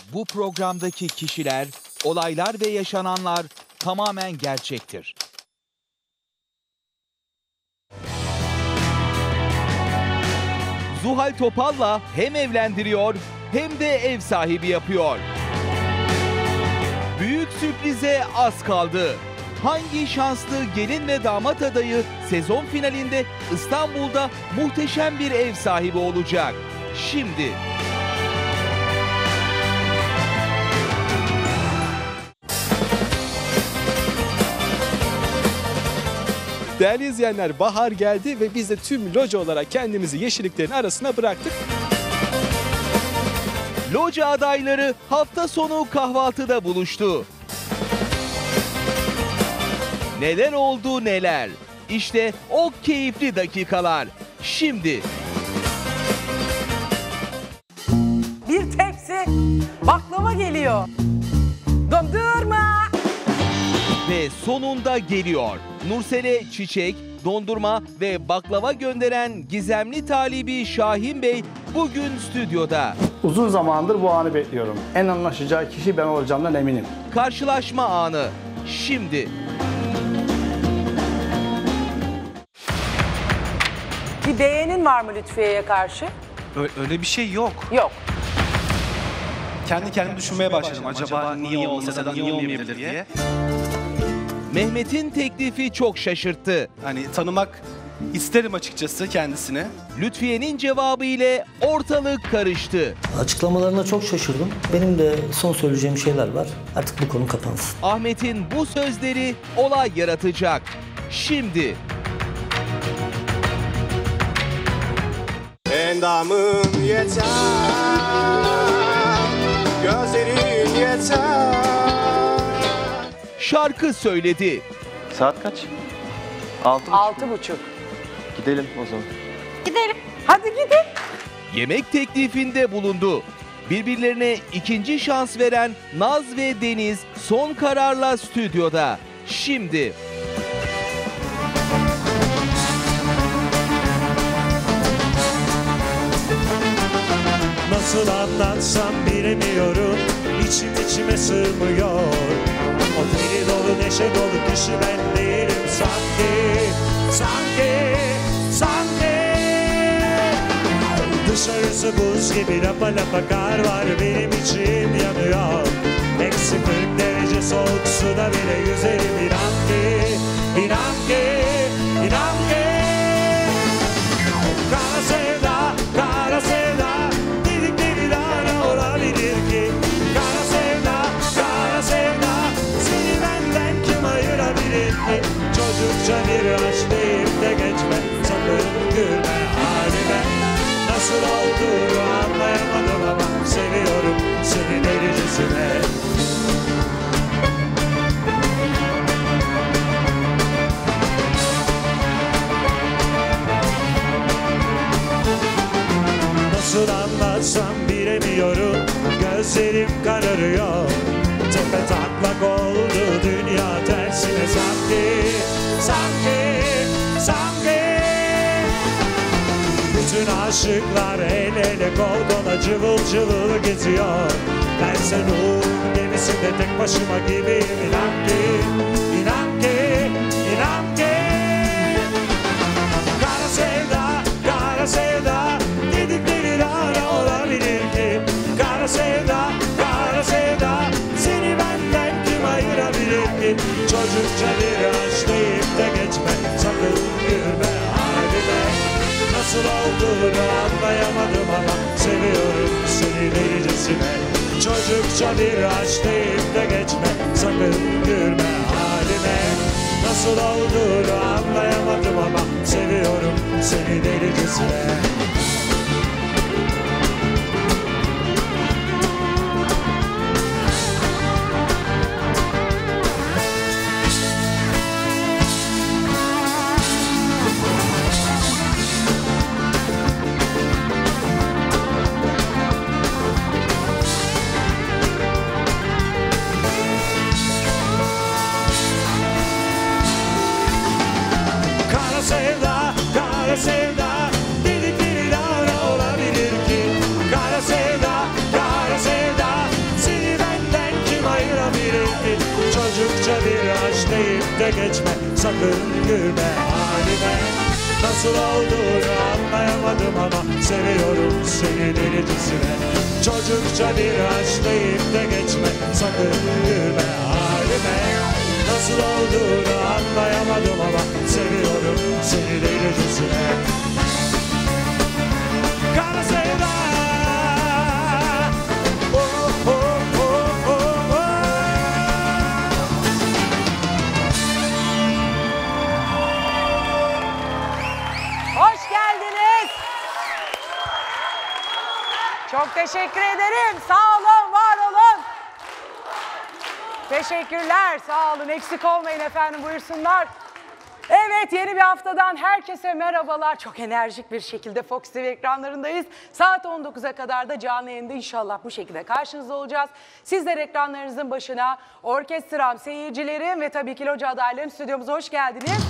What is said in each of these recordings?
Bu programdaki kişiler, olaylar ve yaşananlar tamamen gerçektir. Zuhal Topal'la hem evlendiriyor hem de ev sahibi yapıyor. Büyük sürprize az kaldı. Hangi şanslı gelin ve damat adayı sezon finalinde İstanbul'da muhteşem bir ev sahibi olacak? Şimdi. Değerli izleyenler, bahar geldi ve biz de tüm loca olarak kendimizi yeşilliklerin arasına bıraktık. Loca adayları hafta sonu kahvaltıda buluştu. Neler oldu neler? İşte o keyifli dakikalar. Şimdi. Bir tepsi baklava geliyor. Dondurma. Ve sonunda geliyor. Nursel'e çiçek, dondurma ve baklava gönderen gizemli talibi Şahin Bey bugün stüdyoda. Uzun zamandır bu anı bekliyorum. En anlaşacağı kişi ben olacağımdan eminim. Karşılaşma anı. Şimdi. Bir beğenin var mı Lütfiye'ye karşı? Öyle bir şey yok. Yok. Kendi kendime düşünmeye başladım. Acaba niye olmasa da niye olmayabilir diye. Mehmet'in teklifi çok şaşırttı. Hani tanımak isterim açıkçası kendisini. Lütfiye'nin cevabı ile ortalık karıştı. Açıklamalarına çok şaşırdım. Benim de son söyleyeceğim şeyler var. Artık bu konu kapansın. Ahmet'in bu sözleri olay yaratacak. Şimdi. Endamın yeter, gözlerin yeter. Şarkı söyledi. Saat kaç? 6.30. 6.30. Gidelim o zaman. Gidelim. Hadi gidin. Yemek teklifinde bulundu. Birbirlerine ikinci şans veren Naz ve Deniz son kararla stüdyoda. Şimdi. Nasıl anlatsam bilemiyorum, içim içime sığmıyor. O deli dolu neşe dolu kişi ben değilim sanki. Dışarısı buz gibi, lapa lapa kar var, benim içim yanıyor. Eksi 40 derece soğuk suda bile yüzerim, inan ki, inan ki, inan ki. Kara sevda, kara sevda, dedikleri daha ne olabilir ki? Kara sevda, kara sevda, seni benden kim ayırabilir ki? Çocukça bir aşk deyip de geçme, sakın gülme halime. Nasıl olduğunu anlayamadım ama seviyorum seni delicesine. Nasıl anlatsam bilemiyorum, gözlerim kararıyor. Tepe taklak oldu dünya tersine sanki, sanki, sanki. Bütün aşıklar el ele kol kola cıvıl cıvıl geziyor. Bense ruhun gemisinde tek başıma gibiyim, inan ki, inan ki, inan ki. Kara sevda, kara sevda, dedikleri daha ne olabilir ki? Kara sevda, kara sevda, seni benden kim ayırabilir ki? Çocukça bir aşk deyip de geçme, sakın gülme halime. Nasıl olduğunu anlayamadım ama seviyorum seni delicesine. Çocukça bir aşk deyip de geçme, sakın gülme halime. Nasıl olduğunu anlayamadım ama seviyorum seni delicesine. Kara sevda, dedikleri de geçme, sakın gülme halime. Nasıl olduğunu anlayamadım ama seviyorum seni delicesine. Çocukça bir aşk deyip de geçme, sakın gülme halime. Nasıl olduğunu anlayamadım ama seviyorum seni delicesine. Kara sevda. Oh, oh, oh, oh, oh. Hoş geldiniz. Çok teşekkür ederim. Sağ olun, var olun. Teşekkürler, sağ olun. Eksik olmayın efendim, buyursunlar. Evet, yeni bir haftadan herkese merhabalar. Çok enerjik bir şekilde Fox TV ekranlarındayız. Saat 19'a kadar da canlı yayında inşallah bu şekilde karşınızda olacağız. Siz de ekranlarınızın başına, orkestram, seyircilerim ve tabii ki loca adaylarım stüdyomuza hoş geldiniz.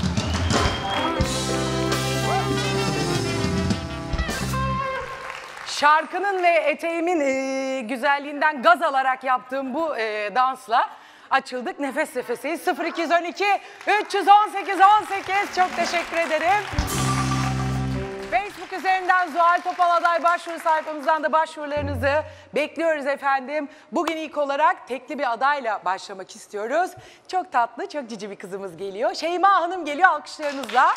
Şarkının ve eteğimin güzelliğinden gaz alarak yaptığım bu dansla açıldık. Nefes nefeseyiz. 0212 318 18. Çok teşekkür ederim. Facebook üzerinden Zuhal Topal aday başvuru sayfamızdan da başvurularınızı bekliyoruz efendim. Bugün ilk olarak tekli bir adayla başlamak istiyoruz. Çok tatlı, çok cici bir kızımız geliyor. Şeyma Hanım geliyor alkışlarınızla.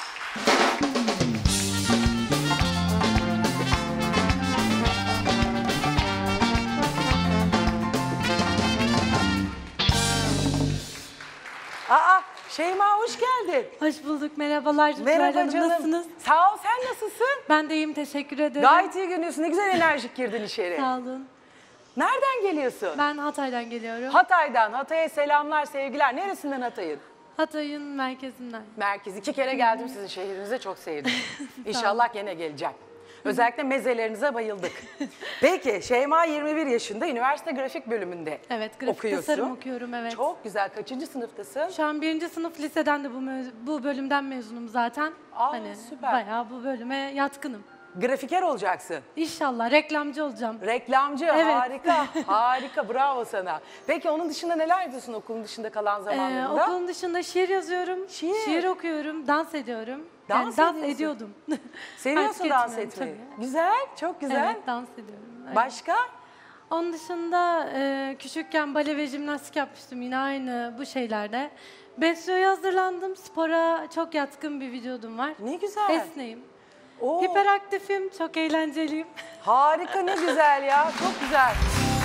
Aa, Şeyma hoş geldin. Hoş bulduk, merhabalar. Merhaba Hanım, canım. nasılsınız? Sağ ol, sen nasılsın? Ben de iyiyim, teşekkür ederim. Gayet iyi görünüyorsun. Ne güzel enerjik girdin içeri. Sağ olun. Nereden geliyorsun? Ben Hatay'dan geliyorum. Hatay'dan. Hatay'a selamlar, sevgiler. Neresinden Hatay'ın? Hatay'ın merkezinden. Merkez. 2 kere geldim sizin şehrinize, çok sevdim. İnşallah gene geleceğim. Özellikle mezelerinize bayıldık. Peki, Şeyma 21 yaşında, üniversite grafik bölümünde Evet, grafik okuyorsun. tasarım okuyorum, evet. Çok güzel. Kaçıncı sınıftasın? Şu an 1. sınıf liseden de bu bölümden mezunum zaten. Aa, süper. Bayağı bu bölüme yatkınım. Grafiker olacaksın. İnşallah reklamcı olacağım. Reklamcı, Evet. harika, harika, bravo sana. Peki onun dışında neler yapıyorsun okulun dışında kalan zamanlarında? Okulun dışında şiir yazıyorum, şiir okuyorum, dans ediyorum. Dans dans ediyorsun. ediyordum. Seviyorsun Artık dans etmiyorum, etmeyi. tabii. Güzel, çok güzel. Evet, dans ediyorum. Evet. Başka? Onun dışında küçükken bale ve jimnastik yapmıştım yine aynı bu şeylerde. Besyo'ya hazırlandım. Spora çok yatkın bir vücudum var. Ne güzel. Esneyim. Oo, Hiperaktifim, çok eğlenceliyim. harika, ne güzel ya, çok güzel.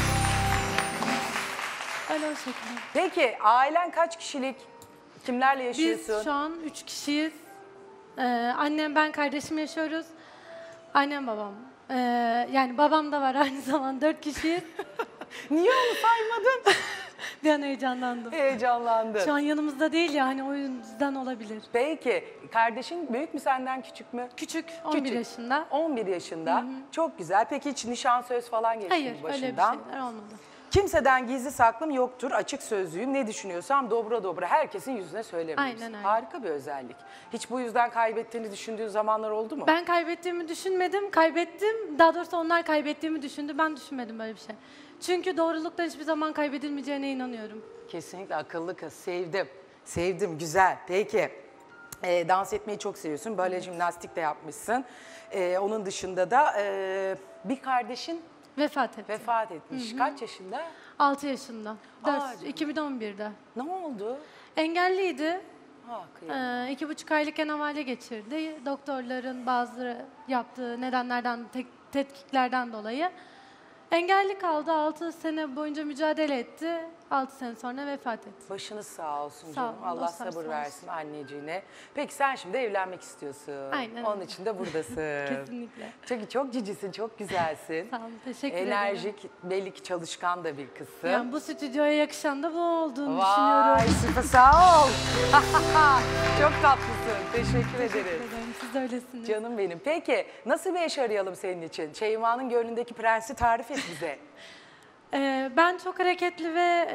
Öyle o şekilde. Peki ailen kaç kişilik? Kimlerle yaşıyorsun? Biz şu an 3 kişiyiz. Annem, ben, kardeşim yaşıyoruz. Annem, babam. Yani babam da var aynı zamanda 4 kişiyiz. Niye onu saymadın? Bir an heyecanlandım. Heyecanlandın. Şu an yanımızda değil ya, hani o yüzden olabilir. Peki, kardeşin büyük mü senden, küçük mü? Küçük, 11 yaşında. 11 yaşında. Çok güzel. Peki hiç nişan söz falan geçti Hayır, mi öyle bir başından? şeyler olmadı. Kimseden gizli saklım yoktur, açık sözlüyüm. Ne düşünüyorsam dobra dobra herkesin yüzüne söylemeliyim. Aynen öyle. Harika bir özellik. Hiç bu yüzden kaybettiğini düşündüğün zamanlar oldu mu? Ben kaybettiğimi düşünmedim, kaybettim. Daha doğrusu onlar kaybettiğimi düşündü, ben düşünmedim böyle bir şey. Çünkü doğruluktan hiçbir zaman kaybedilmeyeceğine inanıyorum. Kesinlikle akıllı kız. Sevdim. Sevdim. Güzel. Peki. Dans etmeyi çok seviyorsun. Bale jimnastik de yapmışsın. Onun dışında da bir kardeşin Vefat etti. vefat etmiş. Kaç yaşında? 6 yaşında. Aa, canım. 2011'de. Ne oldu? Engelliydi. Ha, kıyamam. 2,5 aylıkken havale geçirdi. Doktorların bazı yaptığı nedenlerden, tetkiklerden dolayı engelli kaldı. 6 sene boyunca mücadele etti. 6 sene sonra vefat etti. Başınız sağ olsun Sağ canım. olun, Allah dostlar, sabır sağ versin anneciğine. Peki sen şimdi evlenmek istiyorsun. Aynen Onun öyle. için de buradasın. Kesinlikle. Çünkü çok cicisin, çok güzelsin. Sağ olun, teşekkür ederim. Enerjik, belli ki çalışkan da bir kızsın. Yani bu stüdyoya yakışan da bu olduğunu Vay, düşünüyorum. süper, sağ ol. Çok tatlısın. Teşekkür ederiz. ederim. Siz de öylesiniz. Canım benim. Peki nasıl bir eş arayalım senin için? Şeyma'nın gönlündeki prensi tarif et bize. Ben çok hareketli ve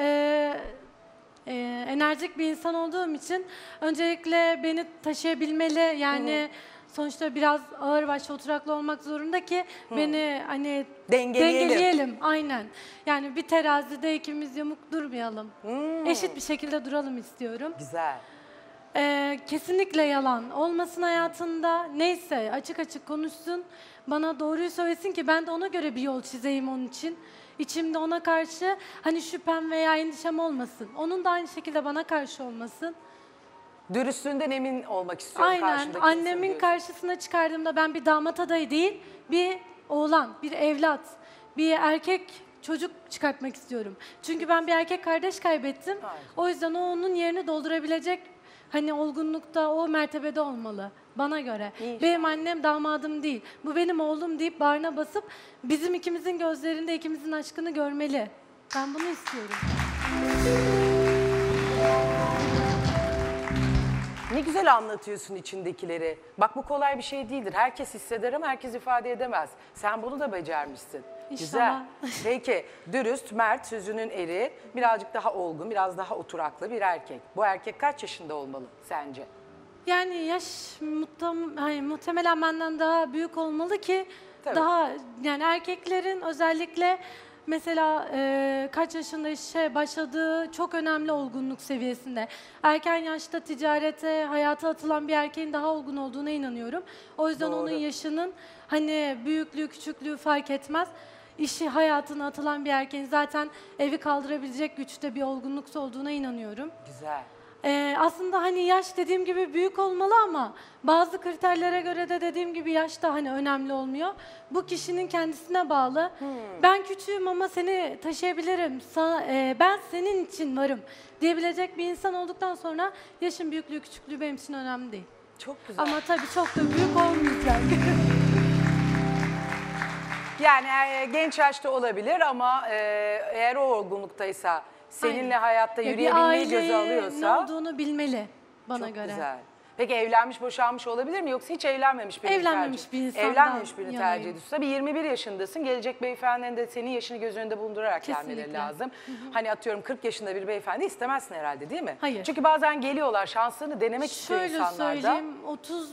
enerjik bir insan olduğum için öncelikle beni taşıyabilmeli. Yani sonuçta biraz ağır başlı oturaklı olmak zorunda ki beni hani dengeleyelim. Aynen. Yani bir terazide ikimiz yamuk durmayalım. Eşit bir şekilde duralım istiyorum. Güzel. Kesinlikle yalan olmasın hayatında. Neyse açık açık konuşsun. Bana doğruyu söylesin ki ben de ona göre bir yol çizeyim onun için. İçimde ona karşı hani şüphem veya endişem olmasın. Onun da aynı şekilde bana karşı olmasın. Dürüstlüğünden emin olmak istiyorum. Aynen. Annemin karşısına çıkardığımda ben bir damat adayı değil, bir oğlan, bir evlat, bir erkek çocuk çıkartmak istiyorum. Çünkü ben bir erkek kardeş kaybettim. Aynen. O yüzden o onun yerini doldurabilecek hani olgunlukta, o mertebede olmalı bana göre. İnşallah. Benim annem damadım değil. Bu benim oğlum deyip bağrına basıp bizim ikimizin gözlerinde ikimizin aşkını görmeli. Ben bunu istiyorum. Ne güzel anlatıyorsun içindekileri. Bak bu kolay bir şey değildir. Herkes hisseder ama herkes ifade edemez. Sen bunu da becermişsin. Güzel. İnşallah. Peki dürüst, mert, sözünün eri, birazcık daha olgun, biraz daha oturaklı bir erkek. Bu erkek kaç yaşında olmalı sence? Yani yaş muhtemelen benden daha büyük olmalı ki Tabii. daha yani erkeklerin özellikle mesela kaç yaşında işe başladığı çok önemli olgunluk seviyesinde. Erken yaşta ticarete, hayata atılan bir erkeğin daha olgun olduğuna inanıyorum. O yüzden Doğru. onun yaşının hani büyüklüğü, küçüklüğü fark etmez. İşi hayatına atılan bir erkeğin zaten evi kaldırabilecek güçte bir olgunlukta olduğuna inanıyorum. Güzel. Aslında hani yaş dediğim gibi büyük olmalı ama bazı kriterlere göre de dediğim gibi yaş da hani önemli olmuyor. Bu kişinin kendisine bağlı. Ben küçüğüm ama seni taşıyabilirim. Ben senin için varım diyebilecek bir insan olduktan sonra yaşın büyüklüğü küçüklüğü benim için önemli değil. Çok güzel. Ama tabii çok da büyük olmayacak. Yani genç yaşta olabilir ama eğer o olgunluktaysa, seninle hayatta Ya bir yürüyebilmeyi göze aileyi alıyorsa... ne olduğunu bilmeli bana Çok göre. güzel. Peki evlenmiş, boşanmış olabilir mi yoksa hiç evlenmemiş birini Evlenmemiş tercih? bir insandan Evlenmemiş birini yanayım. tercih ediyorsun. Tabii 21 yaşındasın. Gelecek beyefendinin de senin yaşını göz önünde bulundurarak gelmeleri Kesinlikle. lazım. Hani atıyorum 40 yaşında bir beyefendi istemezsin herhalde değil mi? Hayır. Çünkü bazen geliyorlar şanslarını denemek istiyor Şöyle insanlar da. söyleyeyim 30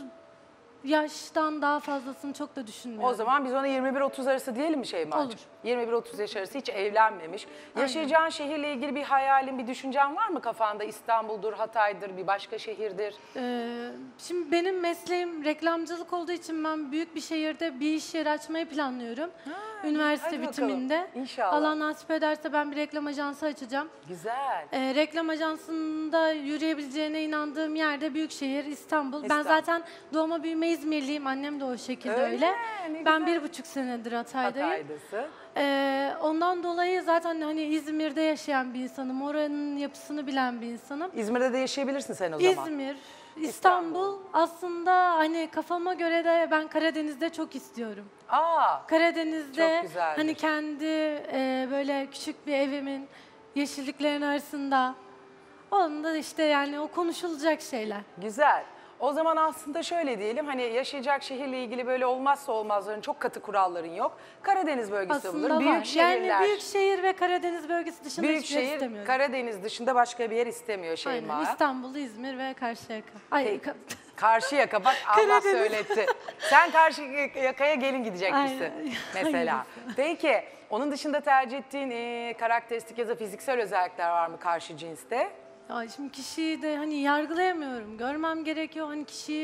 yaştan daha fazlasını çok da düşünmüyorum. O zaman biz ona 21-30 arası diyelim mi Şeyma'cığım? Olur. 21-30 yaş arası hiç evlenmemiş. Yaşayacağın şehirle ilgili bir hayalin, bir düşüncen var mı kafanda? İstanbul'dur, Hatay'dır, bir başka şehirdir. Şimdi benim mesleğim reklamcılık olduğu için ben büyük bir şehirde bir iş yeri açmayı planlıyorum. Üniversite hadi bakalım. bitiminde. İnşallah. Allah nasip ederse ben bir reklam ajansı açacağım. Güzel. Reklam ajansında yürüyebileceğine inandığım yerde Büyükşehir, İstanbul. Ben İstanbul. zaten doğma büyüme İzmirliyim. Annem de o şekilde Öyle öyle. mi? Ne Ben güzel. 1,5 senedir Hatay'dayım. Hatay'dasın. Ondan dolayı zaten hani İzmir'de yaşayan bir insanım. Oranın yapısını bilen bir insanım. İzmir'de de yaşayabilirsin sen o zaman. İzmir, İstanbul aslında hani kafama göre de ben Karadeniz'de çok istiyorum. Aa, Karadeniz'de Çok güzeldir. hani kendi böyle küçük bir evimin yeşilliklerin arasında. Onun da işte yani o konuşulacak şeyler. güzel. O zaman aslında şöyle diyelim, hani yaşayacak şehirle ilgili böyle olmazsa olmazların, çok katı kuralların yok. Karadeniz bölgesi Aslında bulur. Büyük var. şehirler. Yani Büyükşehir ve Karadeniz bölgesi dışında hiçbir yer Büyükşehir, istemiyorum. Karadeniz dışında başka bir yer istemiyor Şeyma. Aynen. İstanbul, İzmir ve Karşıyaka. Ay, Peki. Karşıyaka bak Allah Karadeniz. söyletti. Sen Karşıyaka'ya gelin gidecek misin Aynen. mesela? Peki onun dışında tercih ettiğin karakteristik ya da fiziksel özellikler var mı karşı cinste? Ya şimdi kişiyi de hani yargılayamıyorum. Görmem gerekiyor. Hani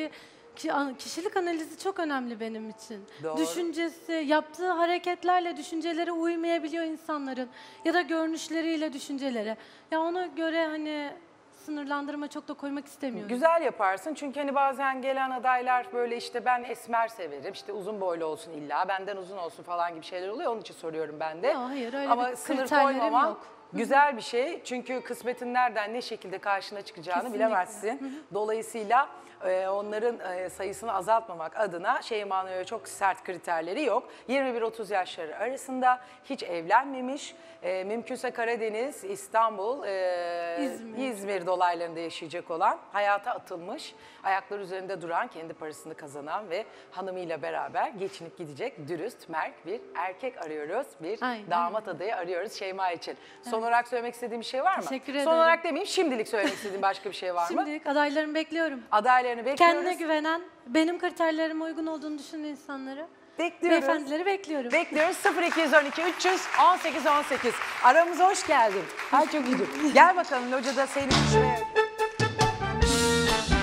kişilik analizi çok önemli benim için. Doğru. Düşüncesi, yaptığı hareketlerle düşünceleri uymayabiliyor insanların ya da görünüşleriyle düşünceleri. Ya ona göre hani sınırlandırma çok da koymak istemiyorum. Güzel yaparsın çünkü hani bazen gelen adaylar böyle işte ben esmer severim, işte uzun boylu olsun illa, benden uzun olsun falan gibi şeyler oluyor. Onun için soruyorum ben de. Yok, hayır, öyle Ama bir sınır kriterlerim koymaman yok. güzel bir şey. Çünkü kısmetin nereden ne şekilde karşına çıkacağını Kesinlikle. bilemezsin. Dolayısıyla onların sayısını azaltmamak adına Şeyma'nın çok sert kriterleri yok. 21-30 yaşları arasında, hiç evlenmemiş, mümkünse Karadeniz, İstanbul, İzmir dolaylarında yaşayacak olan, hayata atılmış, ayakları üzerinde duran, kendi parasını kazanan ve hanımıyla beraber geçinip gidecek dürüst, mert bir erkek arıyoruz. Bir Aynen. damat adayı arıyoruz Şeyma için. Son olarak söylemek istediğim bir şey var mı? Teşekkür Son ederim. olarak demeyeyim, şimdilik söylemek istediğim başka bir şey var mı? Şimdilik adaylarımı bekliyorum. Adaylarını bekliyoruz. Kendine güvenen, benim kriterlerime uygun olduğunu düşünen insanları, Bekliyoruz. beyefendileri bekliyorum. Bekliyoruz. 0212 318 18. Aramıza hoş geldin. Ay çok iyiydi. Gel bakalım locada seni şuraya.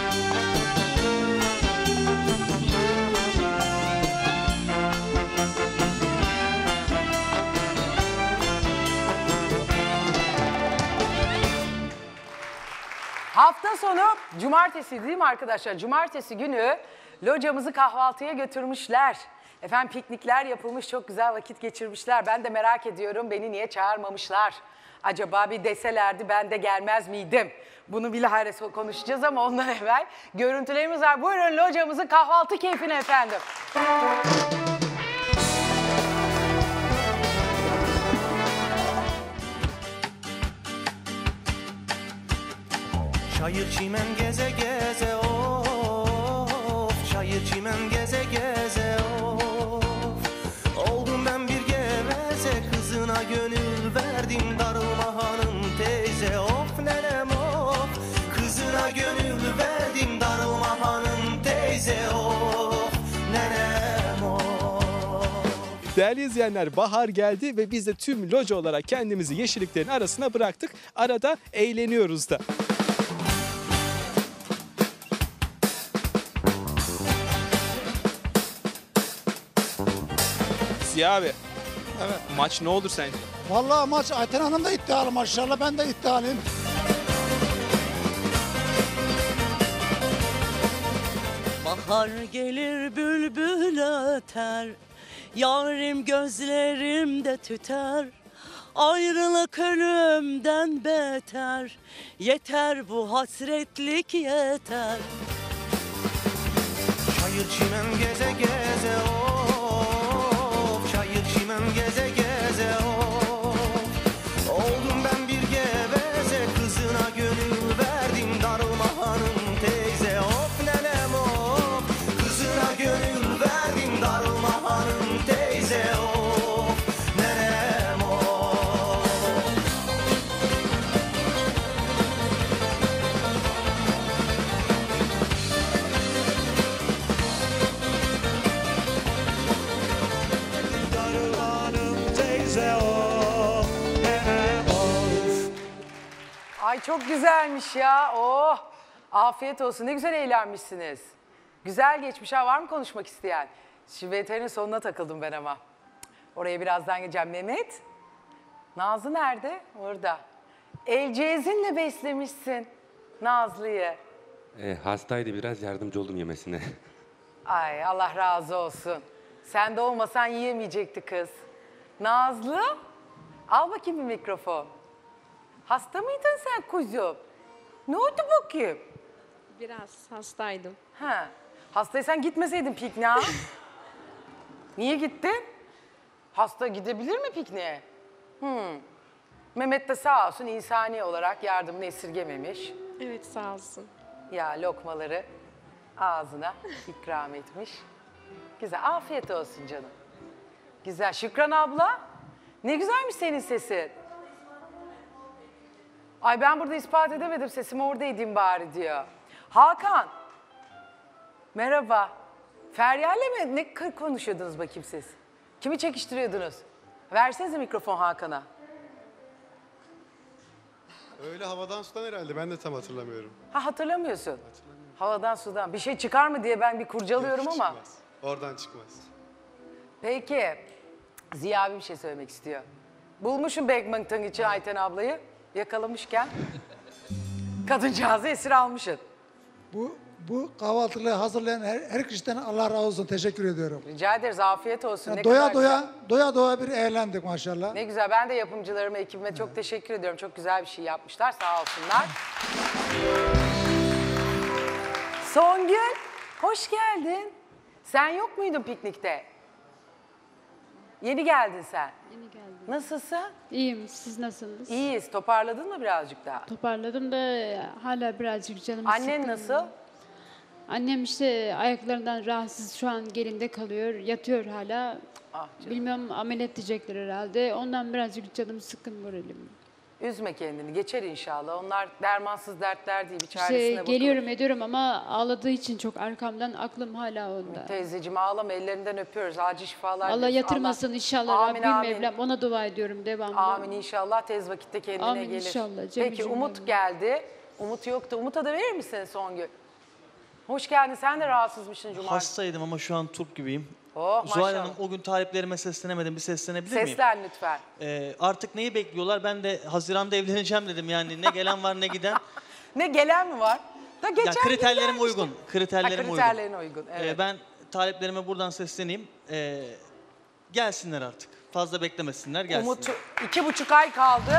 Hafta sonu cumartesi değil mi arkadaşlar? Cumartesi günü locamızı kahvaltıya götürmüşler. Efendim piknikler yapılmış, çok güzel vakit geçirmişler. Ben de merak ediyorum, beni niye çağırmamışlar? Acaba bir deselerdi ben de gelmez miydim? Bunu bilahare konuşacağız ama ondan evvel görüntülerimiz var. Buyurun locamızın kahvaltı keyfine efendim. Çayır çimen geze geze of, çayır çimen geze geze of. Oldum ben bir geveze, kızına gönül verdim, darılma hanım teyze of nenem of. Kızına gönül verdim, darılma hanım teyze of nenem of. Değerli izleyenler, bahar geldi ve biz de tüm loca olarak kendimizi yeşilliklerin arasına bıraktık. Arada eğleniyoruz da. Ziya abi. Evet. Maç ne olur sence? Vallahi maç Ayten Hanım da iddialı maşallah, ben de iddialıyım. Bahar gelir bülbül öter, yarim gözlerimde tüter. Ayrılık ölümden beter, yeter bu hasretlik yeter. Çayır çimen geze geze of, çayır çimen geze geze of. Oldum ben bir geveze, kızına gönül verdim, darılma hanım teyze of nenem of. Kızına gönül verdim, darılma hanım teyze of nenem of. Ay çok güzelmiş ya. Oh. Afiyet olsun. Ne güzel eğlenmişsiniz. Güzel geçmiş. Ha, var mı konuşmak isteyen? Şiveterin sonuna takıldım ben ama. Oraya birazdan geleceğim. Mehmet. Nazlı nerede? Orada. Elcezinle beslemişsin Nazlı'yı. Hastaydı, biraz yardımcı oldum yemesine. Ay Allah razı olsun. Sen de olmasan yiyemeyecekti kız. Nazlı, al bakayım bir mikrofon. Hasta mıydın sen kuzum? Ne oldu bakayım? Biraz hastaydım. Ha. Hastaysan gitmeseydin pikniğe. Niye gittin? Hasta gidebilir mi pikniğe? Mehmet de sağ olsun insani olarak yardımını esirgememiş. Evet, sağ olsun. Ya lokmaları ağzına ikram etmiş. Güzel, afiyet olsun canım. Güzel. Şükran abla, ne güzelmiş senin sesin. Ay ben burada ispat edemedim, sesimi orada edeyim bari diyor. Hakan, merhaba. Feryal'le mi ne konuşuyordunuz bakayım siz? Kimi çekiştiriyordunuz? Versenize mikrofon Hakan'a. Öyle havadan sudan herhalde, ben de tam hatırlamıyorum. Ha hatırlamıyorsun. Havadan sudan. Bir şey çıkar mı diye ben bir kurcalıyorum ama. Çıkmaz. Oradan çıkmaz. Peki, Ziya abi bir şey söylemek istiyor. Bulmuşum badminton için Ayten ablayı. Yakalamışken kadıncağızı esir almışsın. Bu kahvaltılığı hazırlayan her kişiden Allah razı olsun, teşekkür ediyorum. Rica ederiz, afiyet olsun. Ya Ne doya kadar doya bir eğlendik maşallah. Ne güzel, ben de yapımcılarıma, ekibime çok teşekkür ediyorum. Çok güzel bir şey yapmışlar, sağ olsunlar. Songül, hoş geldin. Sen yok muydun piknikte? Yeni geldin sen. Yeni geldim. Nasılsın? İyiyim, siz nasılsınız? İyiyiz, toparladın mı birazcık daha? Toparladım da hala birazcık canım sıkkın. Annen nasıl? Annem işte ayaklarından rahatsız, şu an gelinde kalıyor, yatıyor hala. Ah Bilmiyorum, ameliyat diyecekler herhalde. Ondan birazcık canım sıkkın, moralim. Üzme kendini, geçer inşallah. Onlar dermansız dertler değil, bir çaresine İşte bakılır. geliyorum ediyorum ama ağladığı için çok arkamdan, aklım hala onda. Teyzeciğim ağlama, ellerinden öpüyoruz. Acil şifalar Allah diliyoruz. yatırmasın inşallah, Amin, Rabbim amin. Mevlam. Ona dua ediyorum devamlı. Amin inşallah, tez vakitte kendine Amin gelir. inşallah, Peki Cemil Umut cümle. geldi. Umut yoktu. Umut'a da verir misin Songül? Hoş geldin. Sen de rahatsızmışsın cumartesi. Hastaydım ama şu an turp gibiyim. Oh Zuhal maşallah. Hanım, o gün taliplerime seslenemedim. Bir seslenebilir miyim? Seslen lütfen. Artık neyi bekliyorlar? Ben de Haziran'da evleneceğim dedim. Yani ne gelen var ne giden. Ne gelen mi var? Da geçen Yani kriterlerim gün gelmişti. uygun. Kriterlerim kriterlerine uygun. Evet. Ben taleplerime buradan sesleneyim. Gelsinler artık. Fazla beklemesinler, gelsinler. Umut 2,5 ay kaldı.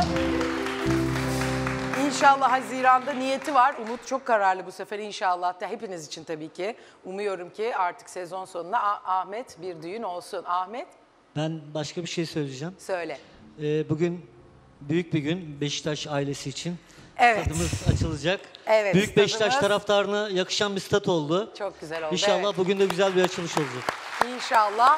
İnşallah Haziran'da niyeti var. Umut çok kararlı bu sefer inşallah da hepiniz için tabii ki. Umuyorum ki artık sezon sonuna Ahmet bir düğün olsun. Ahmet Ben başka bir şey söyleyeceğim. söyle. Bugün büyük bir gün Beşiktaş ailesi için. Evet. Stadımız açılacak. Evet, Büyük Beşiktaş stadımız- taraftarına yakışan bir stat oldu. Çok güzel oldu. İnşallah evet. bugün de güzel bir açılış olacak. İnşallah.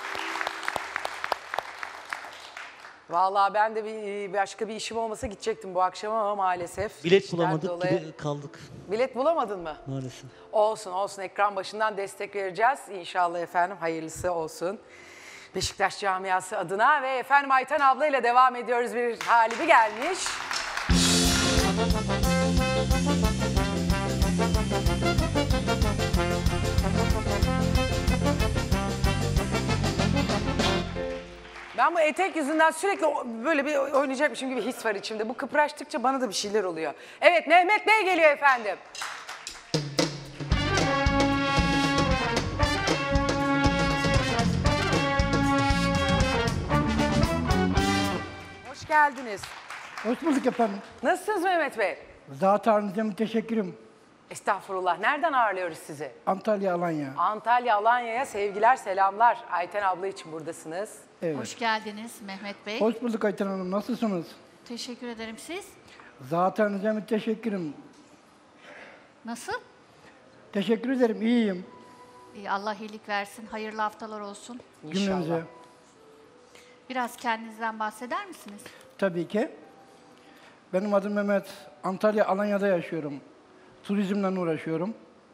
Vallahi ben de başka bir işim olmasa gidecektim bu akşam ama maalesef. Bilet işten bulamadık dolayı- gibi kaldık Bilet bulamadın mı? maalesef. Olsun olsun, ekran başından destek vereceğiz. İnşallah efendim hayırlısı olsun. Beşiktaş camiası adına ve efendim Ayten abla ile devam ediyoruz. Bir halibi gelmiş. Ben bu etek yüzünden sürekli böyle bir oynayacakmışım gibi his var içimde. Bu kıpraştıkça bana da bir şeyler oluyor. Evet, Mehmet Bey geliyor efendim. Hoş geldiniz. Hoş bulduk efendim. Nasılsınız Mehmet Bey? Zat halinize müteşekkirim. Estağfurullah. Nereden ağırlıyoruz sizi? Antalya, Alanya. Antalya, Alanya'ya sevgiler, selamlar. Ayten abla için buradasınız. Evet. Hoş geldiniz Mehmet Bey. Hoş bulduk Ayten Hanım. Nasılsınız? Teşekkür ederim. Siz? Zat halinize müteşekkirim. Nasıl? Teşekkür ederim. İyiyim. İyi, Allah iyilik versin. Hayırlı haftalar olsun. Cümlemize. Biraz kendinizden bahseder misiniz? Tabii ki. Benim adım Mehmet. Antalya, Alanya'da yaşıyorum. Turizmle uğraşıyorum.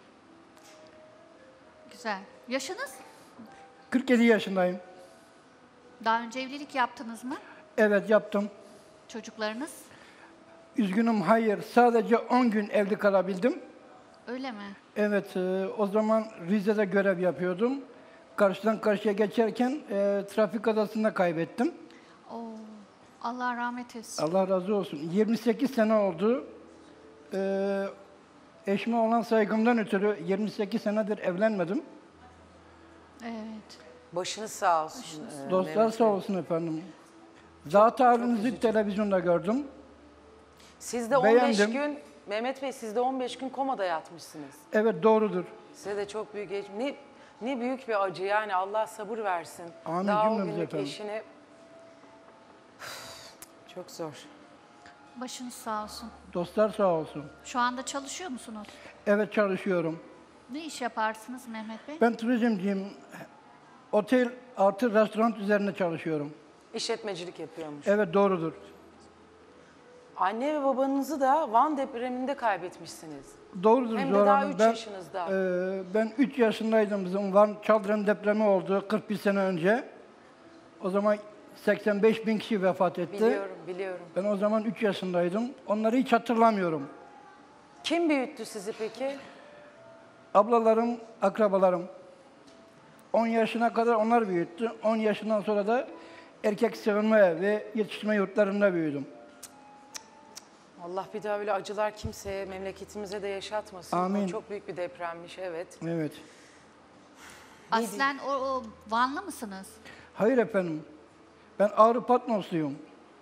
Güzel. Yaşınız? 47 yaşındayım. Daha önce evlilik yaptınız mı? Evet, yaptım. Çocuklarınız? Üzgünüm, hayır. Sadece 10 gün evli kalabildim. Öyle mi? Evet, o zaman Rize'de görev yapıyordum. Karşıdan karşıya geçerken trafik kazasında kaybettim. Oo, Allah rahmet etsin. Allah razı olsun. 28 sene oldu. Eşime olan saygımdan ötürü 28 senedir evlenmedim. Evet. Başınız sağ olsun. Dostlar Mehmet sağ Bey. olsun efendim. Zat halinizi televizyonda gördüm. Siz de 15 Beğendim. gün, Mehmet Bey siz de 15 gün komada yatmışsınız. Evet, doğrudur. Size de çok büyük, ne büyük bir acı yani, Allah sabır versin. Amin, Daha o cümlemize günlük efendim. eşini... Çok zor. Başınız sağ olsun. Dostlar sağ olsun. Şu anda çalışıyor musunuz? Evet, çalışıyorum. Ne iş yaparsınız Mehmet Bey? Ben turizmciyim. Otel artı restoran üzerine çalışıyorum. İşletmecilik yapıyormuş. Evet, doğrudur. Anne ve babanızı da Van depreminde kaybetmişsiniz. Doğrudur Hem de Zuhal daha Hanım. 3 yaşınızda. Ben 3 yaşındaydım. Bizim Van Çaldıran depremi oldu 41 sene önce. O zaman 85 bin kişi vefat etti. Biliyorum, biliyorum. Ben o zaman 3 yaşındaydım. Onları hiç hatırlamıyorum. Kim büyüttü sizi peki? Ablalarım, akrabalarım. 10 yaşına kadar onlar büyüttü. 10 yaşından sonra da erkek sığınma ve yetiştirme yurtlarında büyüdüm. Allah bir daha öyle acılar kimseye, memleketimize de yaşatmasın. Amin. O çok büyük bir depremmiş, evet. Evet. Aslen o Vanlı mısınız? Hayır efendim. Ben Ağrı Patmosluyum.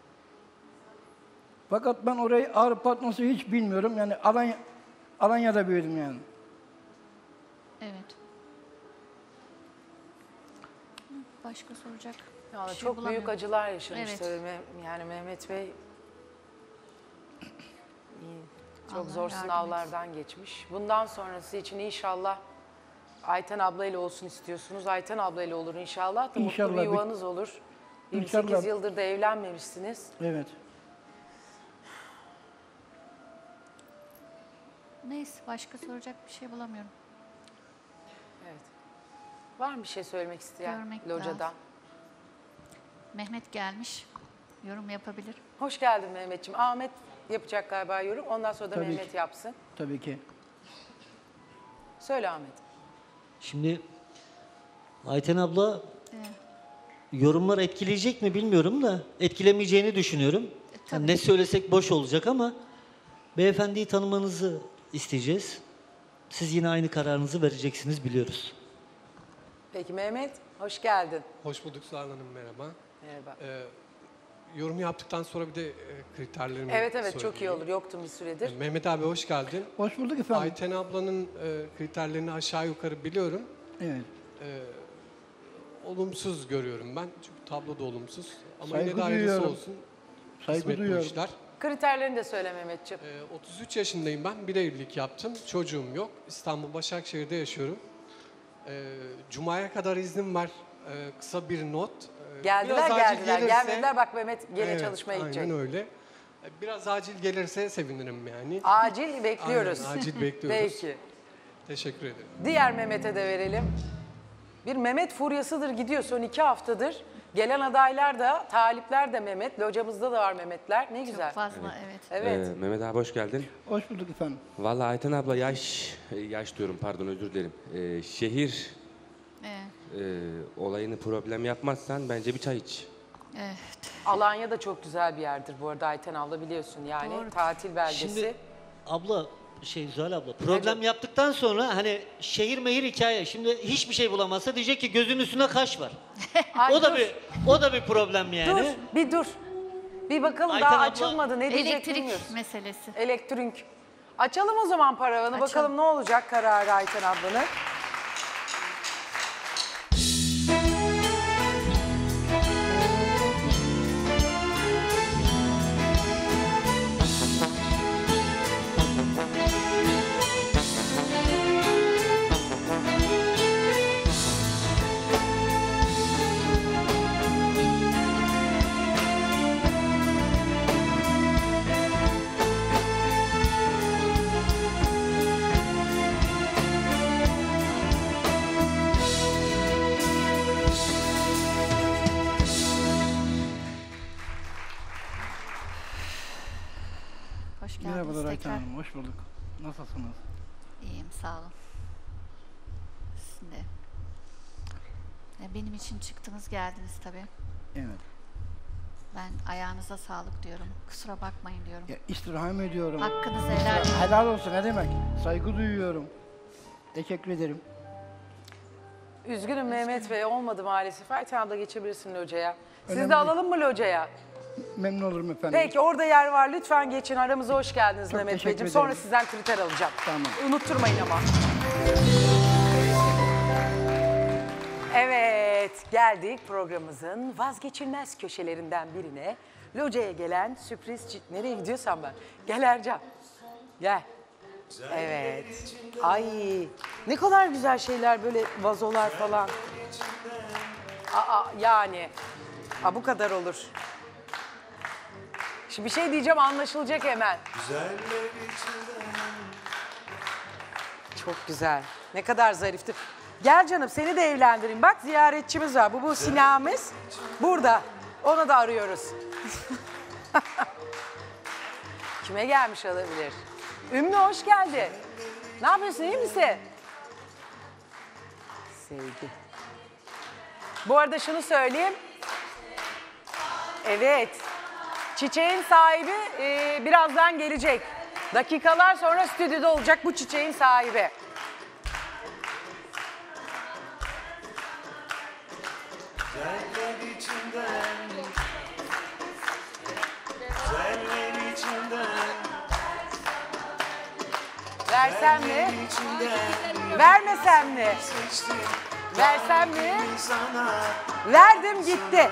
Fakat ben orayı Ağrı Patmos'u hiç bilmiyorum. Yani Alanya'da büyüdüm yani. Evet. Başka soracak Ya bir şey çok bulamıyorum. büyük acılar yaşamış Evet. tabii. Yani Mehmet Bey çok Allah zor yardım sınavlardan geçmiş. Bundan sonrası için inşallah Ayten ablayla olsun istiyorsunuz. Ayten ablayla olur inşallah. Da mutlu İnşallah. bir yuvanız olur. 28 İnşallah. yıldır da evlenmemişsiniz. Evet. Neyse, başka soracak bir şey bulamıyorum. Evet. Var mı bir şey söylemek isteyen Görmek locadan? lazım. Mehmet gelmiş. Yorum yapabilir. Hoş geldin Mehmetciğim. Ahmet yapacak galiba yorum. Ondan sonra da Tabii Mehmet ki. yapsın. Tabii ki. Söyle Ahmet. Şimdi Ayten abla yorumlar etkileyecek mi bilmiyorum da etkilemeyeceğini düşünüyorum. Yani ne söylesek boş olacak ama Beyefendiyi tanımanızı isteyeceğiz. Siz yine aynı kararınızı vereceksiniz biliyoruz. Peki Mehmet, hoş geldin. Hoş bulduk Zuhal Hanım, merhaba. Merhaba. Yorum yaptıktan sonra bir de kriterlerimi Evet söyleyeyim. çok iyi olur. Yoktum bir süredir. Mehmet abi hoş geldin. Hoş bulduk efendim. Ayten ablanın kriterlerini aşağı yukarı biliyorum. Evet. Olumsuz görüyorum ben. Çünkü tablo da olumsuz. Ama Saygı yine de hayırlısı duyuyorum. olsun. Saygı Kısmet bu duyuyorum. işler. Kriterlerini de söyle Mehmetciğim. 33 yaşındayım ben. Bir evlilik yaptım. Çocuğum yok. İstanbul Başakşehir'de yaşıyorum. Cuma'ya kadar iznim var. Kısa bir not. Geldiler Biraz acil geldiler. gelirse- Gelmediler bak Mehmet gene Evet, çalışmaya gidecek. Aynen öyle. Biraz acil gelirse sevinirim yani. Acil bekliyoruz. Aynen, acil bekliyoruz. Peki. Teşekkür ederim. Diğer Mehmet'e de verelim. Bir Mehmet furyasıdır gidiyor son 2 haftadır. Gelen adaylar da, talipler de Mehmet. Locamızda da var Mehmetler. Ne güzel. Çok fazla evet. Evet. Mehmet abi hoş geldin. Hoş bulduk efendim. Vallahi Ayten abla yaş diyorum pardon özür dilerim. Şehir olayını problem yapmazsan bence bir çay iç. Evet. Alanya da çok güzel bir yerdir bu arada Ayten abla biliyorsun yani. Doğru. Tatil beldesi. Şimdi abla, Zuhal abla, problem yaptıktan sonra hani şehir mehir hikaye. Şimdi hiçbir şey bulamazsa diyecek ki gözünün üstüne kaş var. Ay, o da bir problem yani. Dur. Bir bakalım Ayten daha abla- açılmadı. Ne diyecek Elektrik bilmiyoruz. meselesi. Elektrik. Açalım o zaman paravanı. Açalım. Bakalım ne olacak kararı Ayten ablanın. Hoş geldiniz Merhabalar Ayten tekrar. Hanım, hoş bulduk. Nasılsınız? İyiyim sağ olun. Siz de. Benim için çıktınız geldiniz tabii. Evet. Ben ayağınıza sağlık diyorum. Kusura bakmayın diyorum. Ya, istirham ediyorum. Hakkınızı helal edin. Helal olsun, ne demek? Saygı duyuyorum. Teşekkür ederim. Üzgünüm Mehmet Bey olmadı maalesef. Ayten abla geçebilirsin locaya. Siz Önemli de değil. alalım mı locaya? Memnun olurum efendim. Peki orada yer var. Lütfen geçin. Aramıza hoş geldiniz Çok Mehmet teşekkür Beyciğim. ederim. Sonra sizden kriter alacağım. Tamam. Unutturmayın ama. Evet, geldik programımızın vazgeçilmez köşelerinden birine. Locaya gelen sürpriz... Nereye gidiyorsam ben? Gel Ercan. Gel. Evet. Ay ne kadar güzel şeyler böyle vazolar falan. Yani. Bu kadar olur. Şimdi bir şey diyeceğim anlaşılacak hemen. Çok güzel. Ne kadar zarifti. Gel canım seni de evlendireyim. Bak ziyaretçimiz var. Bu Sina'mız. Burada. Onu da arıyoruz. Kime gelmiş olabilir? Ümmü hoş geldin. Ne yapıyorsun iyi misin? Sevgi. Bu arada şunu söyleyeyim. Evet. Çiçeğin sahibi birazdan gelecek. Dakikalar sonra stüdyoda olacak bu çiçeğin sahibi. Versem mi? Vermesem mi? Versem mi? Verdim gitti.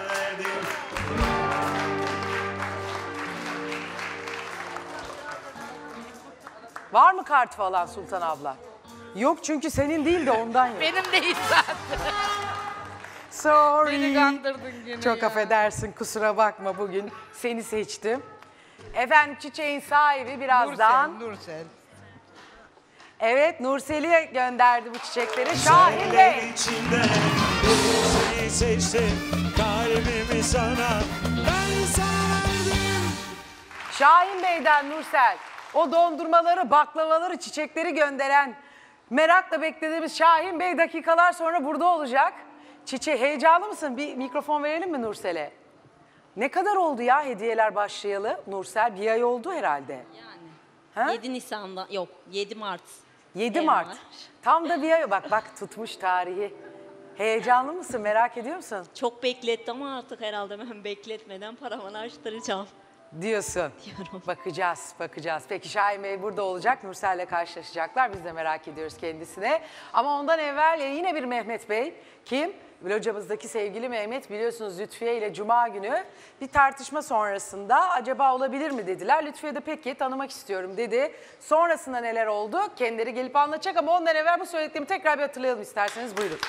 Var mı kart falan Sultan abla? Yok çünkü senin değil de ondan yok. Benim değil zaten. Sorry. Beni kandırdın yine Çok ya. affedersin kusura bakma bugün seni seçtim. Efendim çiçeğin sahibi birazdan. Nursel. Evet Nursel'e gönderdi bu çiçekleri. Şahin Bey. Seni seçtim, kalbimi sana, ben sana verdim. Şahin Bey'den Nursel. O dondurmaları, baklavaları, çiçekleri gönderen, merakla beklediğimiz Şahin Bey dakikalar sonra burada olacak. Heyecanlı mısın? Bir mikrofon verelim mi Nursel'e? Ne kadar oldu ya hediyeler başlayalı Nursel? Bir ay oldu herhalde. Yani. 7 Nisan'da, yok 7 Mart. 7 Ev Mart. var. Tam da bir ay. Bak tutmuş tarihi. Heyecanlı mısın? Merak ediyor musun? Çok beklettim ama artık herhalde ben bekletmeden paramı açtıracağım. Diyorsun. Diyorum. Bakacağız, bakacağız. Peki Şahin Bey burada olacak. Nursel'le karşılaşacaklar. Biz de merak ediyoruz kendisine. Ama ondan evvel yine bir Mehmet Bey. Kim? Locamızdaki sevgili Mehmet, biliyorsunuz Lütfiye ile Cuma günü bir tartışma sonrasında acaba olabilir mi dediler. Lütfiye de peki tanımak istiyorum dedi. Sonrasında neler oldu? Kendileri gelip anlatacak ama ondan evvel bu söylediklerimi tekrar bir hatırlayalım isterseniz. Buyurun.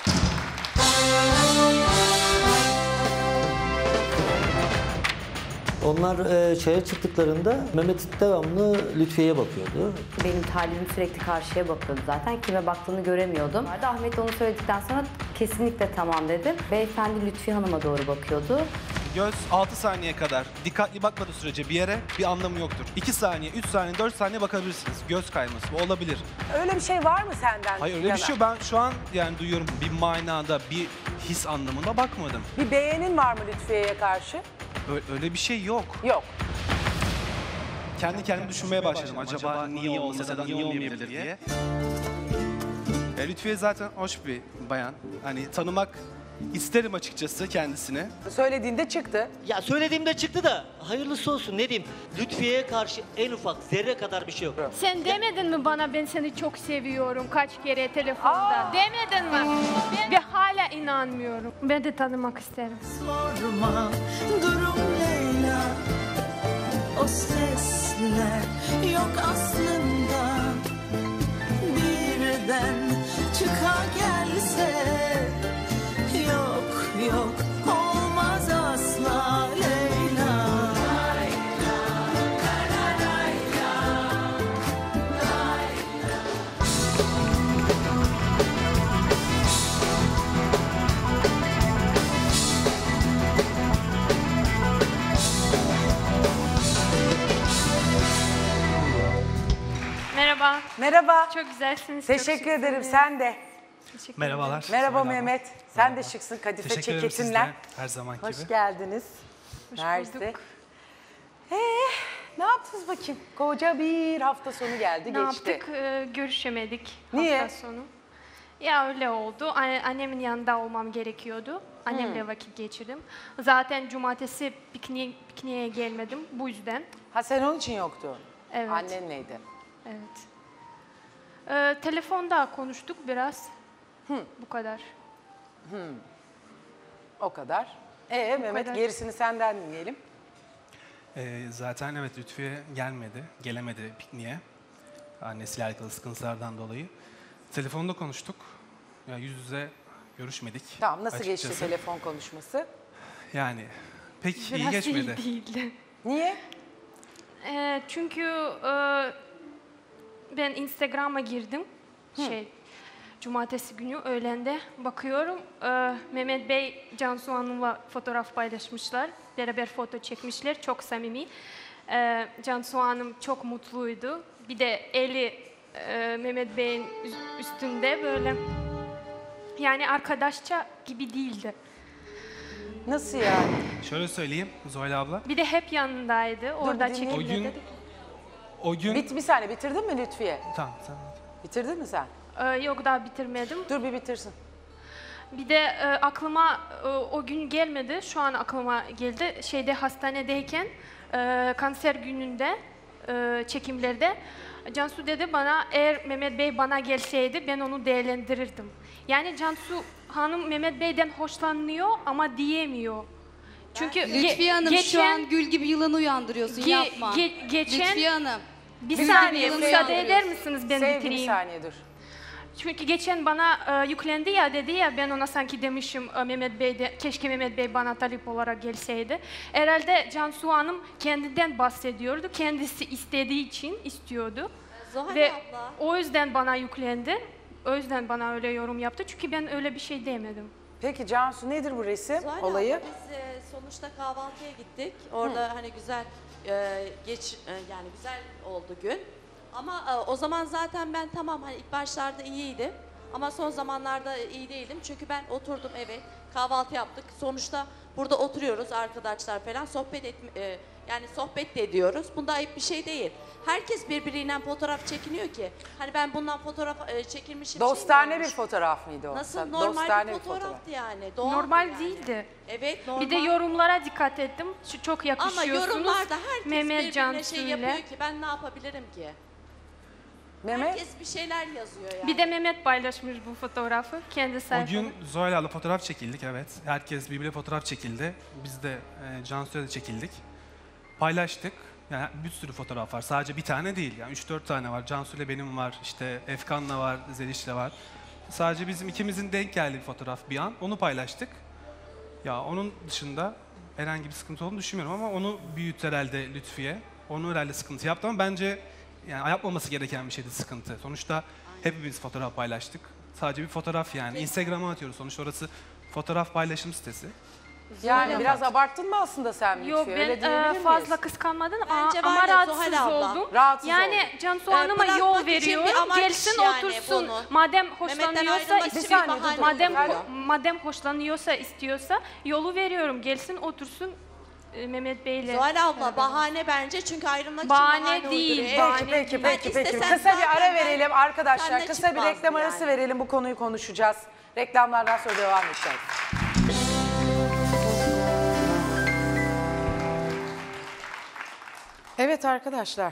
Onlar çaya çıktıklarında Mehmet devamlı Lütfiye'ye bakıyordu. Benim talibim sürekli karşıya bakıyordu zaten. Kime baktığını göremiyordum. Ahmet onu söyledikten sonra kesinlikle tamam dedim. Beyefendi Lütfiye Hanım'a doğru bakıyordu. Göz 6 saniye kadar dikkatli bakmadığı sürece bir yere bir anlamı yoktur. 2 saniye, 3 saniye, 4 saniye bakabilirsiniz. Göz kayması bu olabilir. Öyle bir şey var mı senden? Hayır öyle bir şey yok. Ben şu an yani duyuyorum bir manada, bir his anlamında bakmadım. Bir beğenin var mı Lütfiye'ye karşı? Öyle bir şey yok. Yok. Kendi kendime düşünmeye başladım. Acaba niye olmasa da niye olmayabilir diye. Lütfiye zaten hoş bir bayan. Hani tanımak isterim açıkçası kendisini. Söylediğinde çıktı. Ya söylediğimde çıktı da hayırlısı olsun ne diyeyim. Lütfiye'ye karşı en ufak zerre kadar bir şey yok. Sen demedin mi bana ben seni çok seviyorum kaç kere telefonda? Demedin mi? Ve hala inanmıyorum. Ben de tanımak isterim. Sorma durum Leyla. O sesler yok aslında. Birden çıka gelse. Yok yok olmaz asla Leyla. Merhaba. Merhaba. Çok güzelsiniz. Teşekkür ederim. Sen de. Merhabalar. Merhaba Mehmet. Sen de şıksın kadife Teşekkür ederim ceketinle. siz de, her zamanki Hoş gibi. geldiniz. Mersi. Ne yaptınız bakayım? Koca bir hafta sonu geldi, Ne geçti. yaptık? Görüşemedik Niye? hafta sonu. Ya öyle oldu. Annemin yanında olmam gerekiyordu. Annemle vakit geçirdim. Zaten cumartesi pikniğe gelmedim bu yüzden. Ha sen onun için yoktun. Evet. Annenleydi. Evet. Telefonda konuştuk biraz. Bu kadar. O kadar. Mehmet kadar. gerisini senden dinleyelim. Zaten evet Lütfiye gelemedi pikniğe. Annesiyle alakalı sıkıntılardan dolayı. Telefonda konuştuk. Ya yüz yüze görüşmedik. Tamam, nasıl açıkçası. geçti telefon konuşması? Yani pek iyi Biraz geçmedi. iyi değildi. Niye? Çünkü ben Instagram'a girdim. Cumartesi günü öğlende bakıyorum. Mehmet Bey, Cansu Hanım'la fotoğraf paylaşmışlar. Beraber foto çekmişler. Çok samimi. Cansu Hanım çok mutluydu. Bir de eli Mehmet Bey'in üstünde böyle. Yani arkadaşça gibi değildi. Nasıl yani? Şöyle söyleyeyim Zuhal abla. Bir de hep yanındaydı. Orada çekimde. O gün... Bir saniye bitirdin mi Lütfiye? Tamam. Bitirdin mi sen? Yok daha bitirmedim. Dur bir bitirsin. Bir de aklıma o gün gelmedi. Şu an aklıma geldi. Hastanedeyken kanser gününde çekimlerde Cansu dedi bana eğer Mehmet Bey bana gelseydi ben onu değerlendirirdim. Yani Cansu Hanım Mehmet Bey'den hoşlanıyor ama diyemiyor. Çünkü Lütfiye Hanım şu an gül gibi yılanı uyandırıyorsun yapma. Lütfiye Hanım. Bir saniye müsaade eder misiniz ben Sevgi, bitireyim? bir saniye dur. Çünkü geçen bana yüklendi ya dedi ya ben ona sanki demişim Mehmet Bey keşke Mehmet Bey bana talip olarak gelseydi. Herhalde Cansu Hanım kendinden bahsediyordu. Kendisi istediği için istiyordu. Ve abla. o yüzden bana yüklendi. O yüzden bana öyle yorum yaptı. Çünkü ben öyle bir şey demedim. Peki Cansu nedir bu resim Zuhal olayı? abla, biz sonuçta kahvaltıya gittik. Orada hani güzel yani güzel oldu gün. Ama o zaman zaten ben tamam hani ilk başlarda iyiydim. Ama son zamanlarda iyi değildim. Çünkü ben oturdum kahvaltı yaptık. Sonuçta Burada oturuyoruz arkadaşlar falan yani sohbet de ediyoruz. Bunda ayıp bir şey değil. Herkes birbiriyle fotoğraf çekiniyor ki. Hani ben bundan fotoğraf çekilmişim. Dostane bir fotoğraf mıydı o? Nasıl? Tabii, Normal dostane bir fotoğraftı yani. Doğal Normal yani. değildi. Evet, normal. Bir de yorumlara dikkat ettim. Çok yakışıyorsunuz. Ama yorumlarda herkes Mehmet birbirine Cansu şey ile. yapıyor ki ben ne yapabilirim ki? Mehmet? Herkes bir şeyler yazıyor yani. Bir de Mehmet paylaşmış bu fotoğrafı kendi O sayfada. gün Zuhal fotoğraf çekildik, evet. Herkes birbirine fotoğraf çekildi. Biz de Cansu'ya da çekildik. Paylaştık. Yani bir sürü fotoğraf var. Sadece bir tane değil. Yani 3-4 tane var. Cansu'yla benim var. İşte Efkan'la var. Zeliş'le var. Sadece bizim ikimizin denk geldiği bir fotoğraf bir an. Onu paylaştık. Ya onun dışında herhangi bir sıkıntı olduğunu düşünmüyorum ama onu büyüttü herhalde Lütfiye. Onu herhalde sıkıntı yaptı ama bence yani yapmaması gereken bir şeydi sıkıntı. Sonuçta hepimiz fotoğraf paylaştık. Sadece bir fotoğraf yani. Instagram'a atıyoruz. Sonuçta orası fotoğraf paylaşım sitesi. Yani biraz abarttın mı aslında sen Yok Lütfiye? Öyle ben diyebilir miyiz? fazla kıskanmadım Bence ama var ya, rahatsız Zuhal abla. oldum. Rahatsız yani oldum. Cansu Hanım'a Bırakmak yol için bir veriyorum. amaç Gelsin yani otursun. bunu. Madem Mehmet'ten hoşlanıyorsa ayrılmak için bir bahane madem hoşlanıyorsa yolu veriyorum. Gelsin otursun Mehmet Bey'le. Zuhal abla bahane bence çünkü ayrılmak Bahane için bahane değil, uyduruyor. bahane Peki. Ben Kısa istesem bir ara zaten verelim arkadaşlar. seninle Kısa bir reklam çıkmazdım arası yani. verelim. Bu konuyu konuşacağız. Reklamlardan sonra devam edeceğiz. Evet arkadaşlar.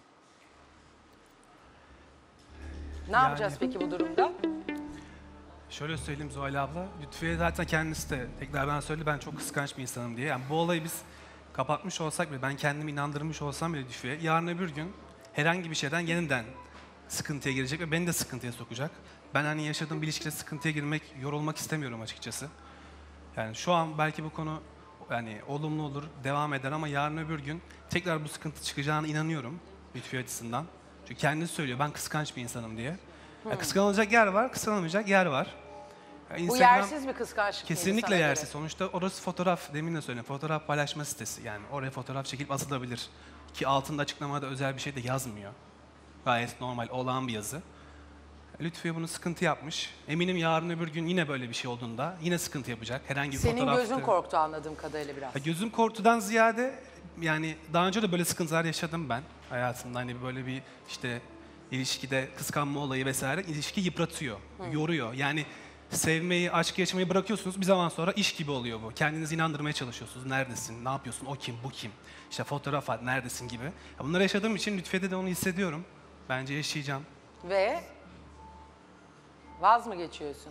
Ne yapacağız peki bu durumda? Şöyle söyleyeyim Zuhal abla, Lütfiye zaten kendisi de tekrardan söyledi ben çok kıskanç bir insanım diye. Yani bu olayı biz kapatmış olsak bile, ben kendimi inandırmış olsam bile Lütfiye, yarın öbür gün herhangi bir şeyden yeniden sıkıntıya girecek ve beni de sıkıntıya sokacak. Ben hani yaşadığım bir ilişkide sıkıntıya girmek, yorulmak istemiyorum açıkçası. Yani şu an belki bu konu yani olumlu olur, devam eder ama yarın öbür gün tekrar bu sıkıntı çıkacağına inanıyorum Lütfiye açısından. Çünkü kendisi söylüyor ben kıskanç bir insanım diye. Yani kıskanılacak yer var, kıskanılmayacak yer var. Yani Bu yersiz bir kıskançlık mıydı kesinlikle sana yersiz. göre? Sonuçta orası fotoğraf, demin de söyledim, fotoğraf paylaşma sitesi. Yani oraya fotoğraf çekilip atılabilir. Ki altında açıklamada özel bir şey de yazmıyor. Gayet normal, olağan bir yazı. Lütfiye bunu sıkıntı yapmış. Eminim yarın öbür gün yine böyle bir şey olduğunda yine sıkıntı yapacak. Herhangi bir Senin fotoğraftı. gözün korktu anladığım kadarıyla biraz. Gözüm korkudan ziyade yani daha önce de böyle sıkıntılar yaşadım ben hayatımda. Hani böyle bir işte ilişkide kıskanma olayı vesaire ilişki yıpratıyor, yoruyor. Yani sevmeyi, aşkı yaşamayı bırakıyorsunuz bir zaman sonra iş gibi oluyor bu. Kendinizi inandırmaya çalışıyorsunuz. Neredesin, ne yapıyorsun, o kim, bu kim? İşte fotoğraf at, neredesin gibi. Ya bunları yaşadığım için Lütfiye'de de onu hissediyorum. Bence yaşayacağım. Ve vaz mı geçiyorsun?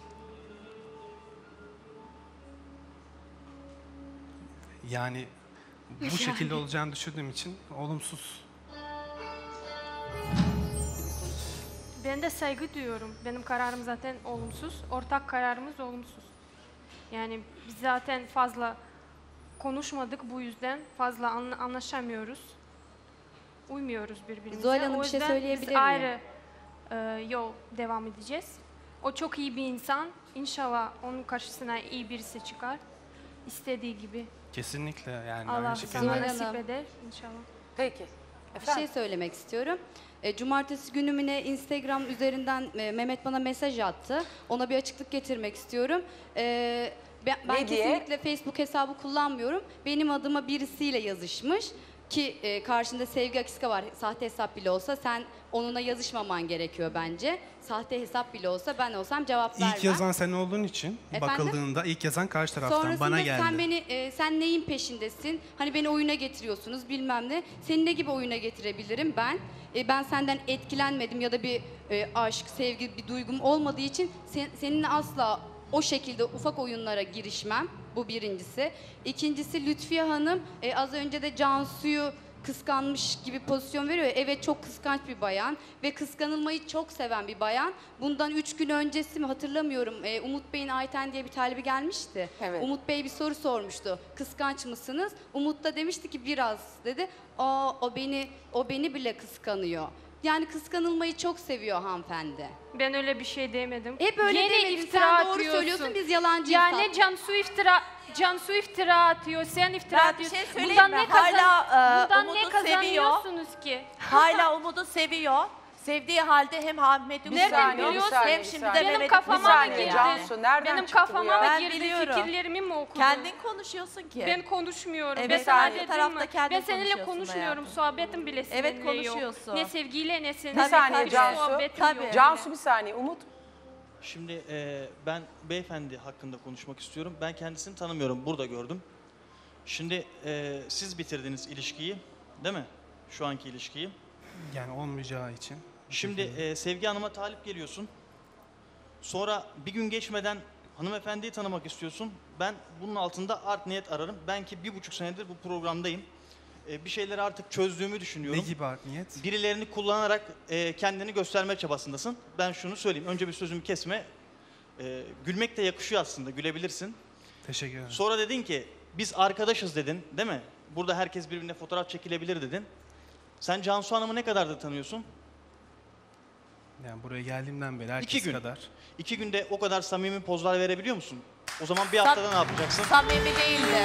Yani bu şekilde olacağını düşündüğüm için olumsuz. Ben de saygı duyuyorum. Benim kararım zaten olumsuz. Ortak kararımız olumsuz. Yani biz zaten fazla konuşmadık bu yüzden. Fazla anlaşamıyoruz. Uymuyoruz birbirimize. Zuhal Hanım, O bir şey yüzden söyleyebilir biz miyim? ayrı yol devam edeceğiz. O çok iyi bir insan. İnşallah onun karşısına iyi birisi çıkar. İstediği gibi. Kesinlikle yani. Allah aynı şekilde. sana nasip eder inşallah. Peki. Bir şey söylemek istiyorum. Cumartesi günümüne Instagram üzerinden Mehmet bana mesaj attı. Ona bir açıklık getirmek istiyorum. Ben Ne diye? kesinlikle Facebook hesabı kullanmıyorum. Benim adıma birisiyle yazışmış. Ki karşında Sevgi Akiska var. Sahte hesap bile olsa sen onunla yazışmaman gerekiyor bence. Sahte hesap bile olsa ben olsam cevap vermem. İlk yazan sen olduğun için Efendim? bakıldığında ilk yazan karşı taraftan Sonrasında bana geldi. sen neyin peşindesin? Hani beni oyuna getiriyorsunuz bilmem ne. Seni ne gibi oyuna getirebilirim ben? Ben senden etkilenmedim ya da bir aşk, sevgi, bir duygum olmadığı için seninle asla o şekilde ufak oyunlara girişmem. Bu birincisi. İkincisi Lütfiye Hanım az önce de Cansu'yu kıskanmış gibi pozisyon veriyor. Evet çok kıskanç bir bayan ve kıskanılmayı çok seven bir bayan. Bundan 3 gün öncesi mi hatırlamıyorum. Umut Bey'in Ayten diye bir talibi gelmişti. Evet. Umut Bey bir soru sormuştu. Kıskanç mısınız? Umut da demişti ki biraz dedi. O beni bile kıskanıyor. Yani kıskanılmayı çok seviyor hanımefendi. Ben öyle bir şey demedim. Hep öyle Yine demedin. iftira Sen doğru atıyorsun. söylüyorsun, biz yalancıyız. Yani Cansu iftira atıyor, sen iftira Ben bir atıyorsun. şey söyleyeyim Bundan mi? ne Hala bundan ne Umut'u seviyor. kazanıyorsunuz ki? Hala Umut'u seviyor. Sevdiği halde hem Ahmet'i Nereden kıskanıyor, biliyorsun? hem şimdi de Benim Mehmet'i kafama mı kıskanıyor girdi? Cansu, nereden Benim çıktı bu kafama ya? mı Ben girdi? biliyorum. Fikirlerimi mi okudun? Kendin konuşuyorsun ki. Ben konuşmuyorum. Evet, Ben sen sana arka dedim tarafta mi? kendin Ben seninle konuşuyorsun konuşmuyorum. hayatım. Sohbetim bile seninle Evet, konuşuyorsun. yok. Ne sevgiyle ne seninle. Bir saniye Cansu. Sohbetim yok. Cansu bir saniye. Umut. Şimdi ben beyefendi hakkında konuşmak istiyorum. Ben kendisini tanımıyorum. Burada gördüm. Şimdi siz bitirdiniz ilişkiyi, değil mi? Şu anki ilişkiyi. Yani olmayacağı için. Şimdi Sevgi Hanım'a talip geliyorsun. Sonra bir gün geçmeden hanımefendiyi tanımak istiyorsun. Ben bunun altında art niyet ararım. Ben ki 1,5 senedir bu programdayım. Bir şeyleri artık çözdüğümü düşünüyorum. Ne gibi art niyet? Birilerini kullanarak kendini gösterme çabasındasın. Ben şunu söyleyeyim. Önce bir sözümü kesme. Gülmek de yakışıyor aslında. Gülebilirsin. Teşekkür ederim. Sonra dedin ki biz arkadaşız dedin, değil mi? Burada herkes birbirine fotoğraf çekilebilir dedin. Sen Cansu Hanım'ı ne kadardır tanıyorsun? Yani buraya geldiğimden beri 2 herkes gün. kadar. 2 günde o kadar samimi pozlar verebiliyor musun? O zaman bir haftada ne yapacaksın? Samimi değildi.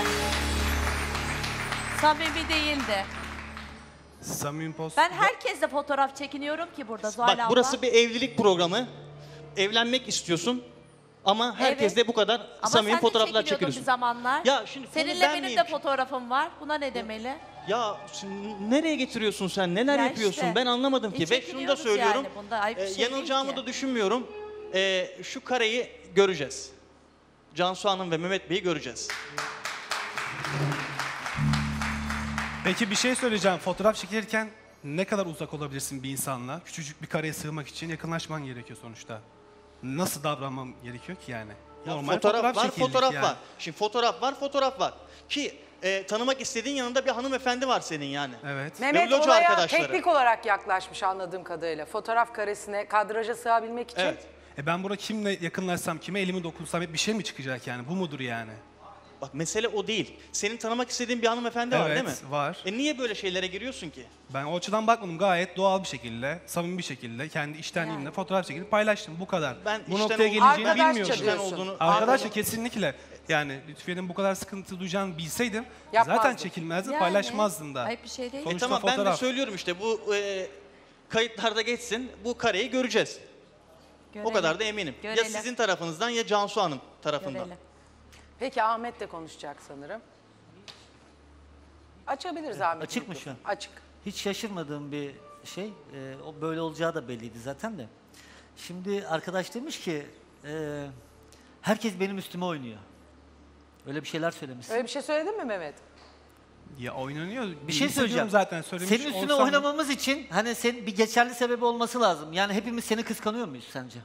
Samimi değildi. Samimi post. Ben herkesle fotoğraf çekiniyorum ki burada Zuhal Bak abla. burası bir evlilik programı. Evlenmek istiyorsun ama herkesle bu kadar Ama samimi sen de fotoğraflar çekiniyordun çekiyorsun. bir zamanlar. Ya şimdi konu Seninle ben benim miyim de şimdi? fotoğrafım var. Buna ne demeli? Ya şimdi nereye getiriyorsun sen? Neler Ya yapıyorsun? işte. Ben anlamadım ki. Ve şunu da Çekiniyoruz söylüyorum. yani. Bunda ayıp bir şey değil yanılacağımı ki. da düşünmüyorum. Şu kareyi göreceğiz. Cansu Hanım ve Mehmet Bey'i göreceğiz. Peki bir şey söyleyeceğim. Fotoğraf çekilirken ne kadar uzak olabilirsin bir insanla? Küçücük bir kareye sığmak için yakınlaşman gerekiyor sonuçta. Nasıl davranmam gerekiyor ki yani? Ya Normal fotoğraf var, çekildik fotoğraf yani. var. Şimdi fotoğraf var, fotoğraf var. Ki tanımak istediğin yanında bir hanımefendi var senin yani. Evet. Mehmet loca olaya arkadaşları. teknik olarak yaklaşmış anladığım kadarıyla. Fotoğraf karesine, kadraja sığabilmek için. Evet. Ben burada kimle yakınlaşsam, kime elimi dokunsam hep bir şey mi çıkacak yani? Bu mudur yani? Bak mesele o değil. Senin tanımak istediğin bir hanımefendi var değil mi? Evet, var. Niye böyle şeylere giriyorsun ki? Ben o açıdan bakmadım. Gayet doğal bir şekilde, samimi bir şekilde kendi iştenliğimle fotoğraf çekilip paylaştım. Bu kadar. Ben bu işten noktaya olduğunu- geleceğini Arkadaşça bilmiyordum. diyorsun. Olduğunu- Arkadaşça kesinlikle. Yani Lütfiye'nin bu kadar sıkıntı duyacağını bilseydim Yapmazdın. zaten çekilmezdim, Yani, paylaşmazdım da. ayıp bir şey değil. Sonuçta Tamam ben de fotoğraf. söylüyorum işte bu kayıtlarda geçsin. Bu kareyi göreceğiz. Görelim. O kadar da eminim. Görelim. Ya sizin tarafınızdan ya Cansu Hanım tarafından. Görelim. Peki Ahmet de konuşacak sanırım. Açabiliriz Ahmet. Açık mı şu an? Açık. Hiç şaşırmadığım bir şey. O böyle olacağı da belliydi zaten de. Şimdi arkadaş demiş ki herkes benim üstüme oynuyor. Öyle bir şeyler söylemişsin. Öyle bir şey söyledin mi Mehmet? Ya oynanıyor. Bir şey Hissediyorum söyleyeceğim. zaten söylemiş Senin üstüne olsam- oynamamız için hani senin bir geçerli sebebi olması lazım. Yani hepimiz seni kıskanıyor muyuz sence?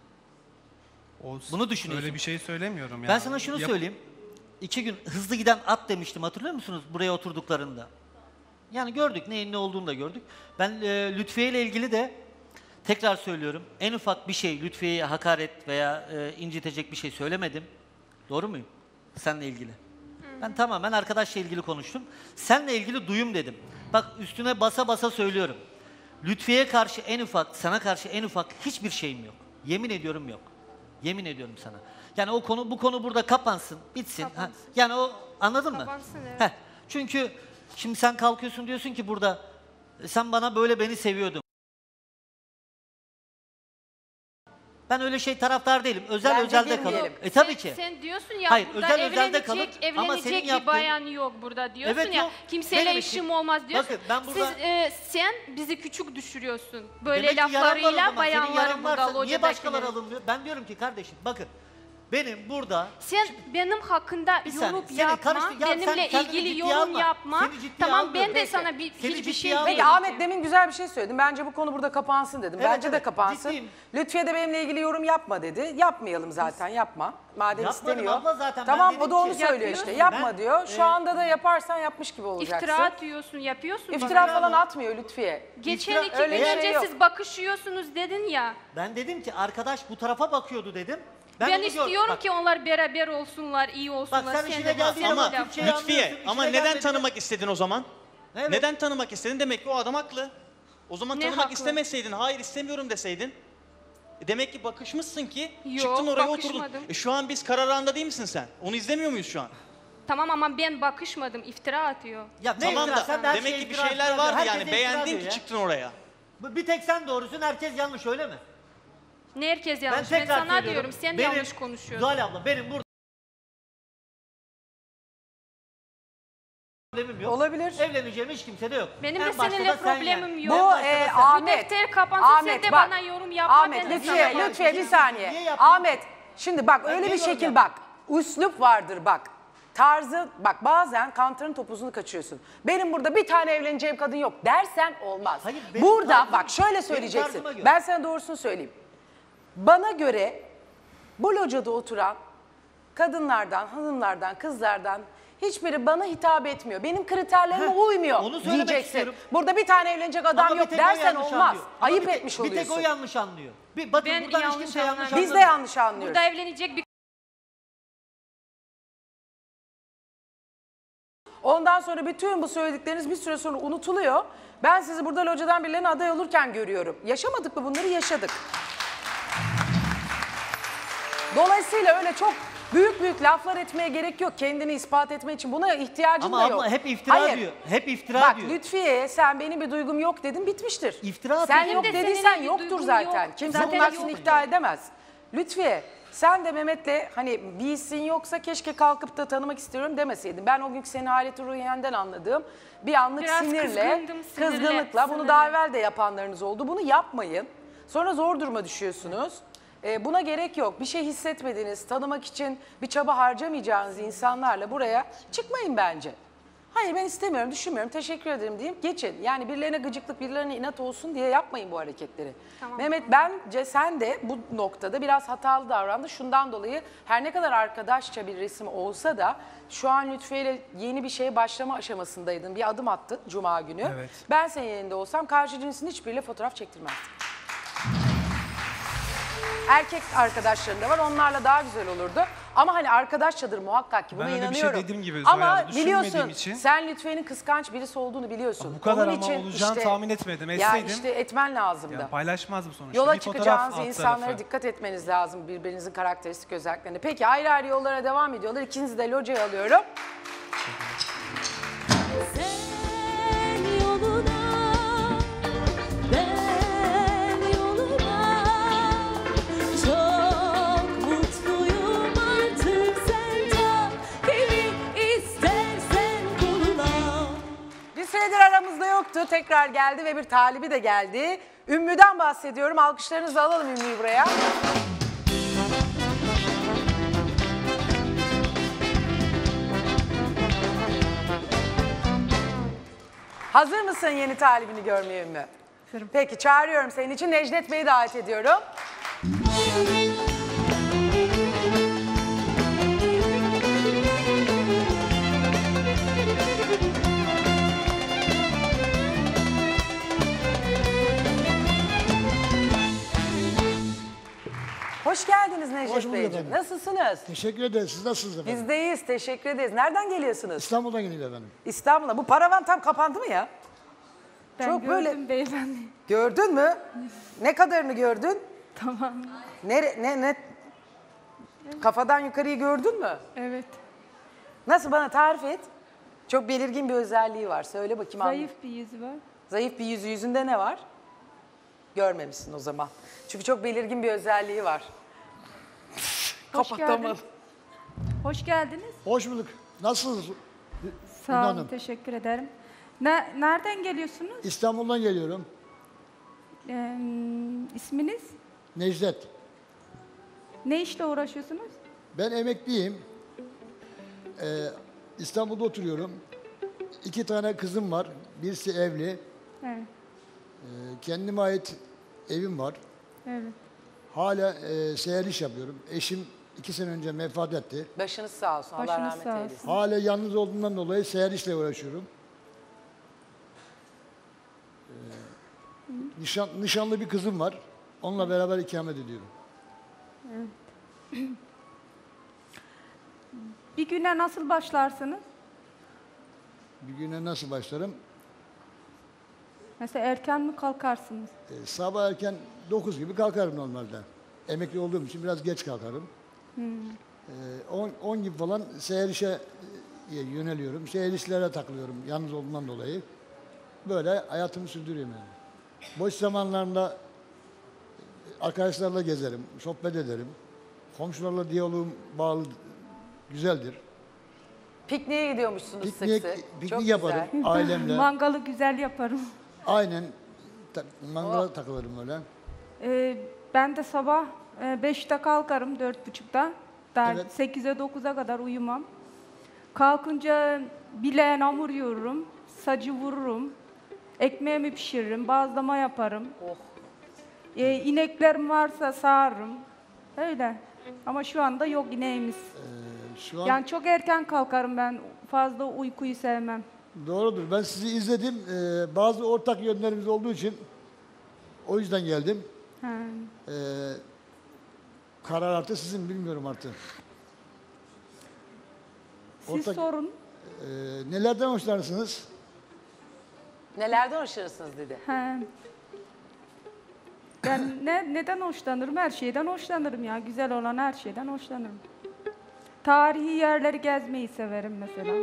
Bunu düşünüyorsun. Öyle bir şey söylemiyorum ya. Ben sana şunu söyleyeyim. 2 gün hızlı giden at demiştim, hatırlıyor musunuz buraya oturduklarında? Yani gördük, neyin ne olduğunu da gördük. Ben Lütfiye ile ilgili de tekrar söylüyorum. En ufak bir şey Lütfiye'ye hakaret veya incitecek bir şey söylemedim. Doğru muyum? Seninle ilgili. Ben tamamen arkadaşla ilgili konuştum. Seninle ilgili duyum dedim. Bak üstüne basa basa söylüyorum. Lütfiye'ye karşı en ufak, sana karşı en ufak hiçbir şeyim yok. Yemin ediyorum yok. Yemin ediyorum sana. Yani bu konu burada kapansın, bitsin. Ha, yani o, anladın mı? Kapansın, evet. Heh, çünkü şimdi sen kalkıyorsun diyorsun ki burada sen bana böyle beni seviyordun. Ben öyle şey taraftar değilim. Özel Bence özelde bilmeyelim. kalın. Tabii ki. Sen diyorsun ya Hayır, burada özel özelde kalın evlenecek ama senin bir yaptığın- bayan yok burada diyorsun Evet, ya. yok. Ne Kimseyle demek işim ki? olmaz diyorsun. Bakın, ben burada- Sen bizi küçük düşürüyorsun. Böyle Demek ki yaran var o laflarıyla zaman. Senin bayanları yaran burada varsa niye başkaları locadakileri. alınmıyor? Ben diyorum ki kardeşim bakın benim burada Sen benim hakkında Bir saniye, yorum seni yapma, karıştır- ya sen benimle kendini ilgili ciddiye yorum alma. yapma. Seni ciddiye Tamam almıyorum, ben de peki. sana Seni hiçbir ciddiye şey almıyorum. Peki demeyeceğim. Ahmet demin güzel bir şey söyledin. Bence bu konu burada kapansın dedim. Evet, Bence de evet, kapansın. ciddiyim. Lütfiye de benimle ilgili yorum yapma dedi. Yapmayalım zaten, yapma. Madem Yapmadım istemiyor. abla zaten, ben Tamam dedim o da onu ki- söylüyor Yapıyorsun. işte. Yapma Ben, diyor. Şu anda da yaparsan yapmış gibi olacaksın. İftira atıyorsun, yapıyorsun. İftira bana. falan atmıyor Lütfiye. Geçen İftira- 2 öyle gün bir şey önce yok. siz bakışıyorsunuz dedin ya. ben dedim ki arkadaş bu tarafa bakıyordu dedim. Ben onu istiyorum Bak, ki onlar beraber olsunlar, iyi olsunlar. sen işine de geldiğin bana zaman laf- Türkçeyi Lütfiye anlıyorsun, ama işine neden gelmedi. tanımak istedin o zaman? Evet. Neden tanımak istedin? Demek ki o adam haklı. O zaman Ne tanımak haklı? istemeseydin, hayır istemiyorum deseydin. Demek ki bakışmışsın ki Yok, çıktın oraya oturdun. bakışmadım. Şu an biz karar anında değil misin sen? Onu izlemiyor muyuz şu an? Tamam ama ben bakışmadım, iftira atıyor. Ya ne Tamam iftira? da Sen de her demek şeye ki bir iftira şeyler atıyor. vardı Herkese yani iftira beğendin atıyor ki ya. çıktın oraya. Bir tek sen doğrusun, herkes yanlış, öyle mi? Ne herkes yanlış? Ben tekrar sana söylüyorum, diyorum, sen yanlış konuşuyorsun. Zuhal abla, benim burada problemim yok. Olabilir. Evleneceğim hiç kimse de yok. Benim En de başta seninle da sen problemim yani. yok. Bu Bu defter kapansın, sen de bak. bana yorum yapma. Ahmet ben de lütfen, sana lütfen bir Niye saniye. yapayım? Ahmet şimdi bak öyle bir şekil bak. Üslup vardır bak. Tarzı bak, bazen kantarın topuzunu kaçıyorsun. Benim burada bir tane evleneceğim kadın yok dersen olmaz. Hayır, benim Burada tarzım- bak şöyle benim söyleyeceksin. tarzıma göre. Ben sana doğrusunu söyleyeyim. Bana göre bu locada oturan kadınlardan, hanımlardan, kızlardan hiçbiri bana hitap etmiyor. Benim kriterlerime uymuyor onu söylemek diyeceksin. istiyorum. Burada bir tane evlenecek adam Ama bir yok tek o dersen yanlış olmaz. anlıyor. Ama Ayıp bir tek- etmiş Bir oluyorsun. tek o yanlış anlıyor. Bakın Ben buradan hiç yanlış kimse yanlış anlamıyorum. anlamıyor. Biz de yanlış anlıyoruz. Burada evlenecek bir Ondan sonra bütün bu söyledikleriniz bir süre sonra unutuluyor. Ben sizi burada locadan birilerine aday olurken görüyorum. Yaşamadık mı bunları? Yaşadık. Dolayısıyla öyle çok büyük laflar etmeye gerek yok. Kendini ispat etmek için buna ihtiyacın Ama da yok. abla hep iftira diyor. Hep iftira Bak, diyor. Lütfiye'ye sen benim bir duygum yok dedin, bitmiştir. İftira Sen atıyor. yok Benim de dediysen seninle bir yoktur duygum zaten. yok. Kimse Zaten bunun aksini yok. iddia edemez. Lütfiye sen de Mehmet'le hani bir hissin yoksa keşke kalkıp da tanımak istiyorum demeseydin. Ben o günkü senin haleti ruhiyenden anladığım bir anlık Biraz sinirle, kızgındım, kızgınlıkla bunu sinirle. daha evvel de yapanlarınız oldu. Bunu yapmayın. Sonra zor duruma düşüyorsunuz. Buna gerek yok. Bir şey hissetmediğiniz, tanımak için bir çaba harcamayacağınız insanlarla buraya çıkmayın bence. Hayır ben istemiyorum, düşünmüyorum, teşekkür ederim deyip geçin. Yani birilerine gıcıklık, birilerine inat olsun diye yapmayın bu hareketleri. Tamam. Mehmet bence sen de bu noktada biraz hatalı davrandı. Şundan dolayı her ne kadar arkadaşça bir resim olsa da şu an Lütfiye ile yeni bir şeye başlama aşamasındaydın. Bir adım attın Cuma günü. Evet. Ben senin yerinde olsam karşı cinsin hiçbiriyle fotoğraf çektirmezdim. Erkek arkadaşların da var, onlarla daha güzel olurdu. Ama hani arkadaşçadır muhakkak ki, buna Ben öyle bir şey inanıyorum. dediğim gibi Zuhal ama abla, düşünmediğim biliyorsun için- sen Lütfiye'nin kıskanç birisi olduğunu biliyorsun. Bu kadar Onun ama için olacağını tahmin etmedim. Etseydim- Ya işte etmen lazımdı. Yani paylaşmazdım sonuçta. Yola Bir fotoğraf çıkacağınız alt insanlara tarafı. dikkat etmeniz lazım, birbirinizin karakteristik özelliklerine. Peki ayrı ayrı yollara devam ediyorlar. İkinizi de locaya alıyorum. Sen yoluna, ben yoluna. Çok mutluyum artık, sen tak beni istersen koluna. Bir süredir aramızda yoktu. Tekrar geldi ve bir talibi de geldi. Ümmü'den bahsediyorum. Alkışlarınızı alalım Ümmü'yü buraya. Hazır mısın yeni talibini görmeye Ümmü? Hazırım. Peki çağırıyorum senin için. Necdet Bey'i davet ediyorum. Hoş geldiniz Necdet Hoş bulduk Beyciğim. efendim. Nasılsınız? Teşekkür ederiz. Siz nasılsınız efendim? Biz de iyiyiz, teşekkür ederiz. Nereden geliyorsunuz? İstanbul'dan geliyor efendim. İstanbul'a. Bu paravan tam kapandı mı ya? Ben Çok gördüm böyle... beyefendi. Gördün mü? Ne kadarını gördün? Tamam. Ne? Kafadan yukarıyı gördün mü? Evet. Nasıl, bana tarif et. Çok belirgin bir özelliği var. Söyle bakayım. Zayıf bir yüzü var. Zayıf bir yüzü. Yüzünde ne var? Görmemişsin o zaman. Çünkü çok belirgin bir özelliği var. Kapatamadım. Hoş geldiniz. Hoş bulduk. Nasılsınız? Sağ olun, Hanım? teşekkür ederim. Nereden geliyorsunuz? İstanbul'dan geliyorum. İsminiz? Necdet. Ne işle uğraşıyorsunuz? Ben emekliyim. İstanbul'da oturuyorum. 2 tane kızım var. Birisi evli. Evet. Kendime ait evim var. Evet. Hala seyahat iş yapıyorum. Eşim 2 sene önce vefat etti. Başınız sağ olsun. Allah Başınız rahmet sağ eylesin. olsun. Hala yalnız olduğumdan dolayı seyahat işle uğraşıyorum. Nişanlı bir kızım var. Onunla beraber ikamet ediyorum. Evet. Bir güne nasıl başlarsınız? Bir güne nasıl başlarım? Mesela erken mi kalkarsınız? Sabah erken 9 gibi kalkarım normalde. Emekli olduğum için biraz geç kalkarım. 10 gibi falan seyahat işe yöneliyorum. Seyahat işlere takılıyorum yalnız olduğumdan dolayı. Böyle hayatımı sürdürüyorum yani. Boş zamanlarında arkadaşlarla gezerim, sohbet ederim. Komşularla diyaloğum bağlı, güzeldir. Pikniğe gidiyormuşsunuz Piknik, sık sık. piknik Çok yaparım güzel. ailemle. Mangalı güzel yaparım. Aynen mangala takılırım öyle. Ben de sabah 5'te kalkarım, 4.30'da. Daha Evet. 8'e 9'a kadar uyumam. Kalkınca bileğen hamur yoğururum, sacı vururum, ekmeğimi pişiririm, bazlama yaparım. İneklerim varsa sağarım. Öyle. Ama şu anda yok ineğimiz. Şu an Yani çok erken kalkarım ben. Fazla uykuyu sevmem. doğrudur. Ben sizi izledim. Bazı ortak yönlerimiz olduğu için o yüzden geldim. Ha. Karar artık sizin, bilmiyorum artık. Siz sorun. Nelerden hoşlanırsınız? Nelerden hoşlanırsınız dedi. He. Ben neden hoşlanırım? Her şeyden hoşlanırım ya. Güzel olan her şeyden hoşlanırım. Tarihi yerleri gezmeyi severim mesela.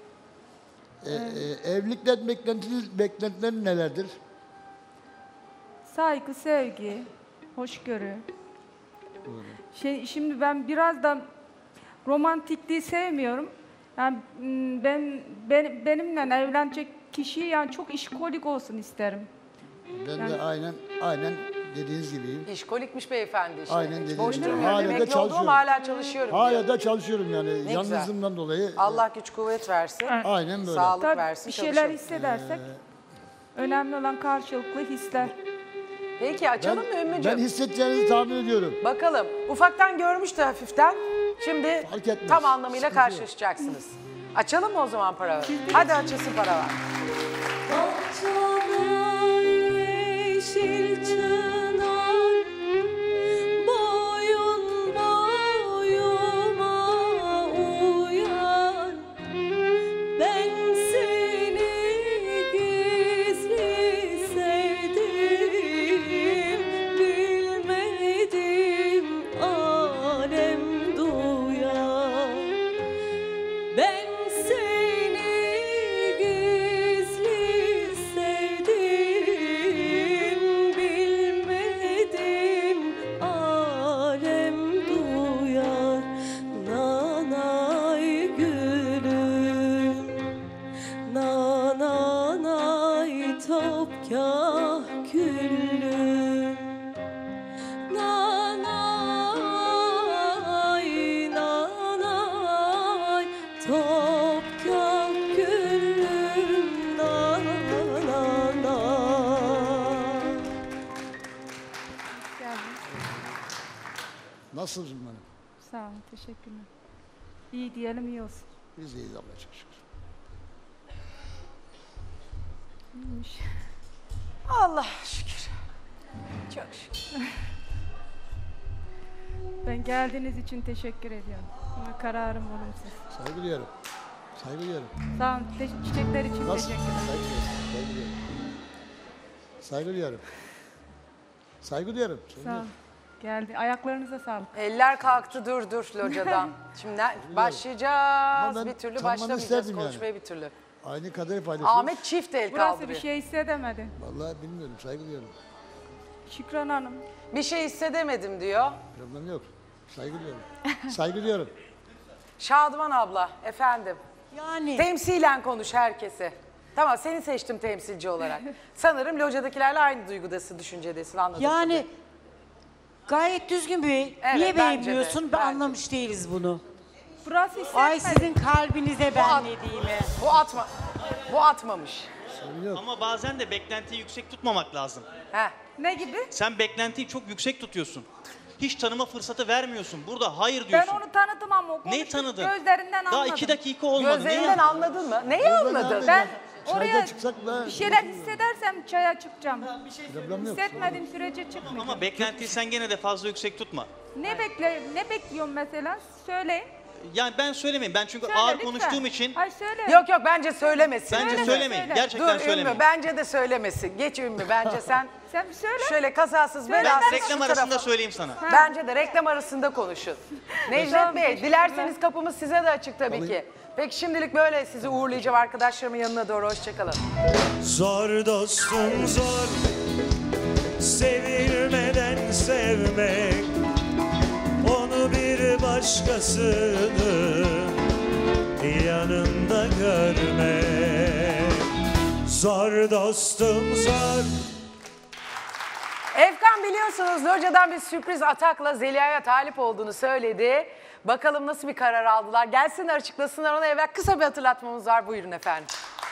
Evlilikten beklentilerin nelerdir? Saygı, sevgi, hoşgörü. Şimdi ben biraz da romantikliği sevmiyorum. Yani benimle evlenecek kişi yani çok işkolik olsun isterim. Ben de aynen dediğiniz gibiyim. İşkolikmiş beyefendi işte. Aynen Hiç dediğiniz boş gibi. durmuyor. Hala da Emekli oldum çalışıyorum. ama hala çalışıyorum Hala diyor. da çalışıyorum yani. Ne güzel. Yalnızlığımdan dolayı. Allah güç kuvvet versin. Aynen böyle. Sağlık Tabii versin. bir şeyler çalışalım. hissedersek önemli olan karşılıklı hisler. Peki açalım mı Ümmücüğüm? Ben hissedeceğinizi tahmin ediyorum. Bakalım. Ufaktan görmüştü hafiften. Şimdi Fark etmez. tam anlamıyla Sıkıntı yok. karşılaşacaksınız. Açalım mı o zaman paravanı? Hadi açılsın paravan. Bahçalar yeşil çınar, boyun boyuma uyar. Ben seni gizli sevdim, bilmedim alem duyar. Ben seni gizli sevdim, bilmedim alem duyar. Nanay gülüm, nanay topkah küllüm. Nanay, nanay, topkak gülüm, nanay. Nasılsın benim? Sağ olun, teşekkürler. İyi diyelim, iyi olsun. Biz iyiyiz Allah'a çok şükür. İyiymiş. Allah şükür. Çok şükür. Ben geldiğiniz için teşekkür ediyorum. Ama kararım olumsuz. Saygı duyuyorum. Saygı duyuyorum. Sağ olun, çiçekler için Nasıl? teşekkürler. Saygı duyuyorum. Saygı duyuyorum. Saygı duyuyorum. Sağ olun. Geldi. Ayaklarınıza sağlık. Eller kalktı dur locadan. Şimdi başlayacağız. Ama ben Bir türlü tanımanı başlamayacağız isterdim konuşmaya yani. bir türlü. Aynı kaderi paylaşıyoruz. Ahmet çift el Burası kaldırıyor. bir şey hissedemedi. Vallahi bilmiyorum. Saygı duyuyorum. Şükran Hanım. Bir şey hissedemedim diyor. Problem yok. Saygı duyuyorum. Saygı duyuyorum. Şadıman abla efendim. Yani. Temsilen konuş herkese. Tamam seni seçtim temsilci olarak. Sanırım locadakilerle aynı duygudasın, düşüncedesin anladım. Yani gayet düzgün bir Evet, niye bence de, beğenmiyorsun? bence. Anlamış değiliz bunu. Burası Ay sizin kalbinize ben ne diyeyim. Bu atmamış. Ama bazen de beklentiyi yüksek tutmamak lazım. Heh. Ne gibi? Sen beklentiyi çok yüksek tutuyorsun. Hiç tanıma fırsatı vermiyorsun. Burada hayır Ben diyorsun. onu tanıdım ama o Neyi konuştuk, tanıdın? gözlerinden anladım. Daha 2 dakika olmadı. Gözlerinden anladın mı? Neyi anladın? Ben Çayda oraya çıksak da- bir şeyler hissedersem çaya çıkacağım. Problem yok. Hissetmediğim sürece çıkmayacağım. Ama beklentiyi sen gene de fazla yüksek tutma. Ne bekliyorum mesela? Söyleyin. Yani ben söylemeyeyim. Ben çünkü Söyle ağır lütfen. konuştuğum için Ay söyle. Yok bence söylemesin. bence söylemeyin. Gerçekten Dur söylemeyin. Ümmü bence de söylemesin. Geç Ümmü bence sen Sen bir söyle. şöyle kazasız Ben belasız reklam şu arasında tarafa. söyleyeyim sana. Bence de reklam arasında konuşun. Necdet Tamam, Bey teşekkürler. dilerseniz kapımız size de açık tabii ki. Peki şimdilik böyle sizi uğurlayacağım arkadaşlarımın yanına doğru. Hoşçakalın. Zor dostum zor, başkasını yanında görmek. Zor dostum zor. Efkan biliyorsunuz locadan bir sürpriz atakla Zeliha'ya talip olduğunu söyledi. Bakalım nasıl bir karar aldılar. Gelsinler açıklasınlar, ona evvel kısa bir hatırlatmamız var. Buyurun efendim.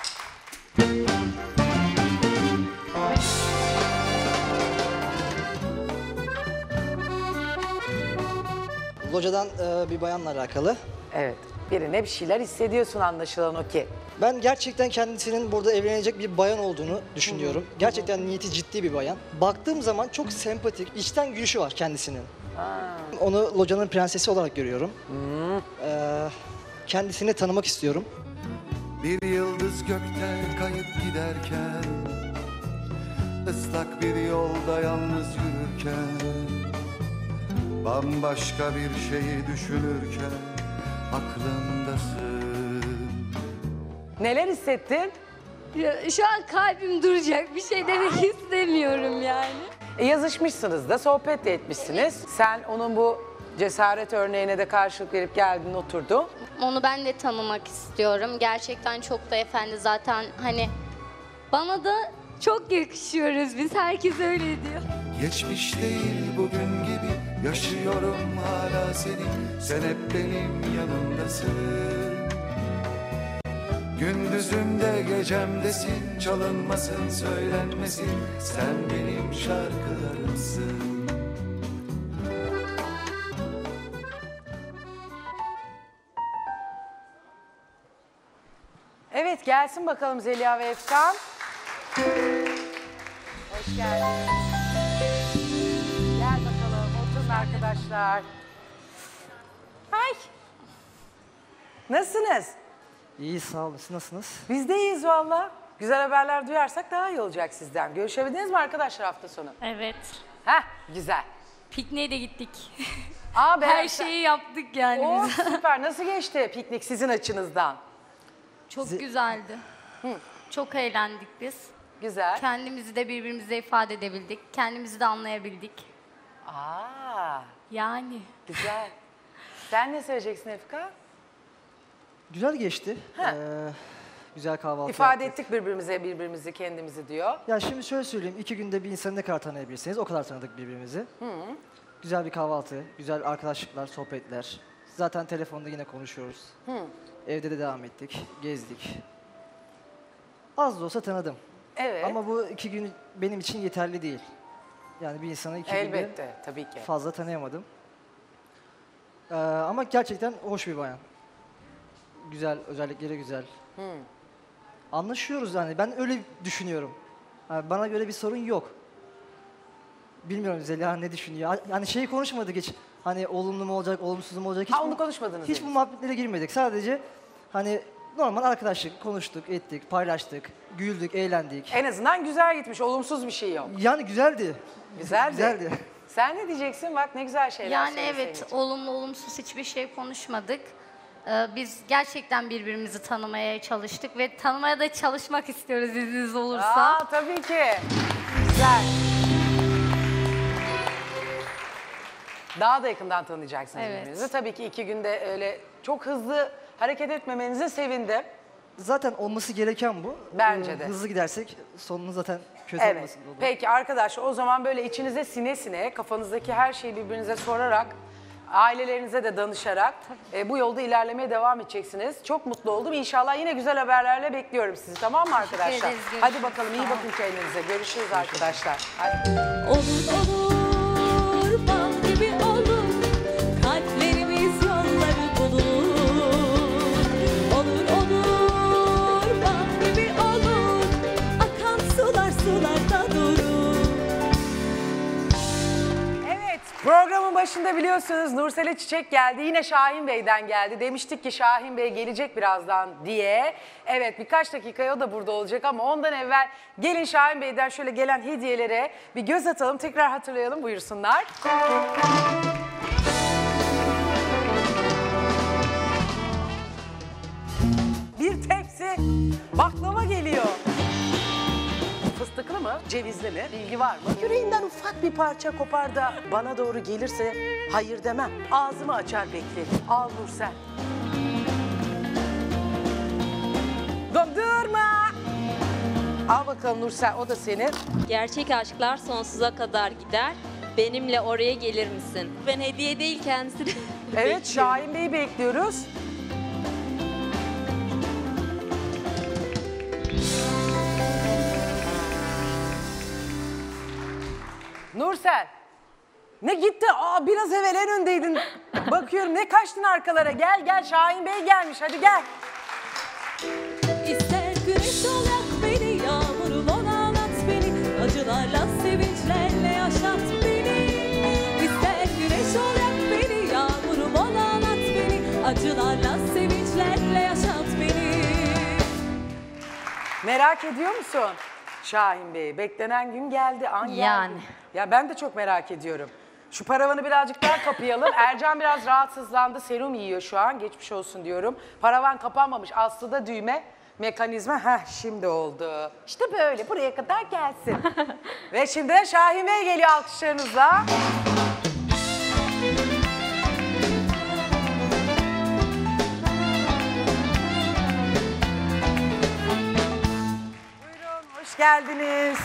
Locadan bir bayanla alakalı. Evet. Birine bir şeyler hissediyorsun anlaşılan o ki. Ben gerçekten kendisinin burada evlenecek bir bayan olduğunu düşünüyorum. Gerçekten niyeti ciddi bir bayan. Baktığım zaman çok sempatik, içten gülüşü var kendisinin. Onu locanın prensesi olarak görüyorum. Kendisini tanımak istiyorum. Bir yıldız gökten kayıp giderken, ıslak bir yolda yalnız yürürken, bambaşka bir şeyi düşünürken aklımdasın. Neler hissettin? Şu an kalbim duracak. Bir şey demek istemiyorum yani. Yazışmışsınız da, sohbet de etmişsiniz. Sen onun bu cesaret örneğine de karşılık verip geldin, oturdun. Onu ben de tanımak istiyorum. Gerçekten çok da efendi zaten, hani bana da çok yakışıyoruz biz. Herkes öyle diyor. Geçmiş değil bugün gibi, yaşıyorum hala seni. Sen hep benim yanımdasın. Gündüzümde gecemdesin, çalınmasın söylenmesin. Sen benim şarkılarımsın. Evet, gelsin bakalım Zeliha ve Efkan. Hoş geldiniz. Gel bakalım, oturun arkadaşlar. Ay. Nasılsınız? İyi, sağ olun. Siz nasılsınız? Biz de iyiyiz valla. Güzel haberler duyarsak daha iyi olacak sizden. Görüşebildiniz mi arkadaşlar hafta sonu? Evet. Heh, güzel. Pikniğe de gittik. Aa, Her şeyi yaptık yani Oo, biz. süper. Nasıl geçti piknik sizin açınızdan? Çok güzeldi. Çok eğlendik biz. Güzel. Kendimizi de birbirimize ifade edebildik. Kendimizi de anlayabildik. Aa. Yani. Güzel. Sen ne söyleyeceksin Efka? Güzel geçti. Güzel kahvaltı İfade yaptık. ettik birbirimizi, kendimizi diyor. Ya şimdi şöyle söyleyeyim, 2 günde bir insanı ne kadar tanıyabilirsiniz, o kadar tanıdık birbirimizi. Güzel bir kahvaltı, güzel arkadaşlıklar, sohbetler. Zaten telefonda yine konuşuyoruz. Evde de devam ettik, gezdik. Az da olsa tanıdım. Evet. Ama bu 2 gün benim için yeterli değil. Yani bir insanı 2 günde Elbette, tabii ki. fazla tanıyamadım. Ama gerçekten hoş bir bayan. Güzel, özellikleri güzel. Anlaşıyoruz yani, ben öyle düşünüyorum. Yani bana göre bir sorun yok. Bilmiyorum Zeliha ne düşünüyor. Yani şeyi konuşmadık hiç. Hani olumlu mu olacak, olumsuz mu olacak. Hiç onu konuşmadınız. Hiç bu muhabbetlere girmedik. Sadece hani normal arkadaşlık, konuştuk, ettik, paylaştık, güldük, eğlendik. En azından güzel gitmiş, olumsuz bir şey yok. Yani güzeldi. Güzeldi. Güzeldi. Sen ne diyeceksin? Bak ne güzel şeyler Yani söyledi evet, senin için. olumlu olumsuz hiçbir şey konuşmadık. Biz gerçekten birbirimizi tanımaya çalıştık ve tanımaya da çalışmak istiyoruz izniniz olursa. Aa, tabii ki. Güzel. Daha da yakından tanıyacaksınız Evet. birbirinizi. Tabii ki 2 günde öyle çok hızlı hareket etmemenize sevindim. Zaten olması gereken bu. Bence de. Hızlı gidersek sonunu zaten kötü Evet. olmasın olur. Peki arkadaşlar, o zaman böyle içinize sine sine, kafanızdaki her şeyi birbirinize sorarak, ailelerinize de danışarak bu yolda ilerlemeye devam edeceksiniz. Çok mutlu oldum. İnşallah yine güzel haberlerle bekliyorum sizi, tamam mı arkadaşlar? ederiz, görüşürüz. Hadi bakalım, iyi bakın kendinize. Görüşürüz arkadaşlar. Hadi. Olur bal gibi olur, kalplerimiz yolları bulur. Olur bal gibi olur, akan sular sularda durur. Evet, programın başında biliyorsunuz Nursel'e çiçek geldi. Yine Şahin Bey'den geldi. Demiştik ki Şahin Bey gelecek birazdan diye. Evet, birkaç dakikaya o da burada olacak ama ondan evvel gelin Şahin Bey'den şöyle gelen hediyelere bir göz atalım. Tekrar hatırlayalım, buyursunlar. Bir tepsi baklava geliyor. fıstıklı mı, cevizli mi? Bilgi var mı? Yüreğinden ufak bir parça kopar da bana doğru gelirse hayır demem. Ağzımı açar beklerim. Al Nursel. Dondurma! Al bakalım Nursel, o da senin. Gerçek aşklar sonsuza kadar gider. Benimle oraya gelir misin? Ben hediye değil kendisini. Evet, Şahin Bey'i bekliyoruz. Nursel, ne gitti? Aa, biraz evvel en öndeydin. Bakıyorum ne kaçtın arkalara. Gel gel, Şahin Bey gelmiş, hadi gel. İster güneş ol yak beni, yağmurun ol ağlat beni, acılarla sevinçlerle yaşat beni. İster güneş ol yak beni, yağmurun ol ağlat beni, acılarla sevinçlerle yaşat beni. Merak ediyor musun Şahin Bey? Beklenen gün geldi, an geldi. Yani. Ya ben de çok merak ediyorum. Şu paravanı birazcık daha kapayalım. Ercan biraz rahatsızlandı, serum yiyor şu an. Geçmiş olsun diyorum. Paravan kapanmamış, aslında düğme mekanizma. Heh, şimdi oldu. İşte böyle, buraya kadar gelsin. Ve şimdi de Şahin Bey geliyor alkışlarınızla. Buyurun, hoş geldiniz.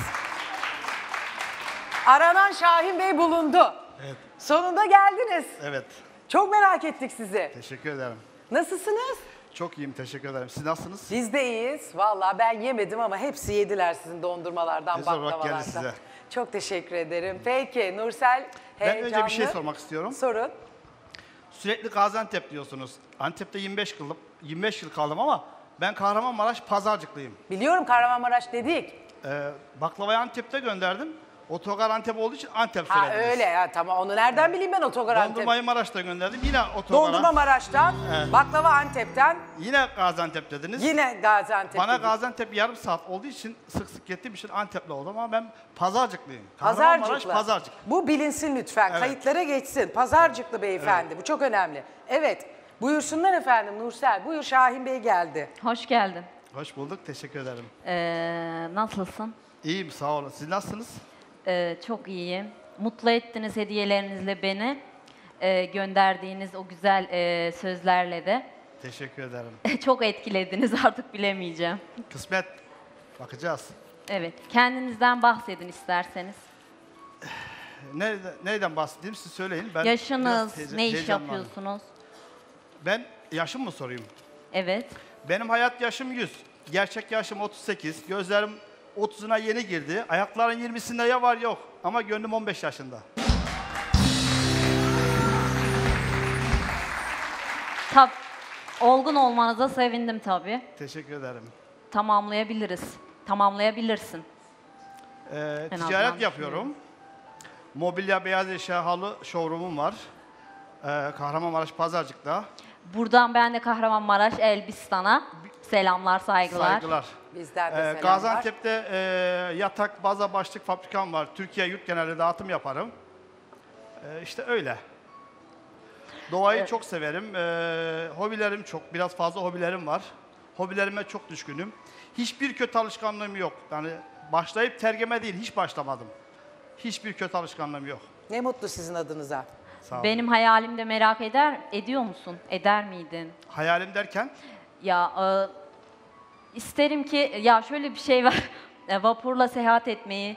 Aranan Şahin Bey bulundu. Evet. Sonunda geldiniz. Evet. Çok merak ettik sizi. Teşekkür ederim. Nasılsınız? Çok iyiyim, teşekkür ederim. Siz nasılsınız? Biz de iyiyiz. Vallahi ben yemedim ama hepsi yediler sizin dondurmalardan, Tez olarak geldi baklavalardan. size. Çok teşekkür ederim. Peki Nursel heyecanlı. Ben önce bir şey sormak istiyorum. Sorun. Sürekli Gaziantep diyorsunuz. Antep'te 25 yıl kaldım ama ben Kahramanmaraş Pazarcıklıyım. Biliyorum, Kahramanmaraş dedik. Baklavayı Antep'te gönderdim. Otogar Antep olduğu için Antep Ha söylediniz. öyle ya, tamam, onu nereden bileyim ben, otogar Antep. Dondurmayı Maraş'ta gönderdim. Yine otogara. Dondurma Maraş'tan, Evet. baklava Antep'ten. Yine Gaziantep dediniz. Yine Gaziantep Bana dedik. Gaziantep yarım saat olduğu için sık sık gittiğim için Antep'li oldum ama ben Pazarcıklıyım. Pazarcıklı. Pazarcık. Bu bilinsin lütfen. Evet. Kayıtlara geçsin. Pazarcıklı beyefendi. Bu çok önemli. Evet. Buyursunlar efendim Nursel. Buyur, Şahin Bey geldi. Hoş geldin. Hoş bulduk, teşekkür ederim. Nasılsın? İyiyim, sağ olun. Siz nasılsınız? Çok iyiyim. Mutlu ettiniz hediyelerinizle beni. Gönderdiğiniz o güzel sözlerle de. Teşekkür ederim. Çok etkilediniz, artık bilemeyeceğim. Kısmet. Bakacağız. Evet. Kendinizden bahsedin isterseniz. Neyden bahsedeyim siz söyleyin. Ben Yaşınız, biraz ne iş heyecanlandım. yapıyorsunuz? Ben yaşım mı sorayım? Evet. Benim hayat yaşım 100. Gerçek yaşım 38. Gözlerim 30'una yeni girdi. Ayakların 20'sinde ya var yok. Ama gönlüm 15 yaşında. Olgun olmanıza sevindim tabii. Teşekkür ederim. Tamamlayabilirsin. Ticaret yapıyorum. Mobilya, beyaz eşya, halı showroom'um var. Kahramanmaraş Pazarcık'ta. Buradan ben de Kahramanmaraş, Elbistan'a selamlar, saygılar. Saygılar. Bizden de selamlar. Gaziantep'te yatak, baza, başlık fabrikam var. Türkiye yurt geneli dağıtım yaparım. İşte öyle. Doğayı çok severim. Hobilerim çok, biraz fazla hobilerim var. Hobilerime çok düşkünüm. Hiçbir kötü alışkanlığım yok. Yani başlayıp tergeme değil, hiç başlamadım. Hiçbir kötü alışkanlığım yok. Ne mutlu sizin adınıza. Sağ olun. Benim hayalimde ediyor musun? Eder miydin? Hayalim derken? Ya isterim ki, ya şöyle bir şey var. Vapurla seyahat etmeyi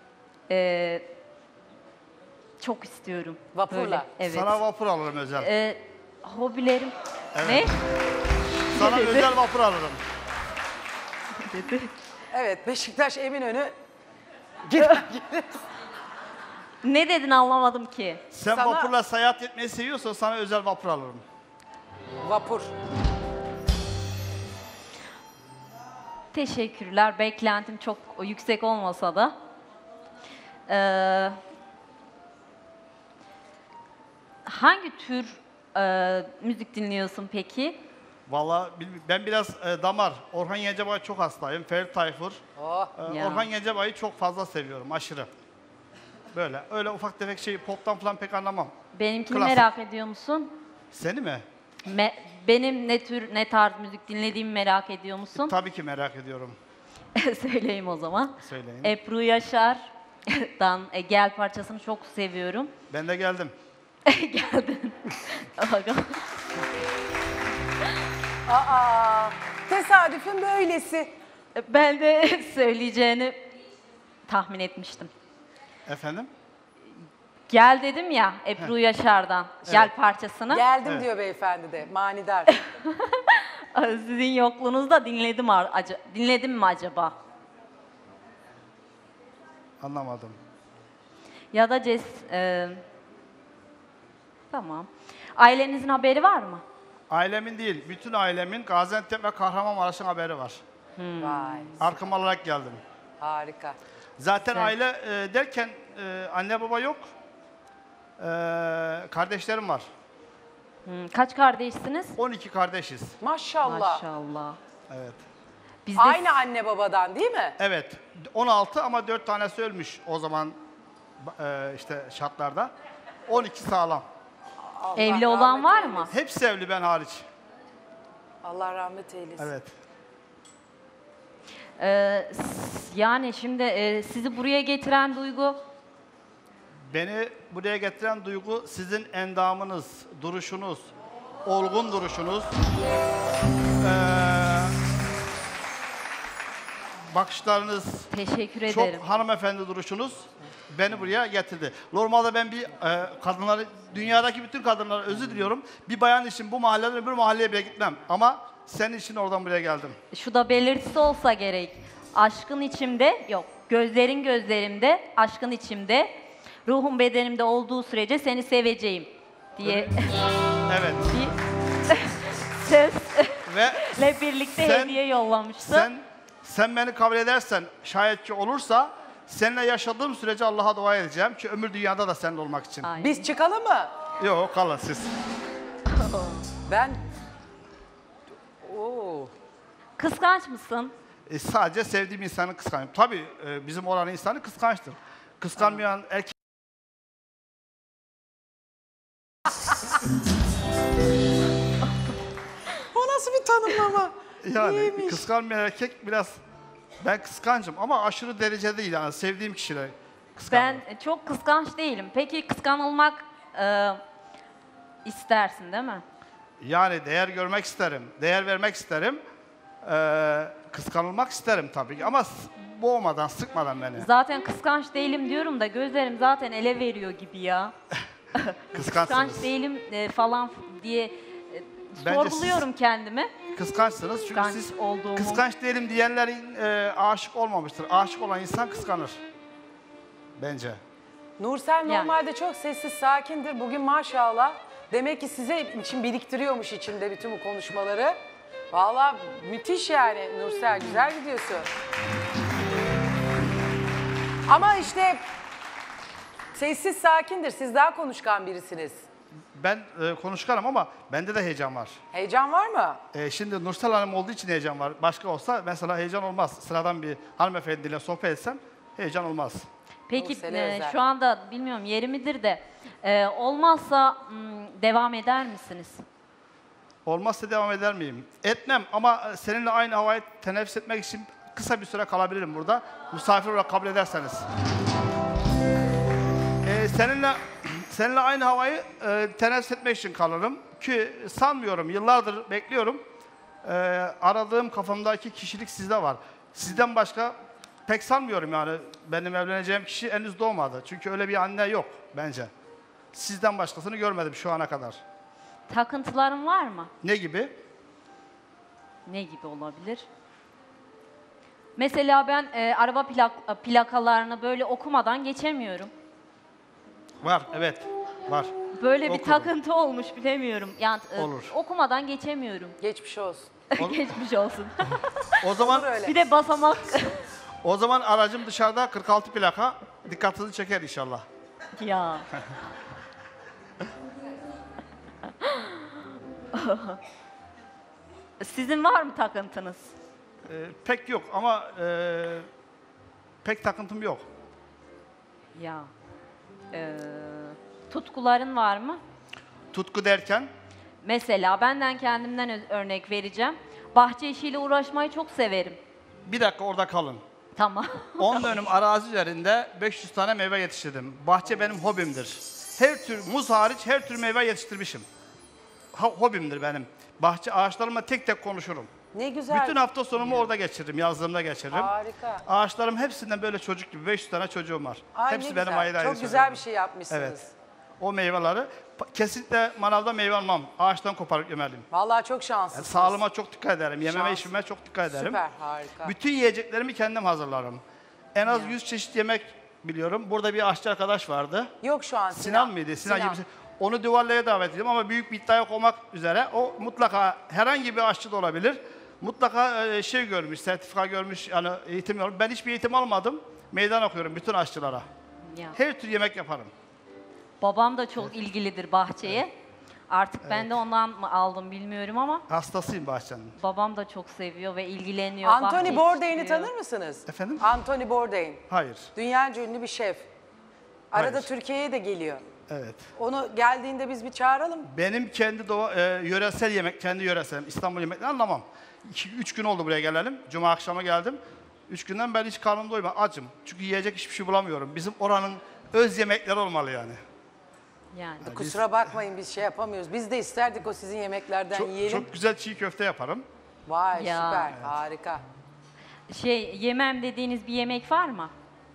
çok istiyorum. Vapurla? Böyle, evet. Sana vapur alırım özel. Hobilerim. Evet. Ne? Sana Ne dedi? özel vapur alırım. Evet, Beşiktaş Eminönü. Ne dedin, anlamadım ki. Sen vapurla seyahat etmeyi seviyorsan sana özel vapur alırım. Vapur. Teşekkürler. Beklentim çok yüksek olmasa da. Hangi tür müzik dinliyorsun peki? Vallahi ben biraz damar. Orhan Gencebay'ı çok hastayım. Ferit Tayfur. Ya. Orhan Gencebay'ı çok fazla seviyorum. Aşırı. Böyle. Öyle ufak tefek şey poptan falan pek anlamam. Benimkini Klasik. merak ediyor musun? Seni mi? Benim ne tarz müzik dinlediğimi merak ediyor musun? Tabii ki merak ediyorum. Söyleyeyim o zaman. Söyleyin. Ebru Yaşar'dan Gel parçasını çok seviyorum. Ben de geldim. Geldin. Bakalım. Aa, tesadüfün böylesi. Ben de söyleyeceğini tahmin etmiştim. Efendim? Gel dedim ya Ebru Yaşar'dan Gel parçasını. Geldim diyor beyefendi de manidar. Sizin yokluğunuzda dinledim mi acaba? Anlamadım. Ya da tamam. Ailenizin haberi var mı? Ailemin değil, bütün ailemin Gaziantep ve Kahramanmaraş'ın haberi var. Vay. Arkam alarak geldim. Harika. Zaten Evet. aile derken anne baba yok. Kardeşlerim var. Kaç kardeşsiniz? 12 kardeşiz. Maşallah. Maşallah. Evet. Biz de Aynı anne babadan değil mi? Evet. 16 ama 4 tanesi ölmüş o zaman işte şartlarda. 12 sağlam. evli olan var mı? Hepsi evli ben hariç. Allah rahmet eylesin. Evet. Yani şimdi sizi buraya getiren duygu Beni buraya getiren duygu sizin endamınız, duruşunuz, olgun duruşunuz, bakışlarınız, teşekkür çok ederim. hanımefendi duruşunuz beni buraya getirdi. Normalde ben bir kadınları, dünyadaki bütün kadınlara özür diliyorum. Bir bayan için bu mahalleden öbür mahalleye bile gitmem. Ama senin için oradan buraya geldim. Şu da belirtisi olsa gerek. Aşkın içimde, yok gözlerin gözlerimde, aşkın içimde, ruhum bedenimde olduğu sürece seni seveceğim diye Evet. bir sözle birlikte sen- hediye yollamıştı. Sen beni kabul edersen, şayet ki olursa seninle yaşadığım sürece Allah'a dua edeceğim ki ömür dünyada da seninle olmak için. Biz çıkalım mı? Yok, kalın siz. Ben... Oo. Kıskanç mısın? Sadece sevdiğim insanı kıskanıyorum. Tabii bizim oranın insanı kıskançtır. Kıskanmayan erkek... O nasıl bir tanımlama? Yani İyiymiş. kıskanmayan erkek biraz... Ben kıskancım ama aşırı derece değil yani sevdiğim kişiler Ben kıskanırım. çok kıskanç değilim. Peki kıskanılmak istersin değil mi? Yani değer görmek isterim, değer vermek isterim. Kıskanılmak isterim tabii ki ama boğmadan, sıkmadan beni. Zaten kıskanç değilim diyorum da gözlerim zaten ele veriyor gibi ya. Kıskanç Kıskançsınız. değilim falan diye Bence sorguluyorum kendimi. Kıskançsınız çünkü Kıskanç siz olduğumu. kıskanç değilim diyenlerin aşık olmamıştır. Aşık olan insan kıskanır. Bence. Nursel normalde çok sessiz, sakindir. Bugün maşallah. Demek ki size için biriktiriyormuş içinde bütün bu konuşmaları. Vallahi müthiş yani Nursel. Güzel gidiyorsun. Ama işte sessiz, sakindir. Siz daha konuşkan birisiniz. Ben konuşkanım ama bende de heyecan var. Heyecan var mı? Şimdi Nursel Hanım olduğu için heyecan var. Başka olsa mesela heyecan olmaz. Sıradan bir hanımefendiyle sohbet etsem heyecan olmaz. Peki Nursel'e özel. şu anda bilmiyorum yeri midir de olmazsa devam eder misiniz? Olmazsa devam eder miyim? Etmem ama seninle aynı havayı teneffüs etmek için kısa bir süre kalabilirim burada. Misafir olarak kabul ederseniz. Seninle aynı havayı teneffüs etmek için kalırım. Ki sanmıyorum, yıllardır bekliyorum. Aradığım kafamdaki kişilik sizde var. Sizden başka pek sanmıyorum yani. Benim evleneceğim kişi henüz doğmadı. Çünkü öyle bir anne yok bence. Sizden başkasını görmedim şu ana kadar. Takıntıların var mı? Ne gibi? Ne gibi olabilir? Mesela ben araba plakalarını böyle okumadan geçemiyorum. Var, evet. Var. Böyle bir Okudum. takıntı olmuş bilemiyorum. Yani Olur. okumadan geçemiyorum. Geçmiş olsun. Geçmiş olsun. O zaman Bir de basamak. o zaman aracım dışarıda 46 plaka. Dikkatinizi çeker inşallah. Ya. Sizin var mı takıntınız? Pek yok ama pek takıntım yok. Ya. Tutkuların var mı? Tutku derken Mesela benden kendimden örnek vereceğim. Bahçe işiyle uğraşmayı çok severim. Bir dakika orada kalın. Tamam. 10 dönüm arazi üzerinde 500 tane meyve yetiştirdim. Bahçe benim hobimdir. Her tür, muz hariç her tür meyve yetiştirmişim. Hobimdir benim. Bahçe ağaçlarımla tek tek konuşurum. Ne güzel. Bütün hafta sonumu orada geçiririm, yazlığımda geçiririm. Harika. Ağaçlarım hepsinden böyle çocuk gibi 500 tane çocuğum var. Ay, Hepsi ne benim güzel. ayrı ayrı Çok güzel çocuğum. bir şey yapmışsınız. Evet. O meyveleri kesinlikle manavda meyve almam. Ağaçtan koparıp yemeliyim. Vallahi çok şanslısınız. Sağlığıma çok dikkat ederim. Yememe Şans. içmeme çok dikkat ederim. Süper, harika. Bütün yiyeceklerimi kendim hazırlarım. En az 100 çeşit yemek biliyorum. Burada bir aşçı arkadaş vardı. Yok şu an Sinan mıydı? Sinan gibi. Onu Duvarlı'ya davet ediyorum ama büyük bir iddia olmak üzere. O mutlaka herhangi bir aşçı da olabilir. Mutlaka şey görmüş, sertifika görmüş, yani eğitim görmüş. Ben hiçbir eğitim almadım. Meydan okuyorum bütün aşçılara. Ya. Her tür yemek yaparım. Babam da çok ilgilidir bahçeye. Artık ben de ondan mı aldım bilmiyorum ama Hastasıyım bahçenin. babam da çok seviyor ve ilgileniyor. Anthony bahçe Bourdain'i yetiştiriyor. tanır mısınız? Efendim? Anthony Bourdain. Hayır. Dünyaca ünlü bir şef. Arada Hayır. Türkiye'ye de geliyor. Evet. Onu geldiğinde biz bir çağıralım. Benim kendi yöresel yemek, kendi yöresel İstanbul yemeklerini anlamam. 2-3 gün oldu buraya gelelim. Cuma akşamı geldim. 3 günden beri hiç karnım doyma, acım. Çünkü yiyecek hiçbir şey bulamıyorum. Bizim oranın öz yemekleri olmalı yani. Yani. Kusura bakmayın biz şey yapamıyoruz. Biz de isterdik o sizin yemeklerden yiyelim. Çok güzel çiğ köfte yaparım. Vay Ya. süper, Evet. harika. Yemem dediğiniz bir yemek var mı?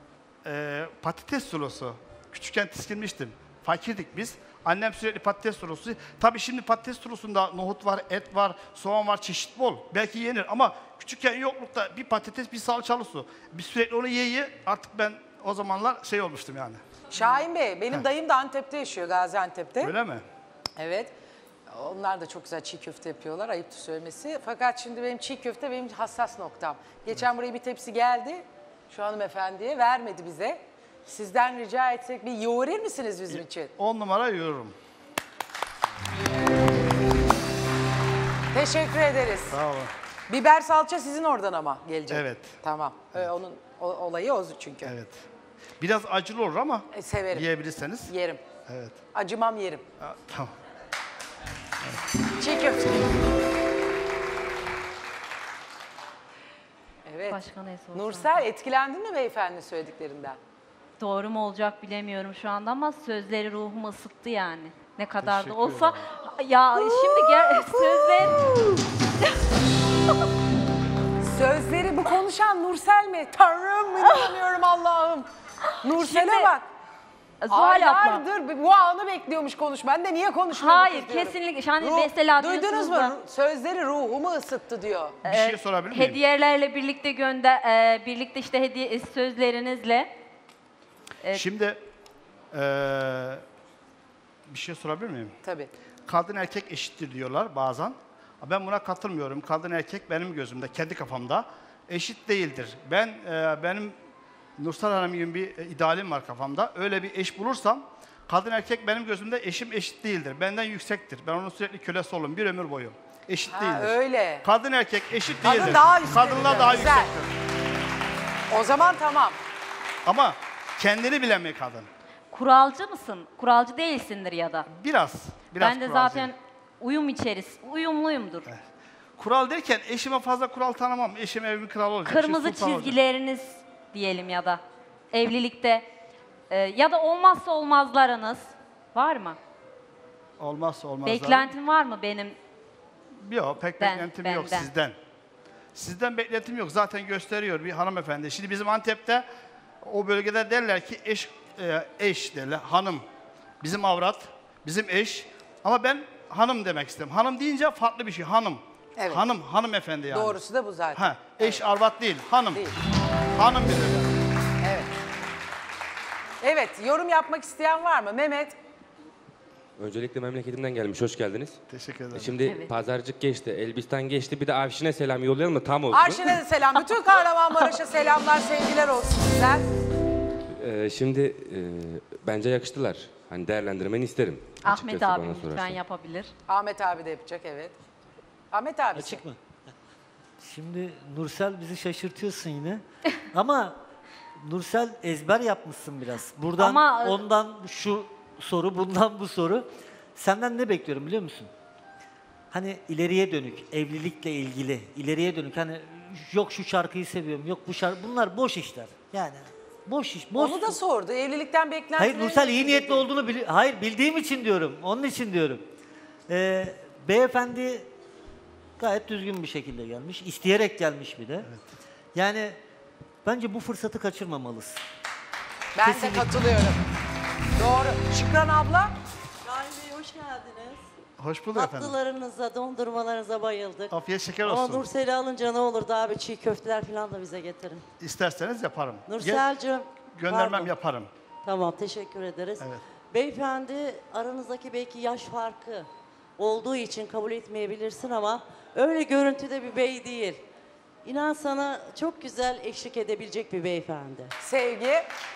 Patates sulusu. Küçükken tiskinmiştim. Fakirdik biz. Annem sürekli patates sulusu. Tabii şimdi patates sulusunda nohut var, et var, soğan var, çeşit bol. Belki yenir ama küçükken yoklukta bir patates, bir salçalı su. Biz sürekli onu ye artık ben o zamanlar şey olmuştum yani. Şahin Bey, benim dayım da Antep'te yaşıyor, Gaziantep'te. Öyle mi? Evet. Onlar da çok güzel çiğ köfte yapıyorlar, ayıptır söylemesi. Fakat şimdi benim çiğ köfte benim hassas noktam. Geçen buraya bir tepsi geldi, şu hanımefendiye vermedi bize. Sizden rica etsek bir yoğurur misiniz bizim için? 10 numara yoğururum. Teşekkür ederiz. Sağ olun. Biber salça sizin oradan ama gelecek. Evet. Tamam. Onun olayı o çünkü. Evet. Biraz acılı olur ama severim. yiyebilirseniz. Yerim. Evet. Acımam yerim. Tamam. Çiğ köfte. Evet. Başka ne sorsam? Nursel, etkilendin mi beyefendi söylediklerinden? Doğru mu olacak bilemiyorum şu anda ama sözleri ruhumu ısıttı yani. Ne kadar da Teşekkür olsa. Ya şimdi sözler... Sözleri bu konuşan Nursel mi? Tanrım inanamıyorum Allah'ım. Nursel'e Şimdi- bak. Zuhal abla. Aylardır bu anı bekliyormuş konuş. Ben de niye konuşmuyor bu Hayır, kız diyorum. kesinlikle. Hani mesela Duydunuz diyorsunuz mu? da- Sözleri ruhumu ısıttı diyor. Bir şey sorabilir miyim? Hediyelerle birlikte birlikte işte hediye sözlerinizle. Şimdi bir şey sorabilir miyim? Tabii. Kadın erkek eşittir diyorlar bazen. Ben buna katılmıyorum. Kadın erkek benim gözümde, kendi kafamda eşit değildir. Benim Nursel Hanım gibi bir idealim var kafamda. Öyle bir eş bulursam kadın erkek benim gözümde eşim eşit değildir. Benden yüksektir. Ben onun sürekli kölesi olurum bir ömür boyu. Eşit değildir. Öyle. Kadın erkek eşit Kadın değildir. daha üstündür. Kadınlar daha Güzel. yüksektir. O zaman tamam. Ama kendini bilen bir kadın. Kuralcı mısın? Kuralcı değilsindir ya da. Biraz Ben de kuralcıyım. zaten uyumluyumdur. Kural derken eşime fazla kural tanımam. Eşim evimin kralı olacak. Kırmızı sultan olacak. çizgileriniz diyelim ya da evlilikte ya da olmazsa olmazlarınız var mı? Olmazsa olmazlar. Beklentin var mı benim? Yok, pek beklentim yok benden. sizden. Sizden beklentim yok. Zaten gösteriyor bir hanımefendi. Şimdi bizim Antep'te o bölgede derler ki eş derler, hanım. Bizim avrat, bizim eş. Ama ben hanım demek istedim. Hanım deyince farklı bir şey, hanım. Evet. Hanım, hanımefendi yani. Doğrusu da bu zaten. Ha, eş, avrat değil, hanım. Değil. Hanım bilir. Evet. Evet, yorum yapmak isteyen var mı? Mehmet. Öncelikle memleketimden gelmiş, hoş geldiniz. Teşekkür ederim. Şimdi Evet. Pazarcık geçti, Elbistan geçti, bir de Avşin'e selam yollayalım da tam olsun. Arşin'e de selam. Bütün Kahramanmaraş'a selamlar, sevgiler olsun sizden. Şimdi bence yakıştılar. Hani değerlendirmeni isterim. Ahmet açıkçası abi bana lütfen sorarsan. yapabilir. Ahmet abi de yapacak, evet. Ahmet abi. Açık mı? Şimdi Nursel bizi şaşırtıyorsun yine. Ama Nursel ezber yapmışsın biraz. Buradan Ama- ondan şu soru, bundan bu soru. Senden ne bekliyorum biliyor musun? Hani ileriye dönük, evlilikle ilgili, ileriye dönük. Hani yok şu şarkıyı seviyorum, yok bu şarkı. Bunlar boş işler. Yani boş iş. Boş. Onu da sordu. Evlilikten beklentileri... Hayır Nursel iyi niyetli olduğunu hayır bildiğim için diyorum. Onun için diyorum. Beyefendi gayet düzgün bir şekilde gelmiş. İsteyerek gelmiş bir de. Evet. Yani bence bu fırsatı kaçırmamalısın. Ben Kesinlikle. de katılıyorum. Doğru. Şükran abla. Şahin Bey hoş geldiniz. Hoş bulduk efendim. Tatlılarınıza, dondurmalarınıza bayıldık. Afiyet şeker Ama olsun. Nursel'i alınca ne olur daha bir çiğ köfteler falan da bize getirin. İsterseniz yaparım. Nursel'cim. Göndermem pardon. yaparım. Tamam teşekkür ederiz. Evet. Beyefendi aranızdaki belki yaş farkı olduğu için kabul etmeyebilirsin ama öyle görüntüde bir bey değil. İnan sana çok güzel eşlik edebilecek bir beyefendi. Sevgi.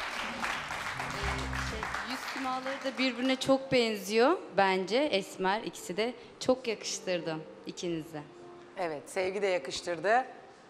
Yüz simaları da birbirine çok benziyor bence. Esmer ikisi de. Çok yakıştırdım ikinize. Evet, Sevgi de yakıştırdı.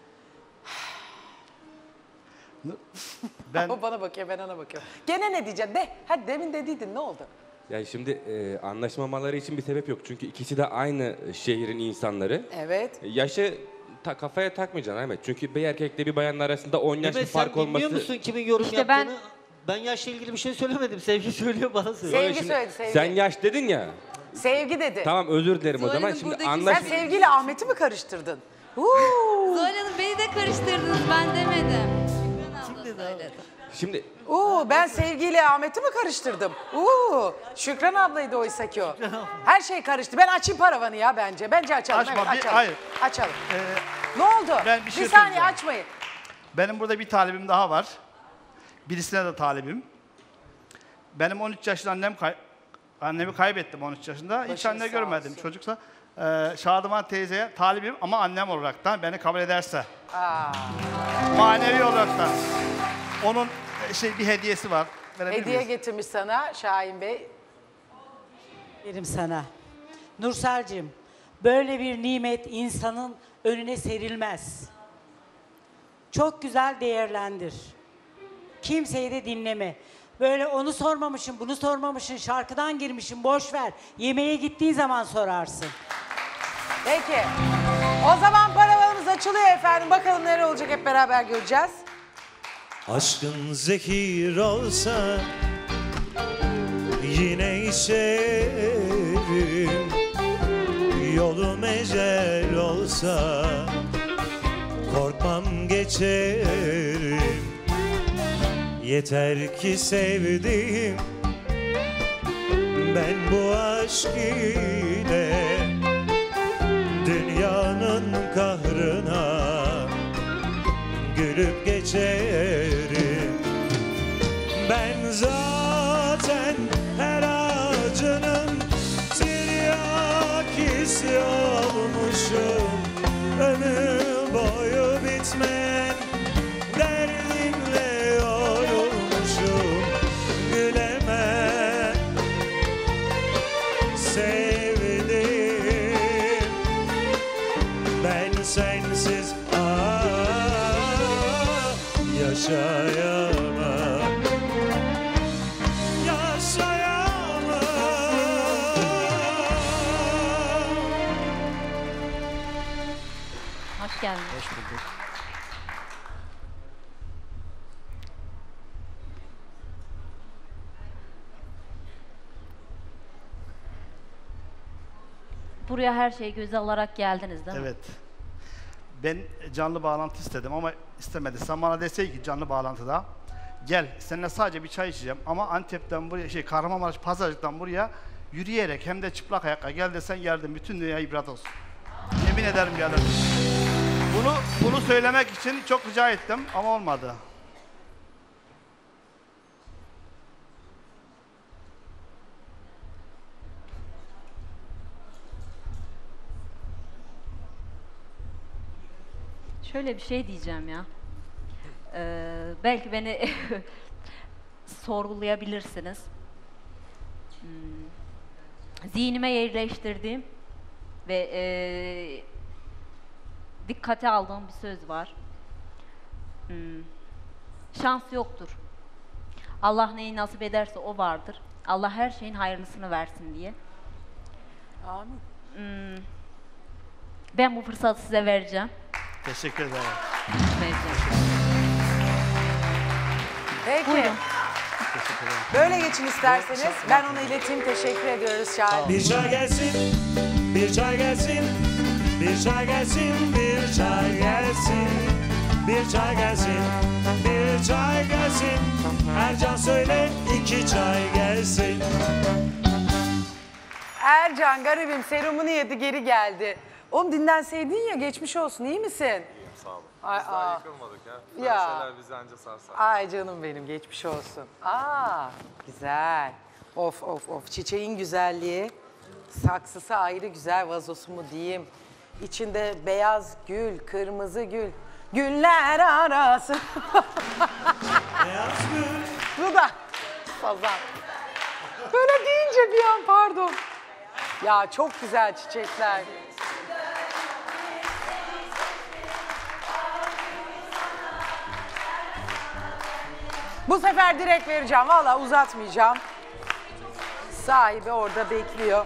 Ben... O bana bakıyor, ben ona bakıyorum. Gene ne diyeceksin? De, hadi demin dediydin, ne oldu? Yani şimdi anlaşmamaları için bir sebep yok. Çünkü ikisi de aynı şehrin insanları. Evet. Yaşı kafaya takmayacaksın Ahmet. Çünkü bir erkekle bir bayanın arasında 10 yaş bir fark sen olması... bilmiyor musun kimin yorum İşte yaptığını? Ben yaşla ilgili bir şey söylemedim. Sevgi söylüyor bana söylüyor. Sevgi Şimdi söyledi, Sevgi. Sen yaş dedin ya. Sevgi dedi. Tamam özür dilerim o zaman. Hanım Şimdi buradaki- Sen Sevgi ile Ahmet'i mi karıştırdın? Zuhal Hanım beni de karıştırdınız ben demedim. Şükran abla söyledi. Şimdi Ben Sevgi ile Ahmet'i mi karıştırdım? Şükran ablaydı oysa ki o. Her şey karıştı. Ben açayım paravanı ya bence. Bence açalım. Açma, evet, bir- açalım. hayır. Açalım. Ne oldu? Ben bir bir şey saniye söyleyeceğim. açmayın. Benim burada bir talibim daha var. Birisine de talibim. Benim 13 yaşında annemi kaybettim 13 yaşında. Hiç Başınız anne sağ görmedim olsun. çocuksa. Şadıman teyzeye talibim ama annem olaraktan beni kabul ederse. Manevi olaraktan. Onun bir hediyesi var. Verebilir Hediye miyiz? getirmiş sana Şahin Bey. Verim sana. Nursel'cim, böyle bir nimet insanın önüne serilmez. Çok güzel değerlendir. Kimseyi de dinleme. Böyle onu sormamışsın, bunu sormamışsın, şarkıdan girmişsin, boş ver. Yemeğe gittiğin zaman sorarsın. Peki. O zaman paravanımız açılıyor efendim. Bakalım neler olacak hep beraber göreceğiz. Aşkın zehir olsa yine içerim, yolum ecel olsa korkmam geçerim. Yeter ki sevdiğim ben bu aşk ile dünyanın kahrına gülüp geçerim. Ben zaten her ağacının tiryakisi olmuşum. Ömür boyu bitmeyen derdimle yorulmuşum. Gülemem sevdim, ben sensiz yaşayamam, yaşayamam. Hoş geldin. Hoş bulduk. Buraya her şeyi göze alarak geldiniz değil mi? Evet. Ben canlı bağlantı istedim ama istemedi. Sen bana deseydin ki canlı bağlantıda gel seninle sadece bir çay içeceğim ama Antep'ten buraya Kahramanmaraş Pazarcık'tan buraya yürüyerek hem de çıplak ayakla gel desen geldim. Bütün dünya ibret olsun. Yemin ederim geldim. Bunu söylemek için çok rica ettim ama olmadı. Şöyle bir şey diyeceğim ya. Belki beni sorgulayabilirsiniz. Zihnime yerleştirdiğim ve dikkate aldığım bir söz var. Şans yoktur. Allah neyi nasip ederse o vardır. Allah her şeyin hayırlısını versin diye. Amin. Ben bu fırsatı size vereceğim. Teşekkür ederim. Peki. Teşekkür ederim. Böyle geçin isterseniz. Ben ona ileteyim. Teşekkür ediyoruz Şahin. Bir çay gelsin, bir çay gelsin, bir çay gelsin, bir çay gelsin, bir çay gelsin, bir çay gelsin. Ercan söyle 2 çay gelsin. Ercan garibim serumunu yedi geri geldi. Oğlum dinlenseydin ya geçmiş olsun iyi misin? Sağ olun. Ay, Biz daha aa. yıkılmadık ya. Böyle Ya. şeyler bizi anca sarsar. Ay canım benim geçmiş olsun. Aa güzel. Of of of çiçeğin güzelliği. Saksısı ayrı güzel vazosu mu diyeyim. İçinde beyaz gül, kırmızı gül. Güller arası. Beyaz gül. Bu da fazla. Böyle deyince bir an pardon. Ya çok güzel çiçekler. Bu sefer direkt vereceğim. Vallahi uzatmayacağım. Sahibi orada bekliyor.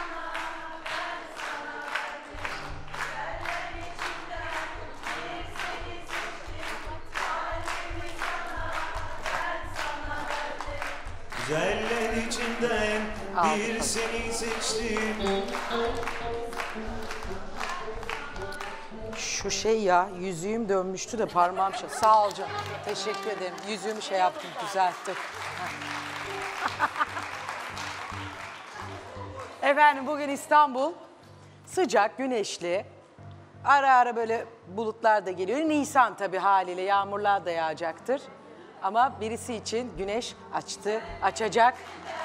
Güzeller içinden bir seni seçtim. Şu şey ya yüzüğüm dönmüştü de parmağım şey. Sağ ol canım. Teşekkür ederim. Yüzüğümü şey yaptım düzelttim. Efendim bugün İstanbul sıcak, güneşli. Ara ara böyle bulutlar da geliyor. Nisan tabii haliyle yağmurlar da yağacaktır. Ama birisi için güneş açtı, açacak.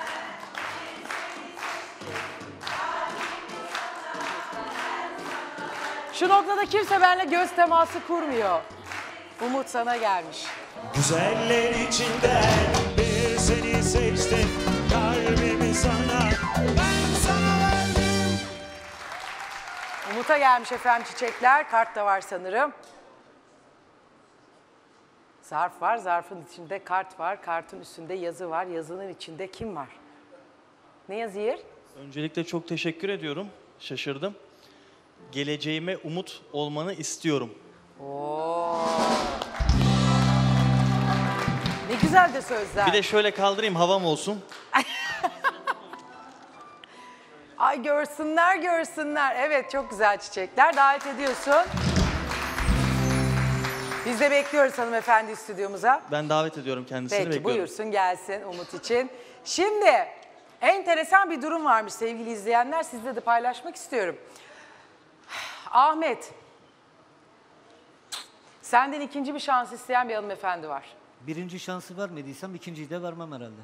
Şu noktada kimse benimle göz teması kurmuyor. Umut sana gelmiş. Güzeller içinden bir seni seçtim. Kalbimi sana, ben sana verdim. Umut'a gelmiş efendim çiçekler. Kart da var sanırım. Zarf var. Zarfın içinde kart var. Kartın üstünde yazı var. Yazının içinde kim var? Ne yazıyor? Öncelikle çok teşekkür ediyorum. Şaşırdım. Geleceğime umut olmanı istiyorum. Oo. Ne güzel de sözler. Bir de şöyle kaldırayım havam olsun. Ay görsünler görsünler. Evet çok güzel çiçekler. Davet ediyorsun. Biz de bekliyoruz hanımefendi stüdyomuza. Ben davet ediyorum kendisini, Peki bekliyorum. buyursun gelsin Umut için. Şimdi enteresan bir durum varmış sevgili izleyenler. Sizle de paylaşmak istiyorum. Ahmet, senden ikinci bir şans isteyen bir hanımefendi var. Birinci şansı vermediysem ikinciyi de vermem herhalde.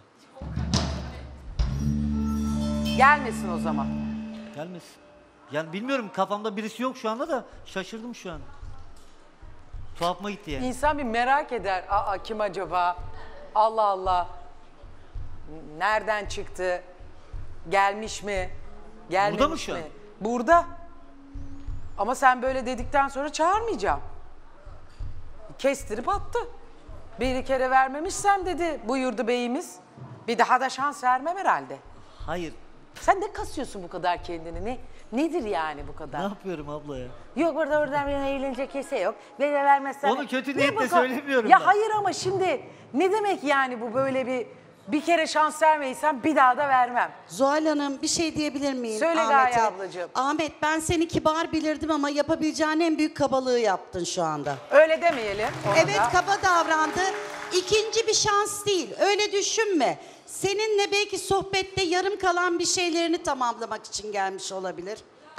Gelmesin o zaman. Gelmesin. Yani bilmiyorum kafamda birisi yok şu anda da şaşırdım şu an. Tuhafıma gitti yani. İnsan bir merak eder. Aa kim acaba? Allah Allah. Nereden çıktı? Gelmiş mi? Gelmemiş Burada mı şu an? Burada. Ama sen böyle dedikten sonra çağırmayacağım. Kestirip attı. Bir kere vermemişsem dedi buyurdu beyimiz. Bir daha da şans vermem herhalde. Hayır. Sen ne kasıyorsun bu kadar kendini? Nedir yani bu kadar? Ne yapıyorum abla ya? Yok burada oradan birine eğlenecek kimse yok. Beni de vermezsen... Onu kötü Ne niyetle bakalım? söylemiyorum Ya ben. hayır ama şimdi ne demek yani bu böyle bir kere şans vermeysen bir daha da vermem. Zuhal Hanım bir şey diyebilir miyim Söyle Ahmet'e? Gaye ablacığım. Ahmet ben seni kibar bilirdim ama yapabileceğin en büyük kabalığı yaptın şu anda. Öyle demeyelim. ona Evet da. kaba davrandı. İkinci bir şans değil öyle düşünme. Seninle belki sohbette yarım kalan bir şeylerini tamamlamak için gelmiş olabilir.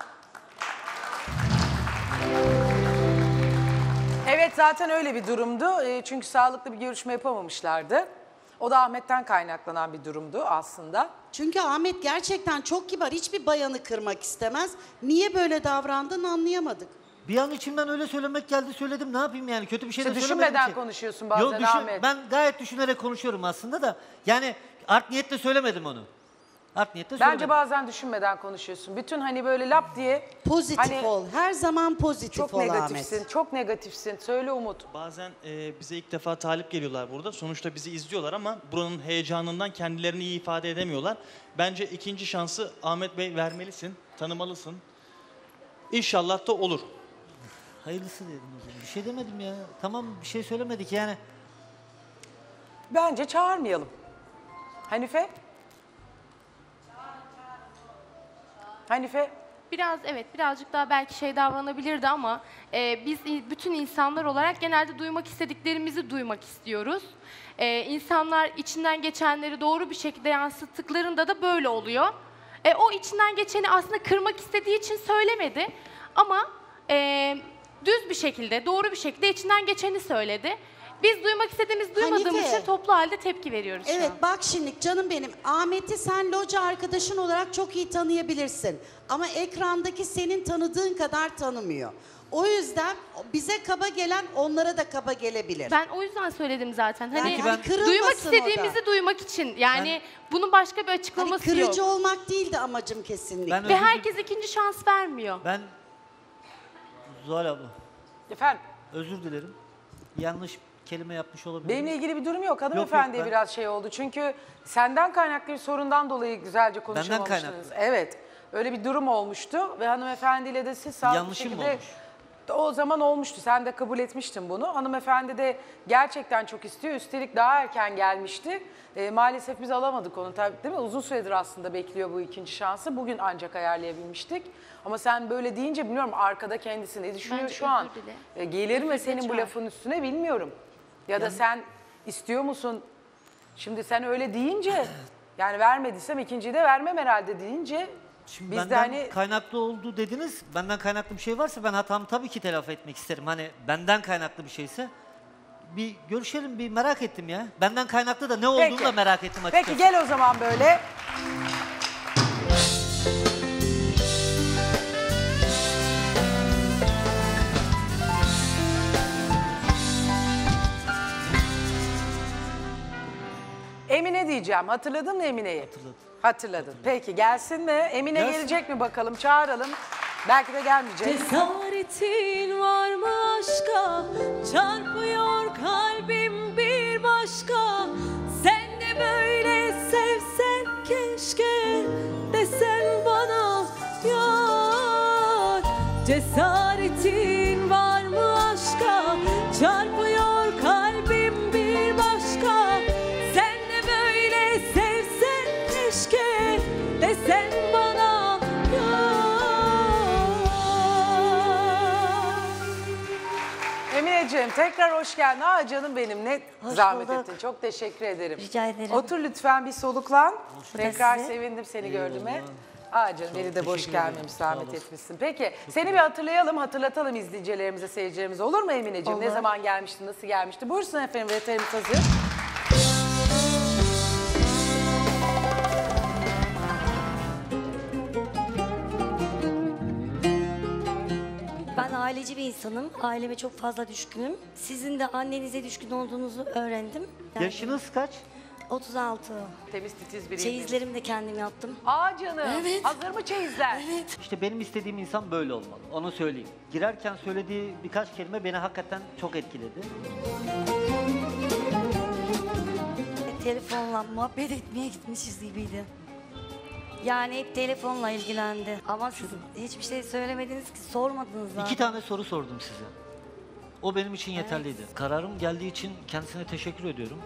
Evet zaten öyle bir durumdu. Çünkü sağlıklı bir görüşme yapamamışlardı. O da Ahmet'ten kaynaklanan bir durumdu aslında. Çünkü Ahmet gerçekten çok kibar. Hiçbir bayanı kırmak istemez. Niye böyle davrandığını anlayamadık. Bir an içimden öyle söylemek geldi söyledim ne yapayım yani kötü bir şey de İşte söylemedim düşünmeden ki. konuşuyorsun bazen Ahmet. Ben gayet düşünerek konuşuyorum aslında da yani art niyetle söylemedim onu. Art niyetle Bence söylemedim. bazen düşünmeden konuşuyorsun. Bütün hani böyle lap diye... Pozitif ol. Her zaman pozitif çok ol negatifsin, Ahmet. çok negatifsin. Söyle Umut. Bazen bize ilk defa talip geliyorlar burada. Sonuçta bizi izliyorlar ama buranın heyecanından kendilerini iyi ifade edemiyorlar. Bence ikinci şansı Ahmet Bey vermelisin, tanımalısın. İnşallah da olur. Hayırlısı dedim o zaman. Bir şey demedim ya. Tamam bir şey söylemedik yani. Bence çağırmayalım. Hanife? Hanife? Birazcık daha belki şey davranabilirdi ama biz bütün insanlar olarak genelde duymak istediklerimizi duymak istiyoruz. İnsanlar içinden geçenleri doğru bir şekilde yansıttıklarında da böyle oluyor. O içinden geçeni aslında kırmak istediği için söylemedi ama düz bir şekilde, doğru bir şekilde içinden geçeni söyledi. Biz duymak istediğimiz duymadığımız Hanife. için toplu halde tepki veriyoruz şu Evet an. bak şimdi canım benim, Ahmet'i sen loca arkadaşın olarak çok iyi tanıyabilirsin. Ama ekrandaki senin tanıdığın kadar tanımıyor. O yüzden bize kaba gelen onlara da kaba gelebilir. Ben o yüzden söyledim zaten. Yani Hani hani kırılmasın duymak o da. istediğimizi duymak için. Yani bunun başka bir Hani açıklaması yok. kırıcı olmak değildi amacım kesinlikle. Ve herkes ikinci şans vermiyor. Ben Zuhal abla. Efendim? Özür dilerim. Yanlış kelime yapmış olabilirim. Benimle ilgili bir durum yok. Hanımefendiye ben- biraz şey oldu. Çünkü senden kaynaklı bir sorundan dolayı güzelce konuşamamıştınız. kaynaklı. Evet. Öyle bir durum olmuştu ve hanımefendiyle de siz sağlıklı Yanlışım mı şekilde... olmuş? O zaman olmuştu. Sen de kabul etmiştin bunu. Hanımefendi de gerçekten çok istiyor. Üstelik daha erken gelmişti. Maalesef biz alamadık onu tabii, değil mi? Uzun süredir aslında bekliyor bu ikinci şansı. Bugün ancak ayarlayabilmiştik. Ama sen böyle deyince bilmiyorum arkada kendisi ne düşünüyor Bence şu an? özür dile. Gelir mi Özür senin dile bu çağır. lafın üstüne bilmiyorum. Ya da sen istiyor musun? Şimdi sen öyle deyince yani vermediysem ikinciyi de vermem herhalde deyince Şimdi biz de benden hani kaynaklı oldu dediniz. Benden kaynaklı bir şey varsa ben hatamı tabii ki telafi etmek isterim. Hani benden kaynaklı bir şeyse bir görüşelim, bir merak ettim ya. Benden kaynaklı da ne olduğunu Peki. da merak ettim açıkçası. Peki gel o zaman böyle. Emine diyeceğim. Hatırladın mı Emine'yi? Hatırladım. Hatırladın. Peki gelsin mi? Emine Gelsin. gelecek mi bakalım? Çağıralım. Belki de gelmeyecek. Cesaretin var mı aşka? Çarpıyor kalbim bir başka. Sen de böyle sevsen keşke, desen bana yar. Cesaretin var mı aşka? Çarpıyor kalbim bir başka. Sen de böyle sevsen keşke, desen bana Emineciğim tekrar hoş geldin. Aa canım benim ne Hoş zahmet bulduk. ettin. Çok teşekkür ederim. Rica ederim. Otur lütfen bir soluklan. Tekrar size. sevindim seni gördüğüme. Aa canım beni de boş teşekkür ederim. gelmemiş, Sağ zahmet olasın. etmişsin. Peki seni bir hatırlayalım, hatırlatalım izleyicilerimize, seyircilerimize. Olur mu Emineciğim? Ne Olur. zaman gelmiştin, nasıl gelmişti? Buyursun efendim, veterimiz hazır. Ben aileci bir insanım. Aileme çok fazla düşkünüm. Sizin de annenize düşkün olduğunuzu öğrendim. Yaşınız kaç? 36. Temiz titiz biriyim. Çeyizlerimi de kendim yaptım. Aa canım. Evet. Hazır mı çeyizler? Evet. İşte benim istediğim insan böyle olmalı. Onu söyleyeyim. Girerken söylediği birkaç kelime beni hakikaten çok etkiledi. Telefonla muhabbet etmeye gitmişiz gibiydi. Yani hep telefonla ilgilendi. Ama siz hiçbir şey söylemediniz ki, sormadınız zaten. 2 tane soru sordum size. O benim için yeterliydi. Kararım geldiği için kendisine teşekkür ediyorum.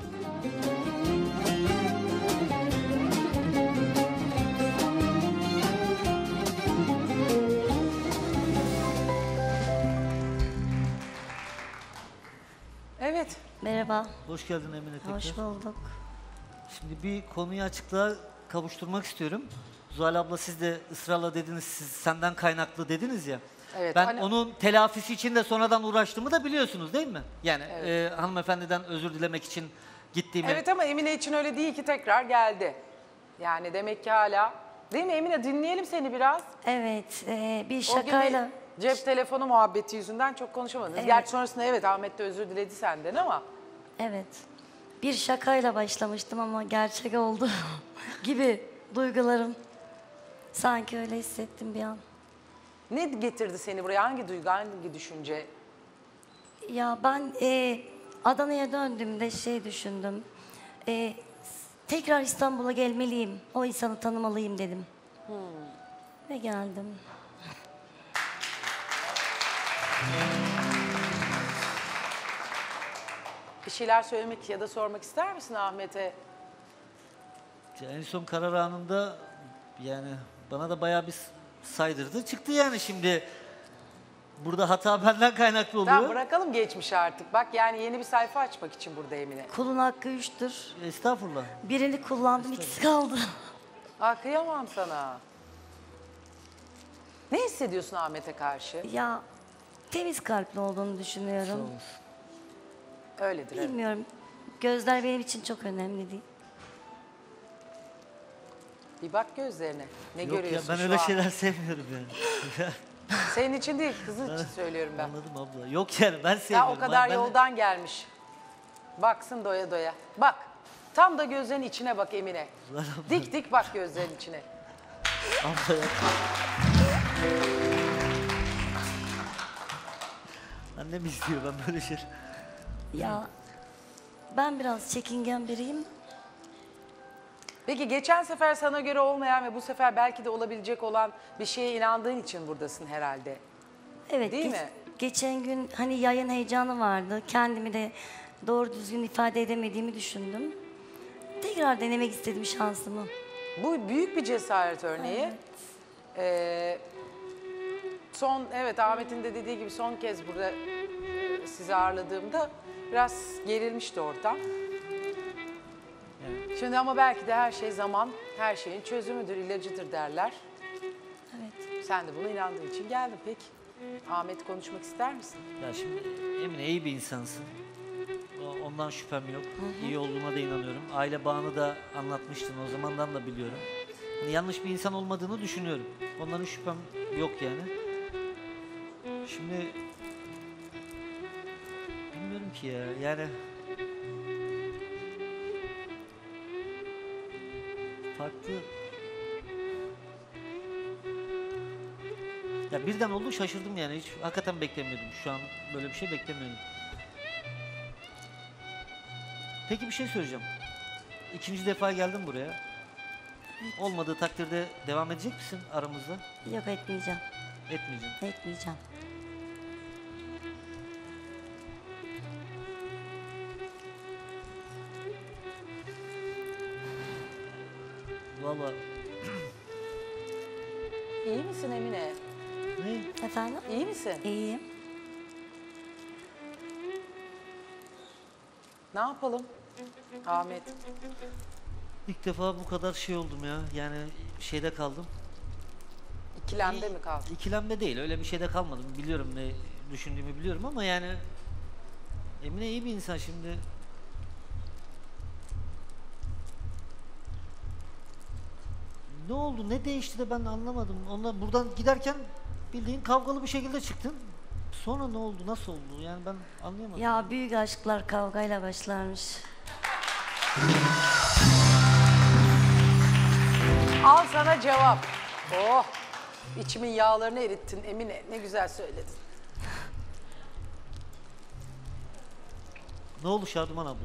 Evet. Merhaba. Hoş geldin Emine tekrar. Hoş bulduk. Şimdi bir konuyu açıklığa kavuşturmak istiyorum. Zuhal abla siz de ısrarla dediniz, siz senden kaynaklı dediniz ya. Evet, ben hani- onun telafisi için de sonradan uğraştığımı da biliyorsunuz değil mi? Yani hanımefendiden özür dilemek için gittiğimi. Evet ama Emine için öyle değil ki, tekrar geldi. Yani demek ki hala. Değil mi Emine? Dinleyelim seni biraz. Evet, bir O şakayla... gün cep telefonu muhabbeti yüzünden çok konuşamadınız. Evet. Gerçi sonrasında evet Ahmet de özür diledi senden ama. Evet. Bir şakayla başlamıştım ama gerçek oldu gibi duygularım. Sanki öyle hissettim bir an. Ne getirdi seni buraya? Hangi duygu, hangi düşünce? Ya ben Adana'ya döndüğümde şey düşündüm. Tekrar İstanbul'a gelmeliyim. O insanı tanımalıyım dedim. Ve geldim. Bir şeyler söylemek ya da sormak ister misin Ahmet'e? En son karar anında yani bana da bayağı bir saydırdı. Çıktı yani şimdi. Burada hata benden kaynaklı oluyor. Tamam bırakalım geçmiş artık. Bak yani yeni bir sayfa açmak için burada Emine. Kulun hakkı 3'tür. Estağfurullah. Birini kullandım, ikisi kaldı. Kıyamam sana. Ne hissediyorsun Ahmet'e karşı? Ya temiz kalpli olduğunu düşünüyorum. Öyledir. evet. Bilmiyorum. Gözler benim için çok önemli değil. Bir bak gözlerine. Ne Yok ya görüyorsun ben şu öyle an? şeyler sevmiyorum yani. Senin için değil, kızın için söylüyorum ben. Anladım abla. Yok yani ben Ya sevmiyorum. o kadar Ben- yoldan gelmiş. Baksın doya doya. Bak. Tam da gözlerin içine bak Emine. Dik dik bak gözlerin içine. Abla ya. Annem istiyor ben böyle şey. Ya ben biraz çekingen biriyim. Peki geçen sefer sana göre olmayan ve bu sefer belki de olabilecek olan bir şeye inandığın için buradasın herhalde. Evet. Değil mi? Geçen gün hani yayın heyecanı vardı. Kendimi de doğru düzgün ifade edemediğimi düşündüm. Tekrar denemek istedim şansımı. Bu büyük bir cesaret örneği. Evet Ahmet'in de dediği gibi son kez burada sizi ağırladığımda biraz gerilmişti ortam. Şimdi ama belki de her şey zaman, her şeyin çözümüdür, ilacıdır derler. Evet. Sen de buna inandığın için geldin. Peki Ahmet konuşmak ister misin? Ya şimdi Emine iyi bir insansın. Ondan şüphem yok. İyi olduğuna da inanıyorum. Aile bağını da anlatmıştın. O zamandan da biliyorum. Yani yanlış bir insan olmadığını düşünüyorum. Ondan hiç şüphem yok yani. Şimdi bilmiyorum ki ya. Yani farklı. Ya birden oldu şaşırdım yani. Hiç hakikaten beklemiyordum. Şu an böyle bir şey beklemiyordum. Peki bir şey söyleyeceğim. İkinci defa geldim buraya. Olmadığı takdirde devam edecek misin aramızda? Yok etmeyeceğim. Etmeyeceğim. Etmeyeceğim. Vallahi İyi misin Emine? ne? Efendim? İyi misin? İyiyim. Ne yapalım Ahmet? İlk defa bu kadar şey oldum ya. Yani şeyde kaldım. İkilemde mi kaldın? İkilemde değil. Öyle bir şeyde kalmadım. Biliyorum ne düşündüğümü biliyorum ama yani Emine iyi bir insan şimdi. Ne oldu? Ne değişti de ben anlamadım. Onlar buradan giderken bildiğin kavgalı bir şekilde çıktın. Sonra ne oldu? Nasıl oldu? Yani ben anlayamadım. Ya büyük aşklar kavgayla başlarmış. Al sana cevap. Oh! İçimin yağlarını erittin Emine. Ne güzel söyledin. Ne oldu Şaduman abla?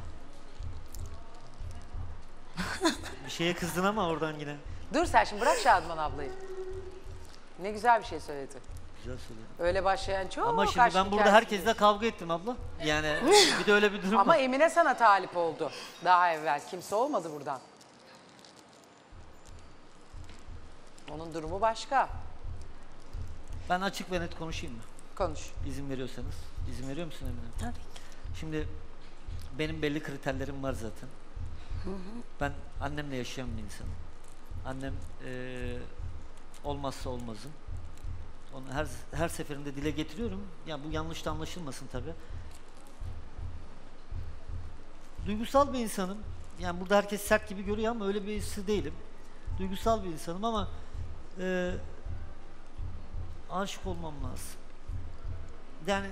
Bir şeye kızdın ama oradan yine. Dur sen şimdi bırak Şaduman ablayı. Ne güzel bir şey söyledin. Güzel söyledin. Öyle başlayan çok Ama şimdi ben aşk burada hikayesi. herkesle kavga ettim abla. Yani bir de öyle bir durum Ama var. Emine sana talip oldu daha evvel. Kimse olmadı buradan. Onun durumu başka. Ben açık ve net konuşayım mı? Konuş. İzin veriyorsanız. İzin veriyor musun Emine? Tabii ki. Şimdi benim belli kriterlerim var zaten. Ben annemle yaşayan bir insanım. Annem olmazsa olmazım. Onu her seferinde dile getiriyorum. Ya bu yanlış da anlaşılmasın tabii. Duygusal bir insanım. Yani burada herkes sert gibi görüyor ama öyle birisi değilim. Duygusal bir insanım ama aşık olmam lazım. Yani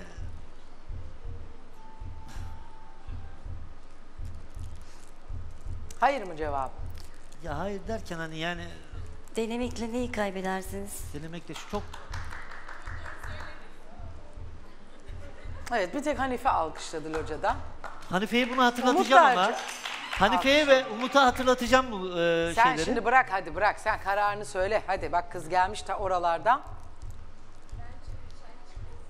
Hayır mı cevap? ya hayır derken hani yani Denemekle neyi kaybedersiniz? denemekle çok Evet bir tek Hanife alkışladı locada. Hanife'ye bunu hatırlatacağım Umut da ama Hanife'ye ve Umut'a hatırlatacağım bu Sen şeyleri. şimdi bırak hadi bırak sen kararını söyle. Hadi bak kız gelmiş ta oralardan.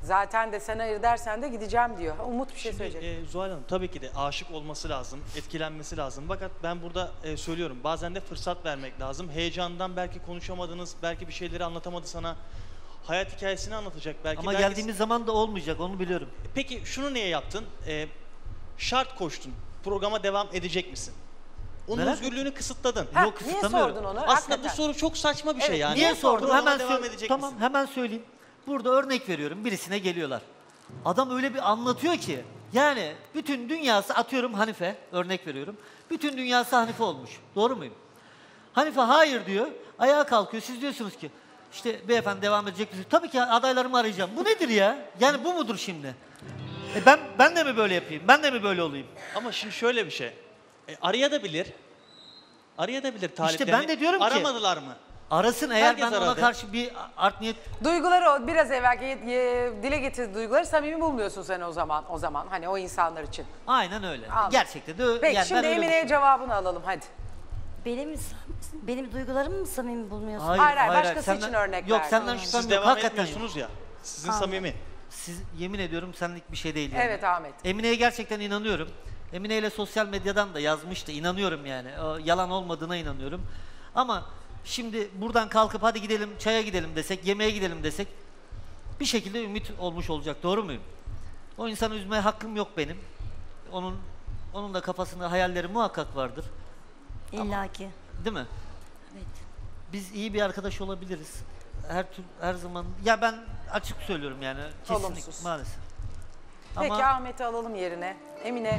Zaten de sen hayır dersen de gideceğim diyor. Umut bir şey söyleyecek. Zuhal Hanım tabii ki de aşık olması lazım, etkilenmesi lazım. Fakat ben burada söylüyorum bazen de fırsat vermek lazım. Heyecandan belki konuşamadınız, belki bir şeyleri anlatamadı sana. Hayat hikayesini anlatacak belki. Ama belki... geldiğimiz zaman da olmayacak, onu biliyorum. Peki şunu niye yaptın? Şart koştun. Programa devam edecek misin? Onun Merak özgürlüğünü kısıtladın. Ha, Yok, niye kısıtlamıyorum. sordun onu? Aslında Hakikaten. bu soru çok saçma bir şey Evet, yani. Niye sordun? Programa Hemen devam söyle. edecek Tamam, misin? hemen söyleyeyim. Burada örnek veriyorum. Birisine geliyorlar. Adam öyle bir anlatıyor ki yani bütün dünyası, atıyorum Hanife, örnek veriyorum. Bütün dünyası Hanife olmuş. Doğru muyum? Hanife hayır diyor. Ayağa kalkıyor. Siz diyorsunuz ki işte beyefendi devam edecek misiniz? Tabii ki adaylarımı arayacağım. Bu nedir ya? Yani bu mudur şimdi? Ben de mi böyle yapayım? Ben de mi böyle olayım? Ama şimdi şöyle bir şey. Arayabilir. Arayabilir taliplerini. İşte ben de diyorum ki Aramadılar mı? arasın eğer Herkes ben ona aradı. karşı bir art niyet... Duyguları o biraz evvelki dile getirdiği duyguları samimi bulmuyorsun sen o zaman hani o insanlar için. Aynen öyle. Anladım. Gerçekten de Peki yani şimdi ben öyle Emine'ye düşünüyorum. cevabını alalım hadi. Benim duygularımı mı samimi bulmuyorsun? Hayır, başkası için örnek Yok verdim. senden Siz şüphem yok. devam Hakikaten etmiyorsunuz ya. Sizin Anladım. samimi. Siz yemin ediyorum senlik bir şey değil yani. Evet Ahmet. Emine'ye gerçekten inanıyorum. Emine ile sosyal medyadan da yazmıştı. İnanıyorum yani. O yalan olmadığına inanıyorum. Ama şimdi buradan kalkıp hadi gidelim çaya gidelim desek, yemeğe gidelim desek bir şekilde ümit olmuş olacak. Doğru muyum? O insanı üzmeye hakkım yok benim. Onun da kafasında hayalleri muhakkak vardır. İlla ki. Değil mi? Evet. Biz iyi bir arkadaş olabiliriz. Her zaman ya ben açık söylüyorum yani kesinlikle Olumsuz. maalesef. Peki Ama Ahmet'i alalım yerine. Emine.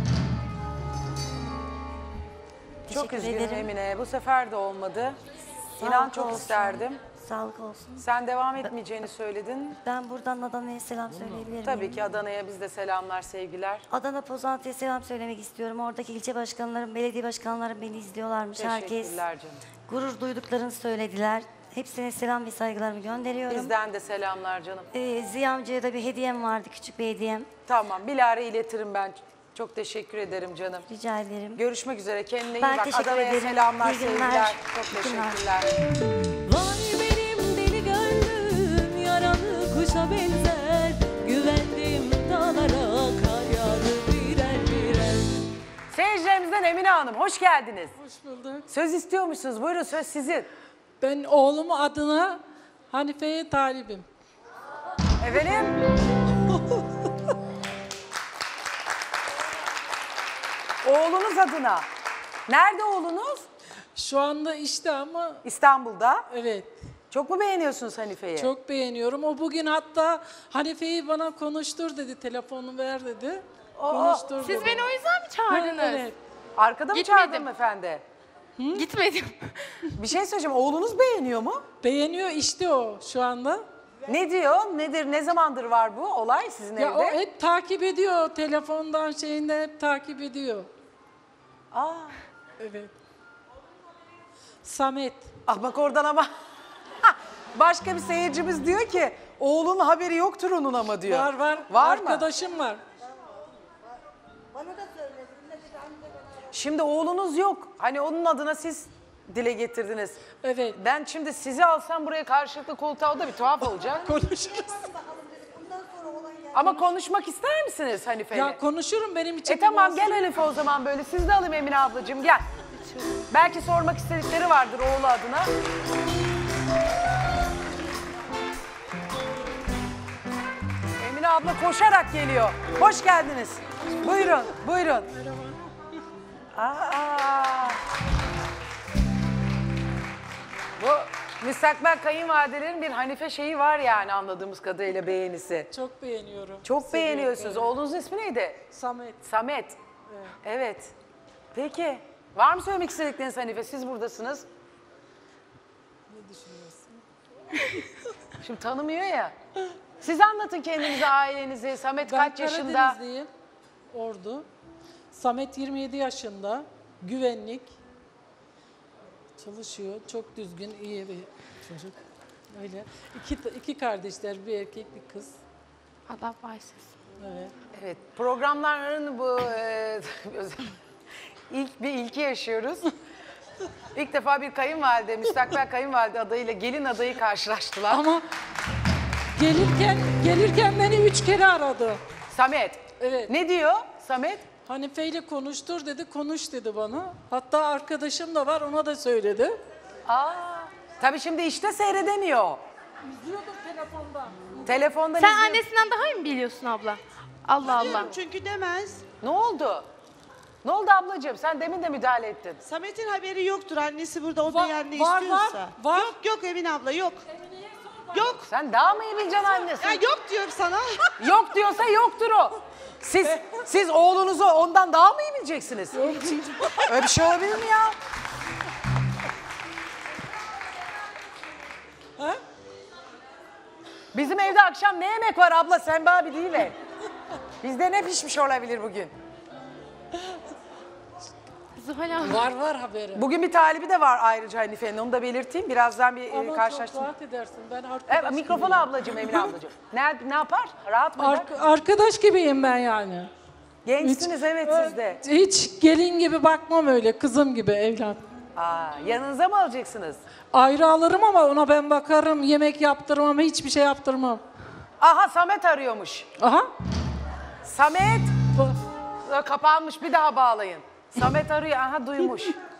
Çok Teşekkür üzgünüm ederim. Emine. Bu sefer de olmadı. İnan Sağlık çok olsun. isterdim. Sağlık olsun. Sen devam etmeyeceğini söyledin. Ben buradan Adana'ya selam söyleyebilir miyim? Tabii ki Adana'ya biz de selamlar, sevgiler. Adana Pozantı'ya selam söylemek istiyorum. Oradaki ilçe başkanlarım, belediye başkanlarım beni izliyorlarmış. Herkes Teşekkürler canım. gurur duyduklarını söylediler. Hepsine selam ve saygılarımı gönderiyorum. Bizden de selamlar canım. Ziya amcaya da bir hediyem vardı, küçük bir hediyem. Tamam, bilahare iletirim ben. Çok teşekkür ederim canım. Rica ederim. Görüşmek üzere. Kendine iyi Ben bak. teşekkür Adana'ya ederim. selamlar, İyi günler. sevgiler. Çok İyi günler. teşekkürler. Vay benim deli gönlüm yaralı kuşa benzer. Güvendim dağlara kar yağdı birer birer. Seyircilerimizden Emine Hanım, hoş geldiniz. Hoş bulduk. Söz istiyormuşsunuz. Buyurun söz sizin. Ben oğlum adına Hanife'ye talibim. Efendim? Oğlunuz adına. Nerede oğlunuz? Şu anda işte ama... İstanbul'da. Evet. Çok mu beğeniyorsunuz Hanife'yi? Çok beğeniyorum. O bugün hatta Hanife'yi bana konuştur dedi. Telefonu ver dedi. Konuştur Siz dedi. beni o yüzden mi çağırdınız? Evet. Arkada mı Gitmedim. çağırdın efendi? Gitmedim. Bir şey söyleyeceğim. Oğlunuz beğeniyor mu? Beğeniyor işte o şu anda. Ne diyor? Nedir? Ne zamandır var bu olay sizin Ya evde? o hep takip ediyor. Telefondan şeyinden hep takip ediyor. Aa. Evet. Samet. Ah bak oradan ama başka bir seyircimiz diyor ki oğlunun haberi yoktur onun ama diyor. Var var. Var mı? Arkadaşım var. Şimdi oğlunuz yok. Hani onun adına siz dile getirdiniz. Evet. Ben şimdi sizi alsam buraya karşılıklı koltuğa o da bir tuhaf olacak. Konuşuruz. Ama konuşmak ister misiniz Hanife'yle? Ya konuşurum benim için. Tamam gel Hanife o zaman böyle. Siz de alayım Emine ablacığım gel. Belki sormak istedikleri vardır oğlu adına. Emine abla koşarak geliyor. Hoş geldiniz. Buyurun, buyurun. Aa. Bu müstakbel kayınvalidelerin bir Hanife şeyi var yani anladığımız kadarıyla beğenisi. Çok beğeniyorum. Çok beğeniyorsunuz. Oğluzun ismi neydi? Samet. Samet. Evet. Peki. Var mı söylemek istedikleriniz Hanife? Siz buradasınız. Ne düşünüyorsun? Şimdi tanımıyor ya. Siz anlatın kendinize, ailenizi. Samet Ben kaç yaşında? Karadenizliyim. Ordu. Samet 27 yaşında. Güvenlik. Çalışıyor. Çok düzgün, iyi bir çocuk. Öyle. İki kardeşler, bir erkek, bir kız. Allah bağışlasın. Evet. Evet. Programların bu ilki yaşıyoruz. İlk defa bir kayınvalide, müstakbel kayınvalide adayıyla gelin adayı karşılaştılar. Ama Gelirken beni 3 kere aradı. Samet. Evet. Ne diyor Samet? Hanife ile konuştur dedi, konuş dedi bana. Hatta arkadaşım da var, ona da söyledi. Tabii şimdi işte seyredemiyor. İzliyordum telefonda. Telefondan Sen izliyor. annesinden daha iyi mi biliyorsun abla? Allah Allah. Çünkü demez. Ne oldu? Ne oldu ablacığım? Sen demin de müdahale ettin. Samet'in haberi yoktur. Annesi burada o beyan ne var, istiyorsa. var. Yok Emine abla yok. Yok. Sen daha mı iyi bileceksin annesi? Ya yok diyorum sana. Yok diyorsa yoktur o. Siz oğlunuzu ondan daha mı iyi bileceksiniz? Öyle bir şey olabilir mi ya? Ha? Bizim evde akşam ne yemek var abla, sen bana bir deyiver. Bizde ne pişmiş olabilir bugün? Zuhal abla. Var haberi. Bugün bir talibi de var ayrıca Hanife'nin, onu da belirteyim. Birazdan bir Ama karşılaştım. çok rahat edersin. Ben arkadaş Evet, mikrofonu gibiyim. ablacığım, Emine ablacığım. Ne yapar? Rahat mı? Arkadaş gibiyim ben yani. Gençsiniz evet siz de. Hiç gelin gibi bakmam öyle, kızım gibi evlat. Yanınıza mı alacaksınız? Ayrı alırım ama ona ben bakarım, yemek yaptırmam, hiçbir şey yaptırmam. Aha Samet arıyormuş. Aha. Samet. Kapanmış, bir daha bağlayın. Samet arıyor, aha duymuş.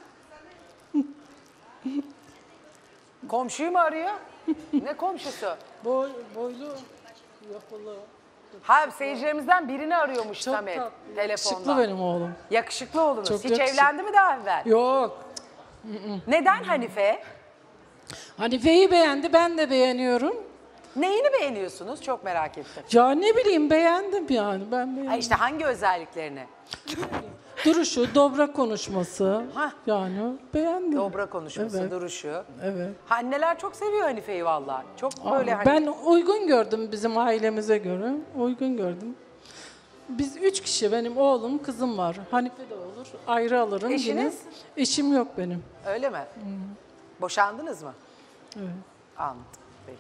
Komşuyu mu arıyor? Ne komşusu? Boylu, yapılı. Ha, seyircilerimizden birini arıyormuş Çok Samet tatlı, telefonda. yakışıklı benim oğlum. Yakışıklı oğlunuz. Çok Hiç yakışıklı. evlendi mi daha evvel? Yok. Neden Hanife? Hanife'yi beğendi, ben de beğeniyorum. Neyini beğeniyorsunuz? Çok merak ettim. Ya ne bileyim, beğendim yani, ben beğendim. Ha, işte hangi özelliklerini? Duruşu, dobra konuşması. Yani beğendim. Dobra konuşması, Evet. duruşu. Evet. Anneler çok seviyor Hanife'yi vallahi. Çok böyle Ama hani... ben uygun gördüm bizim ailemize göre. Uygun gördüm. Biz 3 kişi, benim oğlum, kızım var. Hanife de olur, ayrı alırım. Eşiniz? Yine. Eşim yok benim. Öyle mi? Boşandınız mı? Evet. Anladım. Peki.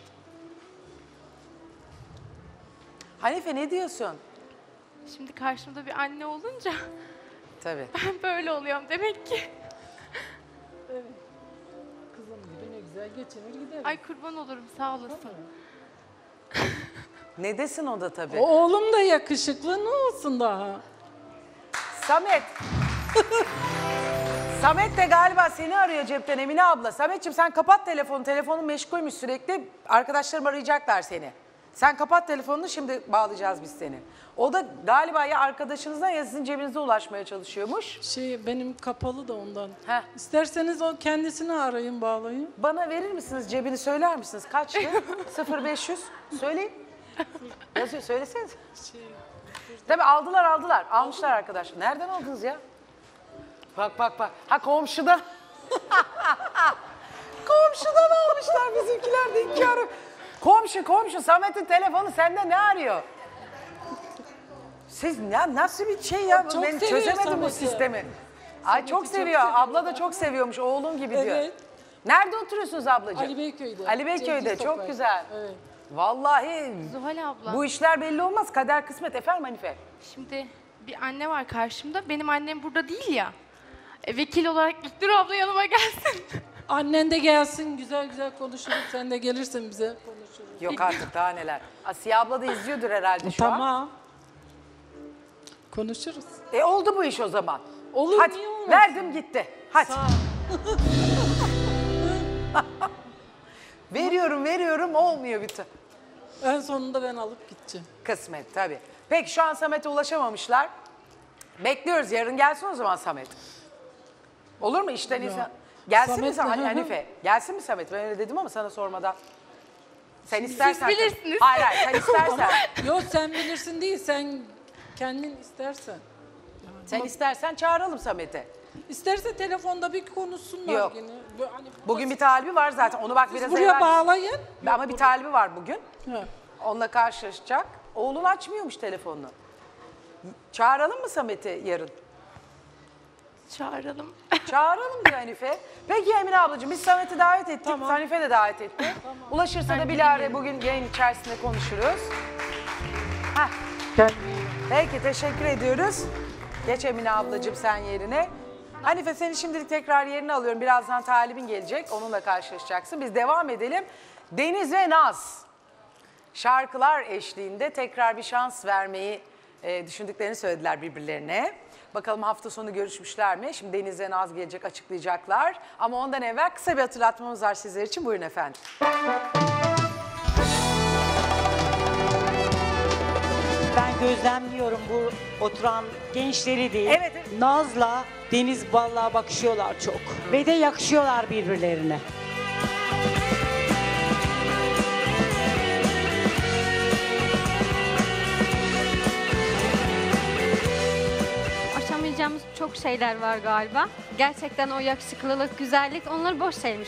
Hanife ne diyorsun? Şimdi karşımda bir anne olunca Tabii. ben böyle oluyorum demek ki. Evet. Kızım gibi ne güzel geçinir giderim. Ay kurban olurum, sağ olasın. Ne desin o da tabii. Oğlum da yakışıklı, ne olsun daha? Samet. Samet de galiba seni arıyor cepten Emine abla. Sametciğim sen kapat telefonu. Telefonun meşgulmüş sürekli. Arkadaşlarım arayacaklar seni. Sen kapat telefonunu, şimdi bağlayacağız biz seni. O da galiba ya arkadaşınızdan ya sizin cebinize ulaşmaya çalışıyormuş. Benim kapalı da ondan. Heh. İsterseniz o kendisini arayın, bağlayın. Bana verir misiniz, cebini söyler misiniz? Kaçtı? 0500. Söyleyin. Yazıyor, söyleseniz. Tabii aldılar. Almışlar arkadaşlar. Nereden aldınız ya? Bak. Ha komşudan. Komşudan almışlar bizimkiler de 2 ara. Komşu Samet'in telefonu sende ne arıyor? Siz nasıl bir şey ya? Çok Ben seviyor çözemedim bu Samet'i. sistemi. Ay çok seviyor. Abla da çok seviyormuş. Oğlum gibi diyor. Evet. Nerede oturuyorsunuz ablacığım? Ali Beyköy'de. Ali Beyköy'de. Cengiz Çok Toprak. güzel. Evet. Vallahi Zuhal abla. bu işler belli olmaz. Kader kısmet efendim Hanife. Şimdi bir anne var karşımda. Benim annem burada değil ya. Vekil olarak İlknur abla yanıma gelsin. Annen de gelsin, güzel konuşuruz. Sen de gelirsin, bize konuşuruz. Yok artık daha neler. Asiye abla da izliyordur herhalde şu an. Tamam. Konuşuruz. Oldu bu iş o zaman. Olur, hadi, niye olmasın? verdim gitti. Hadi. Sağ ol. Veriyorum olmuyor bir türlü. En sonunda ben alıp gideceğim. Kısmet tabii. Peki şu an Samet'e ulaşamamışlar. Bekliyoruz, yarın gelsin o zaman Samet. Olur mu işten insan? Gelsin mi Samet'le, hı hı. Hanife? Gelsin mi Samet? Ben öyle dedim ama sana sormadan. Sen istersen. Siz bilirsiniz. Hayır sen istersen. Yok, sen bilirsin değil, sen kendin istersen. Sen istersen çağıralım Samet'i. İsterse telefonda bir konuşsunlar Yok. yine. Böyle hani Bugün bir talibi var zaten. Onu bak siz biraz buraya evvel- bağlayın. Ama bir talibi var bugün. Ha. Onunla karşılaşacak. Oğlun açmıyormuş telefonunu. Çağıralım mı Samet'i yarın? Çağıralım. Çağıralım diyor Hanife. Peki Emine ablacığım, biz Samet'i davet ettik. Tamam. Hanife de davet etti. Ulaşırsa da bilahare bugün yayın içerisinde konuşuruz. Heh. Peki teşekkür ediyoruz. Geç Emine ablacığım sen yerine. Hanife seni şimdilik tekrar yerine alıyorum. Birazdan talibin gelecek. Onunla karşılaşacaksın. Biz devam edelim. Deniz ve Naz. şarkılar eşliğinde tekrar bir şans vermeyi düşündüklerini söylediler birbirlerine. Bakalım hafta sonu görüşmüşler mi? Şimdi Deniz ve Naz gelecek, açıklayacaklar. Ama ondan evvel kısa bir hatırlatmamız var sizler için. Buyurun efendim. Ben gözlemliyorum bu oturan gençleri değil. Evet. Naz'la Deniz vallahi bakışıyorlar çok. Ve de yakışıyorlar birbirlerine. Aşamayacağımız çok şeyler var galiba. Gerçekten o yakışıklılık, güzellik onları boş şeymiş.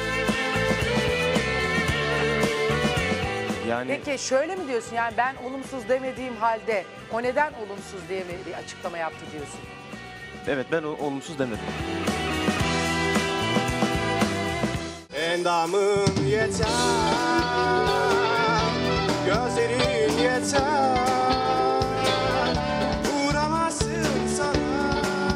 Peki şöyle mi diyorsun, yani ben olumsuz demediğim halde o neden olumsuz diye mi bir açıklama yaptı diyorsun? Evet, ben olumsuz demedim. Endamın yeter, gözlerin yeter, uğramazsın sana,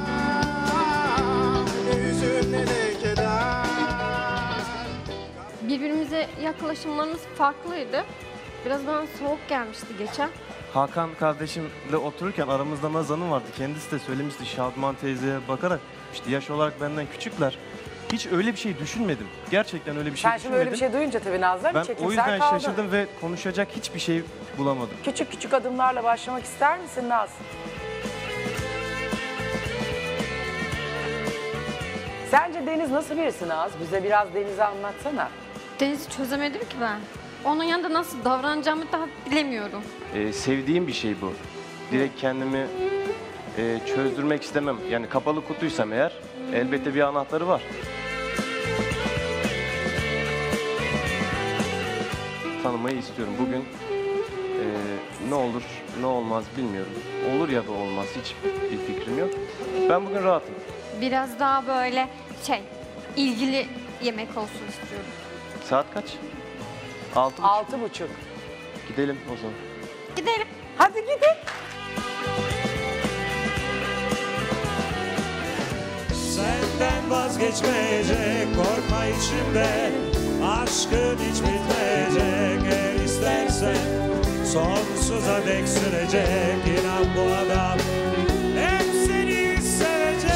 ne hüzün ne de keder. Birbirimize yaklaşımlarımız farklıydı. Biraz bana soğuk gelmişti geçen. Hakan kardeşimle otururken aramızda Naz Hanım vardı. Kendisi de söylemişti Şadman teyzeye bakarak. İşte yaş olarak benden küçükler. Hiç öyle bir şey düşünmedim. Gerçekten öyle bir şey Sen şimdi düşünmedim. öyle bir şey duyunca tabii Nazlı bir Ben çekimser o yüzden kaldın. şaşırdım ve konuşacak hiçbir şey bulamadım. Küçük küçük adımlarla başlamak ister misin Naz? Sence Deniz nasıl birisi Naz? Bize biraz Deniz'i anlatsana. Deniz'i çözemedim ki ben. Onun yanında nasıl davranacağımı daha bilemiyorum. Sevdiğim bir şey bu. Direkt kendimi çözdürmek istemem. Yani kapalı kutuysam eğer elbette bir anahtarı var. Tanımayı istiyorum. Bugün ne olur ne olmaz bilmiyorum. Olur ya da olmaz, hiç bir fikrim yok. Ben bugün rahatım. Biraz daha böyle ilgili yemek olsun istiyorum. Saat kaç? 6.30. 6.30. Gidelim o zaman. Gidelim. Hadi gidin. Senden vazgeçmeyecek, korkma içimde, aşkın hiç bitmeyecek. Eğer istersen sonsuza dek sürecek, inan bu adam hep seni sevecek.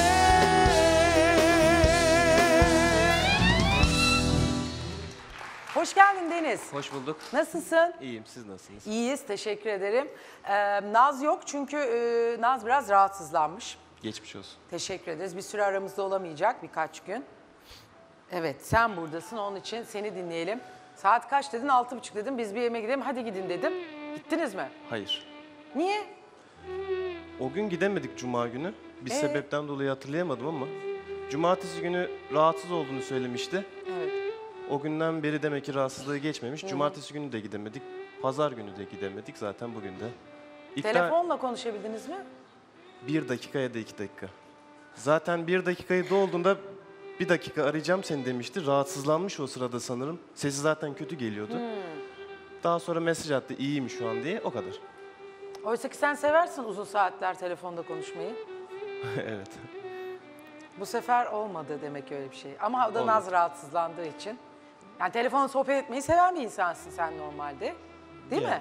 Hoş geldin Deniz. Hoş bulduk. Nasılsın? İyiyim, siz nasılsınız? İyiyiz, teşekkür ederim. Naz yok çünkü Naz biraz rahatsızlanmış. Geçmiş olsun. Teşekkür ederiz. Bir süre aramızda olamayacak, birkaç gün. Evet, sen buradasın, onun için seni dinleyelim. Saat kaç dedin? 6.30 dedim. Biz bir yemeğe gidelim, hadi gidin dedim. Gittiniz mi? Hayır. Niye? O gün gidemedik Cuma günü. Bir sebepten dolayı hatırlayamadım ama Cumartesi günü rahatsız olduğunu söylemişti. Evet. O günden beri demek ki rahatsızlığı geçmemiş. Cumartesi günü de gidemedik. Pazar günü de gidemedik zaten bugün de. Telefonla konuşabildiniz mi? 1 dakika ya da 2 dakika. Zaten 1 dakikayı dolduğunda 1 dakika arayacağım seni demişti. Rahatsızlanmış o sırada sanırım. Sesi zaten kötü geliyordu. Daha sonra mesaj attı iyiyim şu an diye, o kadar. Oysa ki sen seversin uzun saatler telefonda konuşmayı. Evet. Bu sefer olmadı demek öyle bir şey. Ama o da Olmadı. Naz rahatsızlandığı için. Yani telefonla sohbet etmeyi seven bir insansın sen normalde. Değil mi?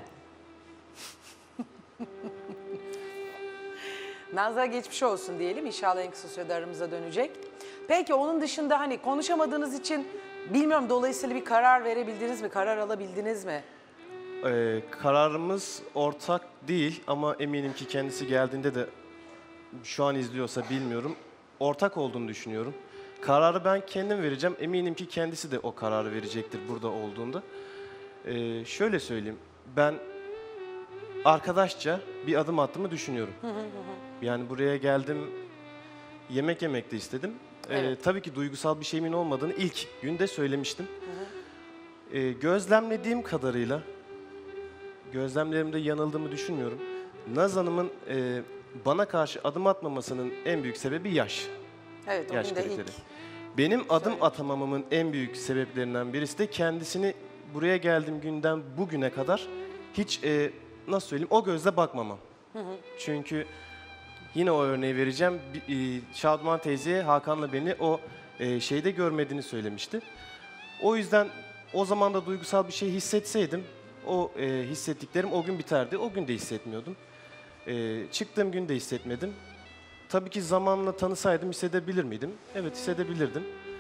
Naz'a geçmiş olsun diyelim. İnşallah en kısa sürede aramıza dönecek. Peki onun dışında hani konuşamadığınız için bilmiyorum, dolayısıyla bir karar verebildiniz mi? Karar alabildiniz mi? Kararımız ortak değil ama eminim ki kendisi geldiğinde de şu an izliyorsa bilmiyorum. Ortak olduğunu düşünüyorum. Kararı ben kendim vereceğim. Eminim ki kendisi de o kararı verecektir burada olduğunda. Şöyle söyleyeyim. Ben arkadaşça bir adım attığımı düşünüyorum. Yani buraya geldim, yemek yemek de istedim. Evet. Tabii ki duygusal bir şeyimin olmadığını ilk günde söylemiştim. Gözlemlediğim kadarıyla, gözlemlerimde yanıldığımı düşünmüyorum. Naz Hanım'ın bana karşı adım atmamasının en büyük sebebi yaş. Evet, Yaş onun da kriteri. ilk. Benim adım atamamamın en büyük sebeplerinden birisi de kendisini buraya geldiğim günden bugüne kadar hiç nasıl söyleyeyim o gözle bakmamam. Çünkü yine o örneği vereceğim. Şadman teyzeye Hakan'la beni o şeyde görmediğini söylemişti. O yüzden o zaman da duygusal bir şey hissetseydim o hissettiklerim o gün biterdi. O gün de hissetmiyordum. Çıktığım gün de hissetmedim. Tabii ki zamanla tanısaydım hissedebilir miydim? Evet, hissedebilirdim.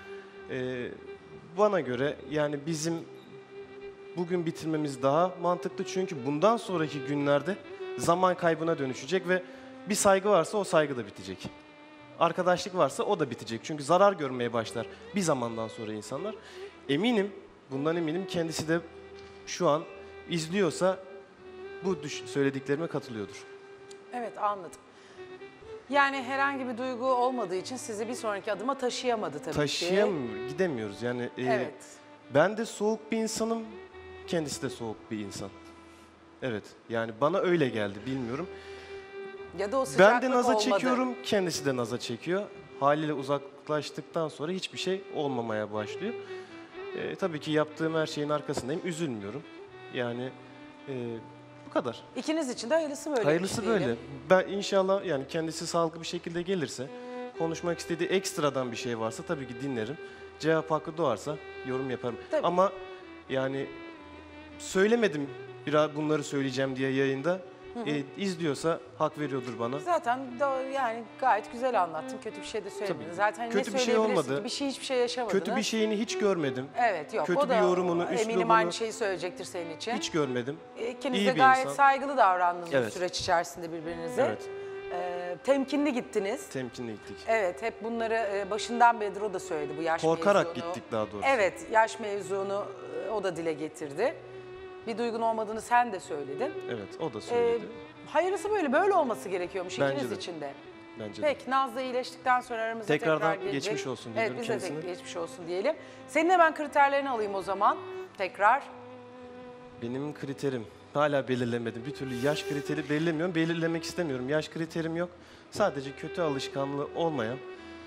Bana göre yani bizim bugün bitirmemiz daha mantıklı. Çünkü bundan sonraki günlerde zaman kaybına dönüşecek ve bir saygı varsa o saygı da bitecek. Arkadaşlık varsa o da bitecek. Çünkü zarar görmeye başlar bir zamandan sonra insanlar. Eminim, bundan eminim, kendisi de şu an izliyorsa bu söylediklerime katılıyordur. Evet, anladım. Yani herhangi bir duygu olmadığı için sizi bir sonraki adıma taşıyamadı tabii ki. Gidemiyoruz yani. Evet. Ben de soğuk bir insanım, kendisi de soğuk bir insan. Evet, yani bana öyle geldi, bilmiyorum. Ya da o sıcaklık Ben de naza olmadı. çekiyorum, kendisi de naza çekiyor. Haliyle uzaklaştıktan sonra hiçbir şey olmamaya başlıyor. Tabii ki yaptığım her şeyin arkasındayım, üzülmüyorum. Yani bu kadar. İkiniz için de hayırlısı böyle. Hayırlısı böyle. Ben inşallah yani kendisi sağlıklı bir şekilde gelirse, konuşmak istediği ekstradan bir şey varsa tabii ki dinlerim. Cevap hakkı doğarsa yorum yaparım. Tabii. Ama yani söylemedim biraz bunları söyleyeceğim diye yayında. İzliyorsa hak veriyordur bana. Zaten yani gayet güzel anlattın. Kötü bir şey de söylemedin. Tabii. Zaten Kötü ne bir şey söyleyebilirsin olmadı. ki? Hiçbir şey yaşamadınız. Kötü bir şeyini hiç görmedim. Evet, yok. Kötü O da bir yorumunu, eminim üslubunu aynı şeyi söyleyecektir senin için. hiç görmedim. İkiniz İyi de bir gayet insan. saygılı davrandınız bu Evet. süreç içerisinde birbirinize. Evet. Temkinli gittiniz. Temkinli gittik. Evet, hep bunları başından beridir o da söyledi bu yaş Korkarak mevzunu. gittik daha doğrusu. Evet, yaş mevzunu o da dile getirdi. Bir duygun olmadığını sen de söyledin. Evet, o da söyledi. Hayırlısı böyle olması gerekiyormuş Bence ikiniz de. için de. Bence de. Peki, Nazlı iyileştikten sonra aramıza Tekrardan tekrar gelecek. geçmiş olsun Evet, diliyorum biz de kendisine. geçmiş olsun diyelim. Senin hemen kriterlerini alayım o zaman. Tekrar. Benim kriterim hala belirlemedim. Bir türlü yaş kriteri belirlemiyorum. Belirlemek istemiyorum. Yaş kriterim yok. Sadece kötü alışkanlığı olmayan,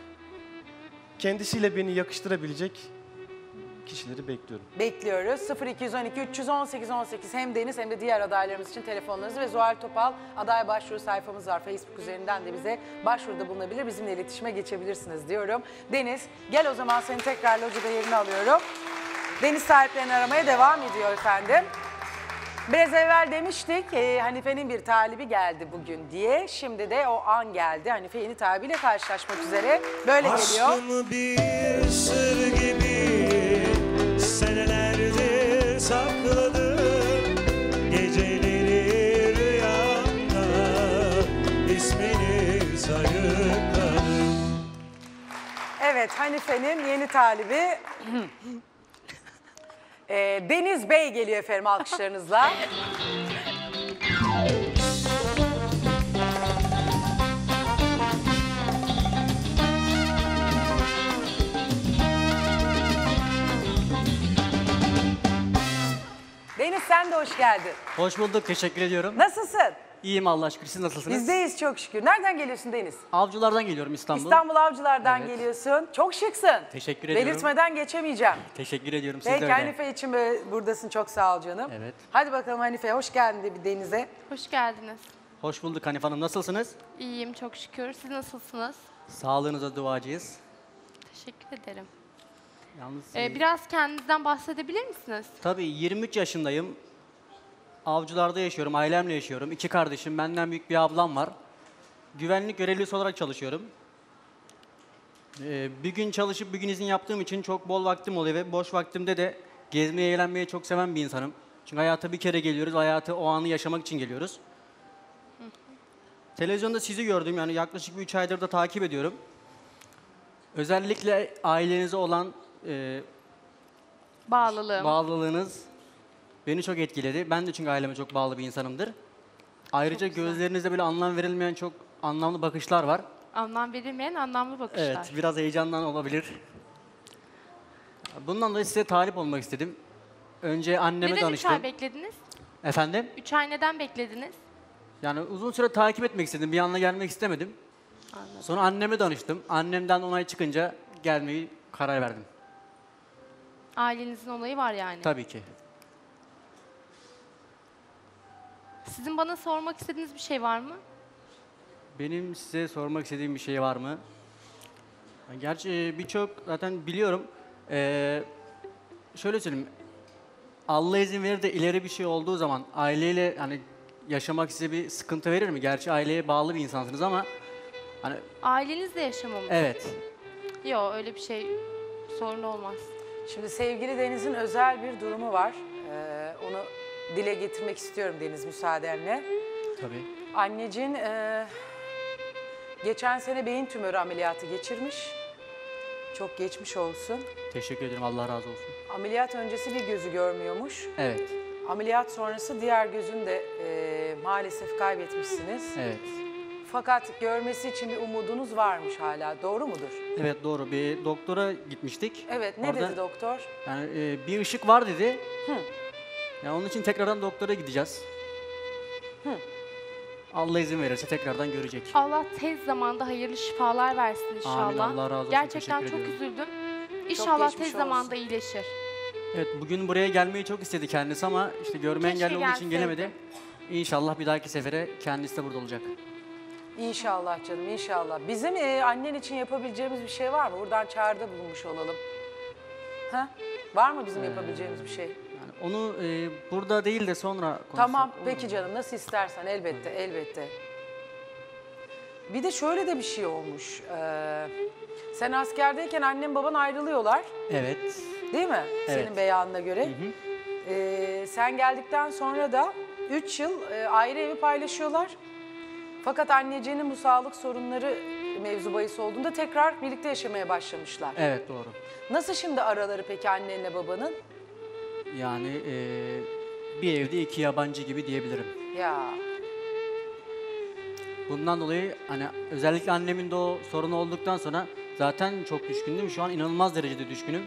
kendisiyle beni yakıştırabilecek kişileri bekliyorum. Bekliyoruz. 0212 318 18 hem Deniz hem de diğer adaylarımız için telefonlarınızı ve Zuhal Topal aday başvuru sayfamız var. Facebook üzerinden de bize başvuruda bulunabilir. Bizimle iletişime geçebilirsiniz diyorum. Deniz, gel o zaman seni tekrar locada yerini alıyorum. Deniz sahiplerini aramaya devam ediyor efendim. Biraz evvel demiştik Hanife'nin bir talibi geldi bugün diye. Şimdi de o an geldi. Hanife yeni talibiyle karşılaşmak üzere. Böyle geliyor. Aşkım bir sır gibi senelerdir sakladım. Geceleri rüyamda ismini sayıkladım. Evet, Hanife'nin yeni talibi Deniz Bey geliyor efendim alkışlarınızla. Deniz, sen de hoş geldin. Hoş bulduk, teşekkür ediyorum. Nasılsın? İyiyim Allah'a şükür, siz nasılsınız? Bizdeyiz çok şükür. Nereden geliyorsun Deniz? Avcılardan geliyorum, İstanbul. İstanbul Avcılar'dan geliyorsun. Çok şıksın. Teşekkür ediyorum. Belirtmeden geçemeyeceğim. Teşekkür ediyorum, siz de Peki öyle. Hanife için buradasın, çok sağ ol canım. Evet. Hadi bakalım Hanife, hoş geldin de bir Deniz'e. Hoş geldiniz. Hoş bulduk Hanife Hanım, nasılsınız? İyiyim çok şükür. Siz nasılsınız? Sağlığınıza duacıyız. Teşekkür ederim. Yalnız Biraz kendinizden bahsedebilir misiniz? tabii 23 yaşındayım. Avcılarda yaşıyorum, ailemle yaşıyorum. 2 kardeşim, benden büyük bir ablam var. Güvenlik görevlisi olarak çalışıyorum. Bir gün çalışıp bir gün izin yaptığım için çok bol vaktim oluyor ve boş vaktimde de gezmeye, eğlenmeyi çok seven bir insanım. Çünkü hayata bir kere geliyoruz, hayatı o anı yaşamak için geliyoruz. Televizyonda sizi gördüm, yani yaklaşık 3 aydır da takip ediyorum. Özellikle ailenize olan bağlılığınız beni çok etkiledi. Ben de çünkü aileme çok bağlı bir insanımdır. Ayrıca gözlerinizde böyle anlam verilmeyen çok anlamlı bakışlar var. Anlam verilmeyen anlamlı bakışlar. Evet, biraz heyecandan olabilir. Bundan dolayı size talip olmak istedim. Önce anneme Neden danıştım. 3 ay beklediniz? Efendim? 3 ay neden beklediniz? Yani uzun süre takip etmek istedim. Bir anda gelmek istemedim. Anladım. Sonra anneme danıştım. Annemden onay çıkınca gelmeyi karar verdim. Ailenizin olayı var yani. Tabii ki. Sizin bana sormak istediğiniz bir şey var mı? Benim size sormak istediğim bir şey var mı? Gerçi birçok zaten biliyorum. Şöyle söyleyeyim. Allah izin verir de ileri bir şey olduğu zaman aileyle hani yaşamak size bir sıkıntı verir mi? Gerçi aileye bağlı bir insansınız ama hani Ailenizle yaşamamız. evet. Yok öyle bir şey sorun olmaz. Şimdi sevgili Deniz'in özel bir durumu var. Onu dile getirmek istiyorum Deniz müsaadenle. Tabii. Anneciğin geçen sene beyin tümörü ameliyatı geçirmiş. Çok geçmiş olsun. Teşekkür ederim. Allah razı olsun. Ameliyat öncesi bir gözü görmüyormuş. Evet. Ameliyat sonrası diğer gözünü de maalesef kaybetmişsiniz. Evet. Fakat görmesi için bir umudunuz varmış hala. Doğru mudur? Evet doğru. Bir doktora gitmiştik. Evet. Ne Orada dedi doktor? Yani bir ışık var dedi. Hı. Yani onun için tekrardan doktora gideceğiz. Hı. Allah izin verirse tekrardan görecek. Allah tez zamanda hayırlı şifalar versin inşallah. Amin, Allah razı olsun. Gerçekten Teşekkür çok ediyorum. üzüldüm. İnşallah geçmiş tez olsun. zamanda iyileşir. Evet bugün buraya gelmeyi çok istedi kendisi ama işte görme Keşke engelli olduğu için gelseydi. gelemedi. İnşallah bir dahaki sefere kendisi de burada olacak. İnşallah canım, inşallah. Bizim annen için yapabileceğimiz bir şey var mı? Buradan çağrıda bulunmuş olalım. Ha? Var mı bizim yapabileceğimiz bir şey? Yani onu burada değil de sonra konuşsak. Tamam, olur peki mu? canım. Nasıl istersen elbette, elbette. Bir de şöyle de bir şey olmuş. Sen askerdeyken annen baban ayrılıyorlar. Evet. Değil mi? Evet. Senin beyanına göre. Sen geldikten sonra da 3 yıl ayrı evi paylaşıyorlar. Fakat anneciğinin bu sağlık sorunları mevzu bahis olduğunda tekrar birlikte yaşamaya başlamışlar. Evet doğru. Nasıl şimdi araları peki annenle babanın? Yani bir evde iki yabancı gibi diyebilirim. Ya Bundan dolayı hani özellikle annemin de o sorunu olduktan sonra zaten çok düşkündüm. Şu an inanılmaz derecede düşkünüm.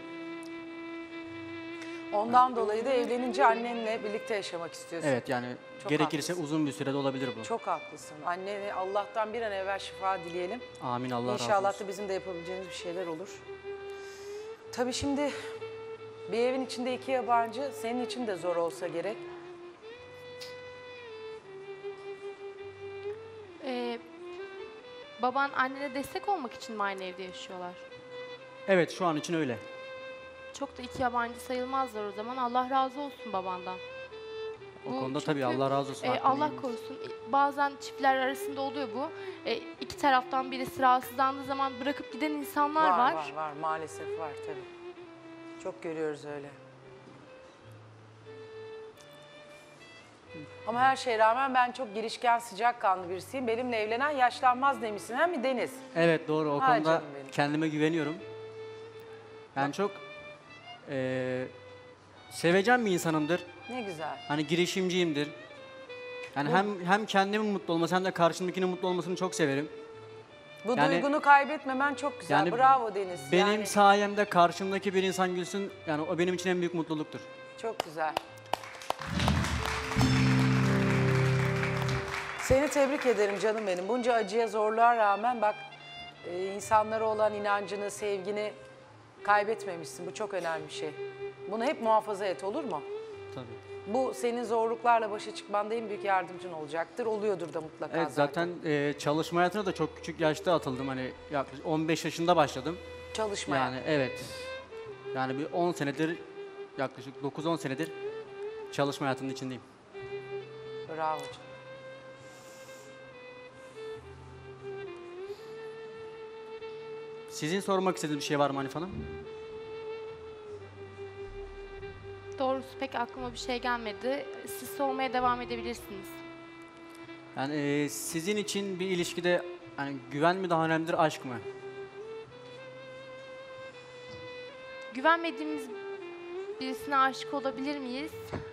ondan dolayı da evlenince annenle birlikte yaşamak istiyorsun. Evet yani Çok gerekirse haklısın. uzun bir sürede olabilir bu. Çok haklısın. Annene Allah'tan bir an evvel şifa dileyelim. Amin, Allah razı İnşallah olsun. da bizim de yapabileceğimiz bir şeyler olur. Tabii şimdi bir evin içinde iki yabancı senin için de zor olsa gerek. Baban annene destek olmak için mi aynı evde yaşıyorlar? Evet şu an için öyle. Çok da iki yabancı sayılmazlar o zaman. Allah razı olsun babandan. O Bu konuda çünkü, tabii Allah razı olsun. hakkını Allah yemeyeyim. korusun. Bazen çiftler arasında oluyor bu. İki taraftan birisi rahatsızlandığı zaman bırakıp giden insanlar var. Var maalesef var tabii. Çok görüyoruz öyle. Ama her şeye rağmen ben çok girişken, sıcakkanlı birisiyim. Benimle evlenen yaşlanmaz demişsin hem mi Deniz? Evet doğru o Ay konuda canım benim. kendime güveniyorum. Ben çok sevecen bir insanımdır. Ne güzel. Hani girişimciyimdir. Yani Bu- hem kendimin mutlu olması hem de karşımdakinin mutlu olmasını çok severim. Bu Yani- duygunu kaybetmemen çok güzel. Yani Bravo Deniz. Benim Yani sayemde karşımdaki bir insan gülsün yani o benim için en büyük mutluluktur. çok güzel. Seni tebrik ederim canım benim. Bunca acıya, zorluğa rağmen bak insanlara olan inancını, sevgini kaybetmemişsin. Bu çok önemli bir şey. Bunu hep muhafaza et, olur mu? Tabii. Bu senin zorluklarla başa çıkmanda en büyük yardımcın olacaktır. Oluyordur da mutlaka Evet zaten çalışma hayatına da çok küçük yaşta atıldım. Hani yaklaşık 15 yaşında başladım. Çalışmaya. Yani evet. Yani bir 10 senedir yaklaşık 9-10 senedir çalışma hayatının içindeyim. Bravo canım. Sizin sormak istediğiniz bir şey var mı Hanif Hanım? Doğrusu pek aklıma bir şey gelmedi. Siz sormaya devam edebilirsiniz. Yani sizin için bir ilişkide yani güven mi daha önemlidir, aşk mı? Güvenmediğimiz birisine aşık olabilir miyiz?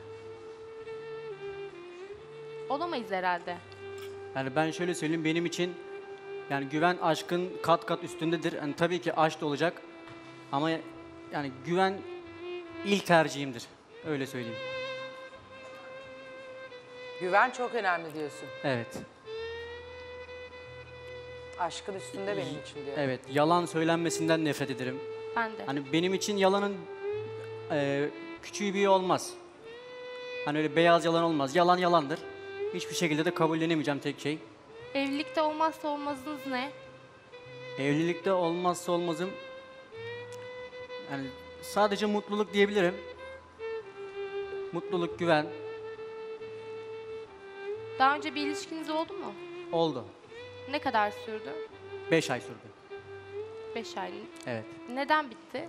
Olamayız herhalde. Yani ben şöyle söyleyeyim, benim için yani güven aşkın kat kat üstündedir. Yani tabii ki aşk da olacak ama yani güven ilk tercihimdir. Öyle söyleyeyim. Güven çok önemli diyorsun. Evet. Aşkın üstünde benim için diyor. Evet. Yalan söylenmesinden nefret ederim. Ben de. Hani benim için yalanın küçüğü büyüğü olmaz. Hani öyle beyaz yalan olmaz. Yalan yalandır. Hiçbir şekilde de kabullenemeyeceğim tek şey. Evlilikte olmazsa olmazınız ne? Evlilikte olmazsa olmazım yani sadece mutluluk diyebilirim. Mutluluk, güven Daha önce bir ilişkiniz oldu mu? oldu. Ne kadar sürdü? 5 ay sürdü. 5 aylık. Evet. Neden bitti?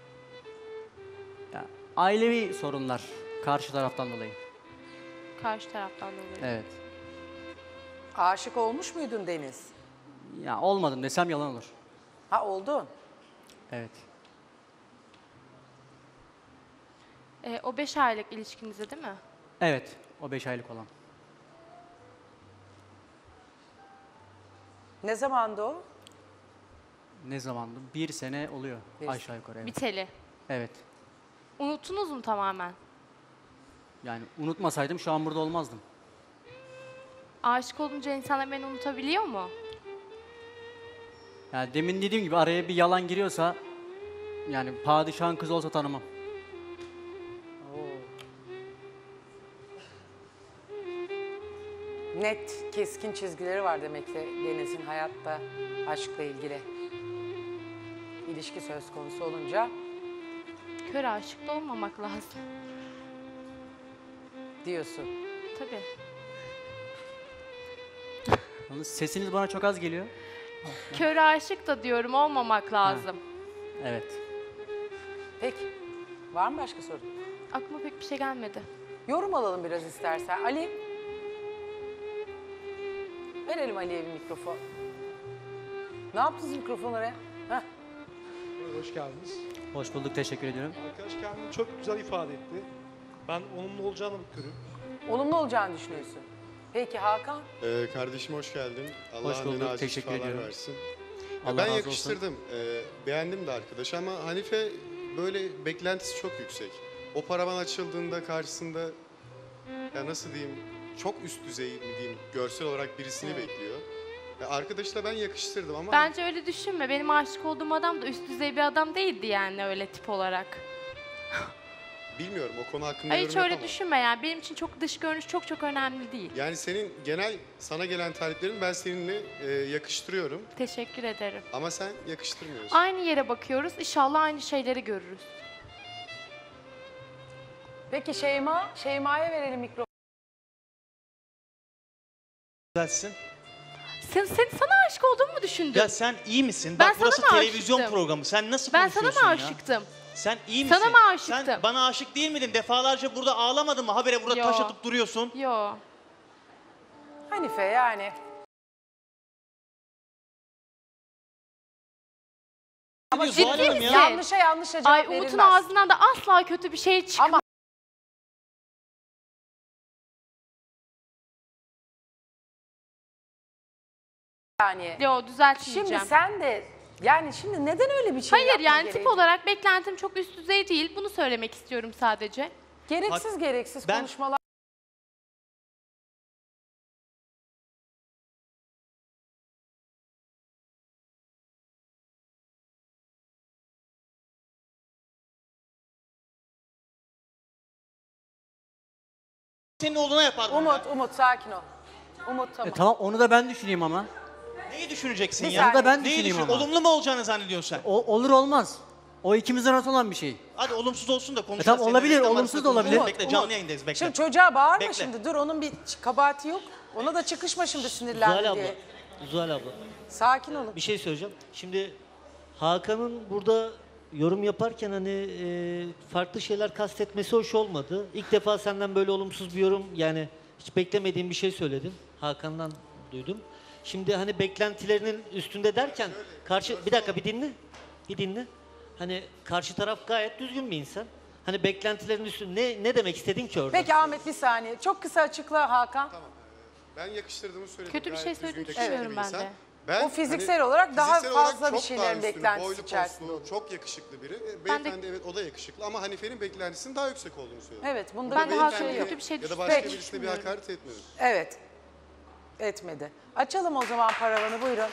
Ya, ailevi sorunlar karşı taraftan dolayı. Karşı taraftan dolayı. Evet. Aşık olmuş muydun Deniz? Ya olmadım desem yalan olur. Ha oldun. Evet. O 5 aylık ilişkinizde değil mi? Evet. O 5 aylık olan. Ne zamandı o? Ne zamandı? 1 sene oluyor aşağı yukarı. Evet. Biteli. Evet. Unuttunuz mu tamamen? Yani unutmasaydım şu an burada olmazdım. Aşık olunca insan hemen unutabiliyor mu? Yani demin dediğim gibi araya bir yalan giriyorsa yani padişahın kızı olsa tanımam. Net, keskin çizgileri var demek ki Deniz'in hayatta aşkla ilgili. İlişki söz konusu olunca Kör aşık da olmamak lazım. diyorsun. Tabii. Yalnız sesiniz bana çok az geliyor. Kör aşık da diyorum olmamak lazım. Evet. Peki. Var mı başka soru? Aklıma pek bir şey gelmedi. Yorum alalım biraz istersen. Ali. Verelim Ali'ye bir mikrofon. Ne yaptınız mikrofonlara? Heh. Hoş geldiniz. Hoş bulduk, teşekkür ediyorum. Arkadaş kendini çok güzel ifade etti. Ben olumlu olacağını görüyorum. Olumlu olacağını düşünüyorsun. Peki Hakan? Kardeşim hoş geldin. Allah Hoş bulduk, annene acil teşekkür şifalar ediyorum. versin. Allah Ben razı yakıştırdım. Beğendim de arkadaş ama Hanife böyle beklentisi çok yüksek. O paravan açıldığında karşısında ya nasıl diyeyim çok üst düzey mi diyeyim görsel olarak birisini bekliyor. Arkadaşla ben yakıştırdım ama Bence öyle düşünme. Benim aşık olduğum adam da üst düzey bir adam değildi yani öyle tip olarak. bilmiyorum o konu hakkında Ay yorum hiç öyle yapamam. düşünme yani. Benim için çok dış görünüş çok önemli değil. Yani senin genel sana gelen taliplerin ben seninle yakıştırıyorum Teşekkür ederim. ama sen yakıştırmıyorsun. Aynı yere bakıyoruz. İnşallah aynı şeyleri görürüz. Peki Şeyma? Şeyma'ya verelim mikrofonu. Güzelsin. Sana aşık olduğumu mu düşündün? Ya sen iyi misin? Ben Bak sana burası mı televizyon aşıktım? programı. Sen nasıl Ben sana konuşuyorsun mı ya? aşıktım? Sen iyi misin? Sana mı aşıktım? Sen bana aşık değil miydin? Defalarca burada ağlamadın mı? Habire burada Yo. taş atıp duruyorsun. Yo. Hanife yani. Ama Ciddi misin? Yanlışa yanlışa cevap Ay verilmez. Umut'un ağzından da asla kötü bir şey çıkmaz. Ama yani. Yo düzeltmeyeceğim. Şimdi sen de yani şimdi neden öyle bir şey Hayır yapma yani gereği tip duydun? olarak beklentim çok üst düzey değil. Bunu söylemek istiyorum sadece. Gereksiz konuşmalar. Senin oğluna yapardım. Umut sakin ol. Umut tamam. Tamam onu da ben düşüneyim ama. Neyi düşüneceksin Bir ya? Onu da ben Neyi düşüneyim düşün- ama. Olumlu mu olacağını zannediyorsun sen? Olur olmaz. O ikimizin arasında olan bir şey. Hadi olumsuz olsun da konuşalım. tamam, Seninle olabilir, reklam olumsuz arasında da olabilir. konuşalım. Bekle canlı yayındayız bekle. Şimdi çocuğa bağırma Bekle. şimdi. Dur onun bir kabahati yok. Ona da çıkışma şimdi sinirlendi Zuhal abla, diye. Zuhal abla. Sakin olun. Bir şey söyleyeceğim. Şimdi Hakan'ın burada yorum yaparken hani farklı şeyler kastetmesi hoş olmadı. İlk defa senden böyle olumsuz bir yorum yani hiç beklemediğim bir şey söyledin. Hakan'dan duydum. Şimdi hani beklentilerinin üstünde derken bir dakika bir dinle. Bir dinle. Hani karşı taraf gayet düzgün bir insan. Hani beklentilerin üstünde ne demek istedin ki orada? Peki Ahmet bir saniye. Çok kısa açıkla Hakan. Ben yakıştırdığımı söyledim. Kötü bir Gayet şey düzgün, söylediğini yakışıklı düşünüyorum bir ben insan. de. Ben, O fiziksel olarak daha fiziksel fazla olarak bir çok şeylerin daha üstünü, beklentisi boylu, içerisinde poslu, çok yakışıklı biri. Ben de- Beyefendi evet o da yakışıklı ama Hanife'nin beklentisinin daha yüksek olduğunu söyledi. Evet, bunda Ben de Beyefendiye Hakan'a kötü bir şey ya da başka Peki. birisine bir hakaret etmedim. Evet. Etmedi. Açalım o zaman paravanı buyurun.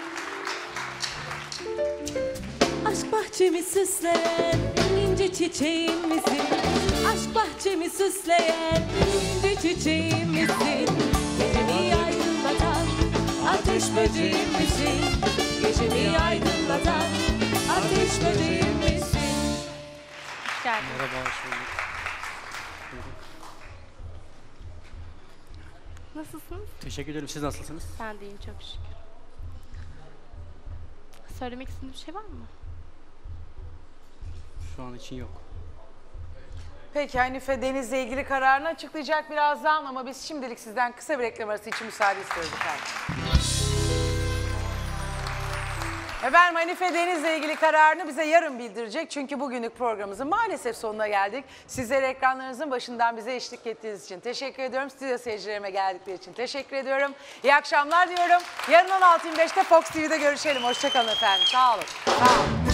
Aşk bahçemi süsleyen ince çiçeğim misin? Aşk bahçemi süsleyen ince çiçeğim misin? Gecemi aydınlatan ateş böceğim misin? Gecemi aydınlatan ateş böceğim misin? Hoş geldin. Merhaba, hoş bulduk. Nasılsınız? Teşekkür ederim. Siz nasılsınız? Ben de iyiyim çok şükür. Söylemek istediğiniz bir şey var mı? Şu an için yok. Peki Hanife Deniz'le ilgili kararını açıklayacak birazdan ama biz şimdilik sizden kısa bir reklam arası için müsaade istiyoruz efendim. Efendim Hanife Deniz'le ilgili kararını bize yarın bildirecek. Çünkü bugünlük programımızın maalesef sonuna geldik. Sizlere ekranlarınızın başından bize eşlik ettiğiniz için teşekkür ediyorum. Stüdyo seyircilerime geldikleri için teşekkür ediyorum. İyi akşamlar diyorum. Yarın 16.25'te Fox TV'de görüşelim. Hoşçakalın efendim. Sağ olun. Sağ olun.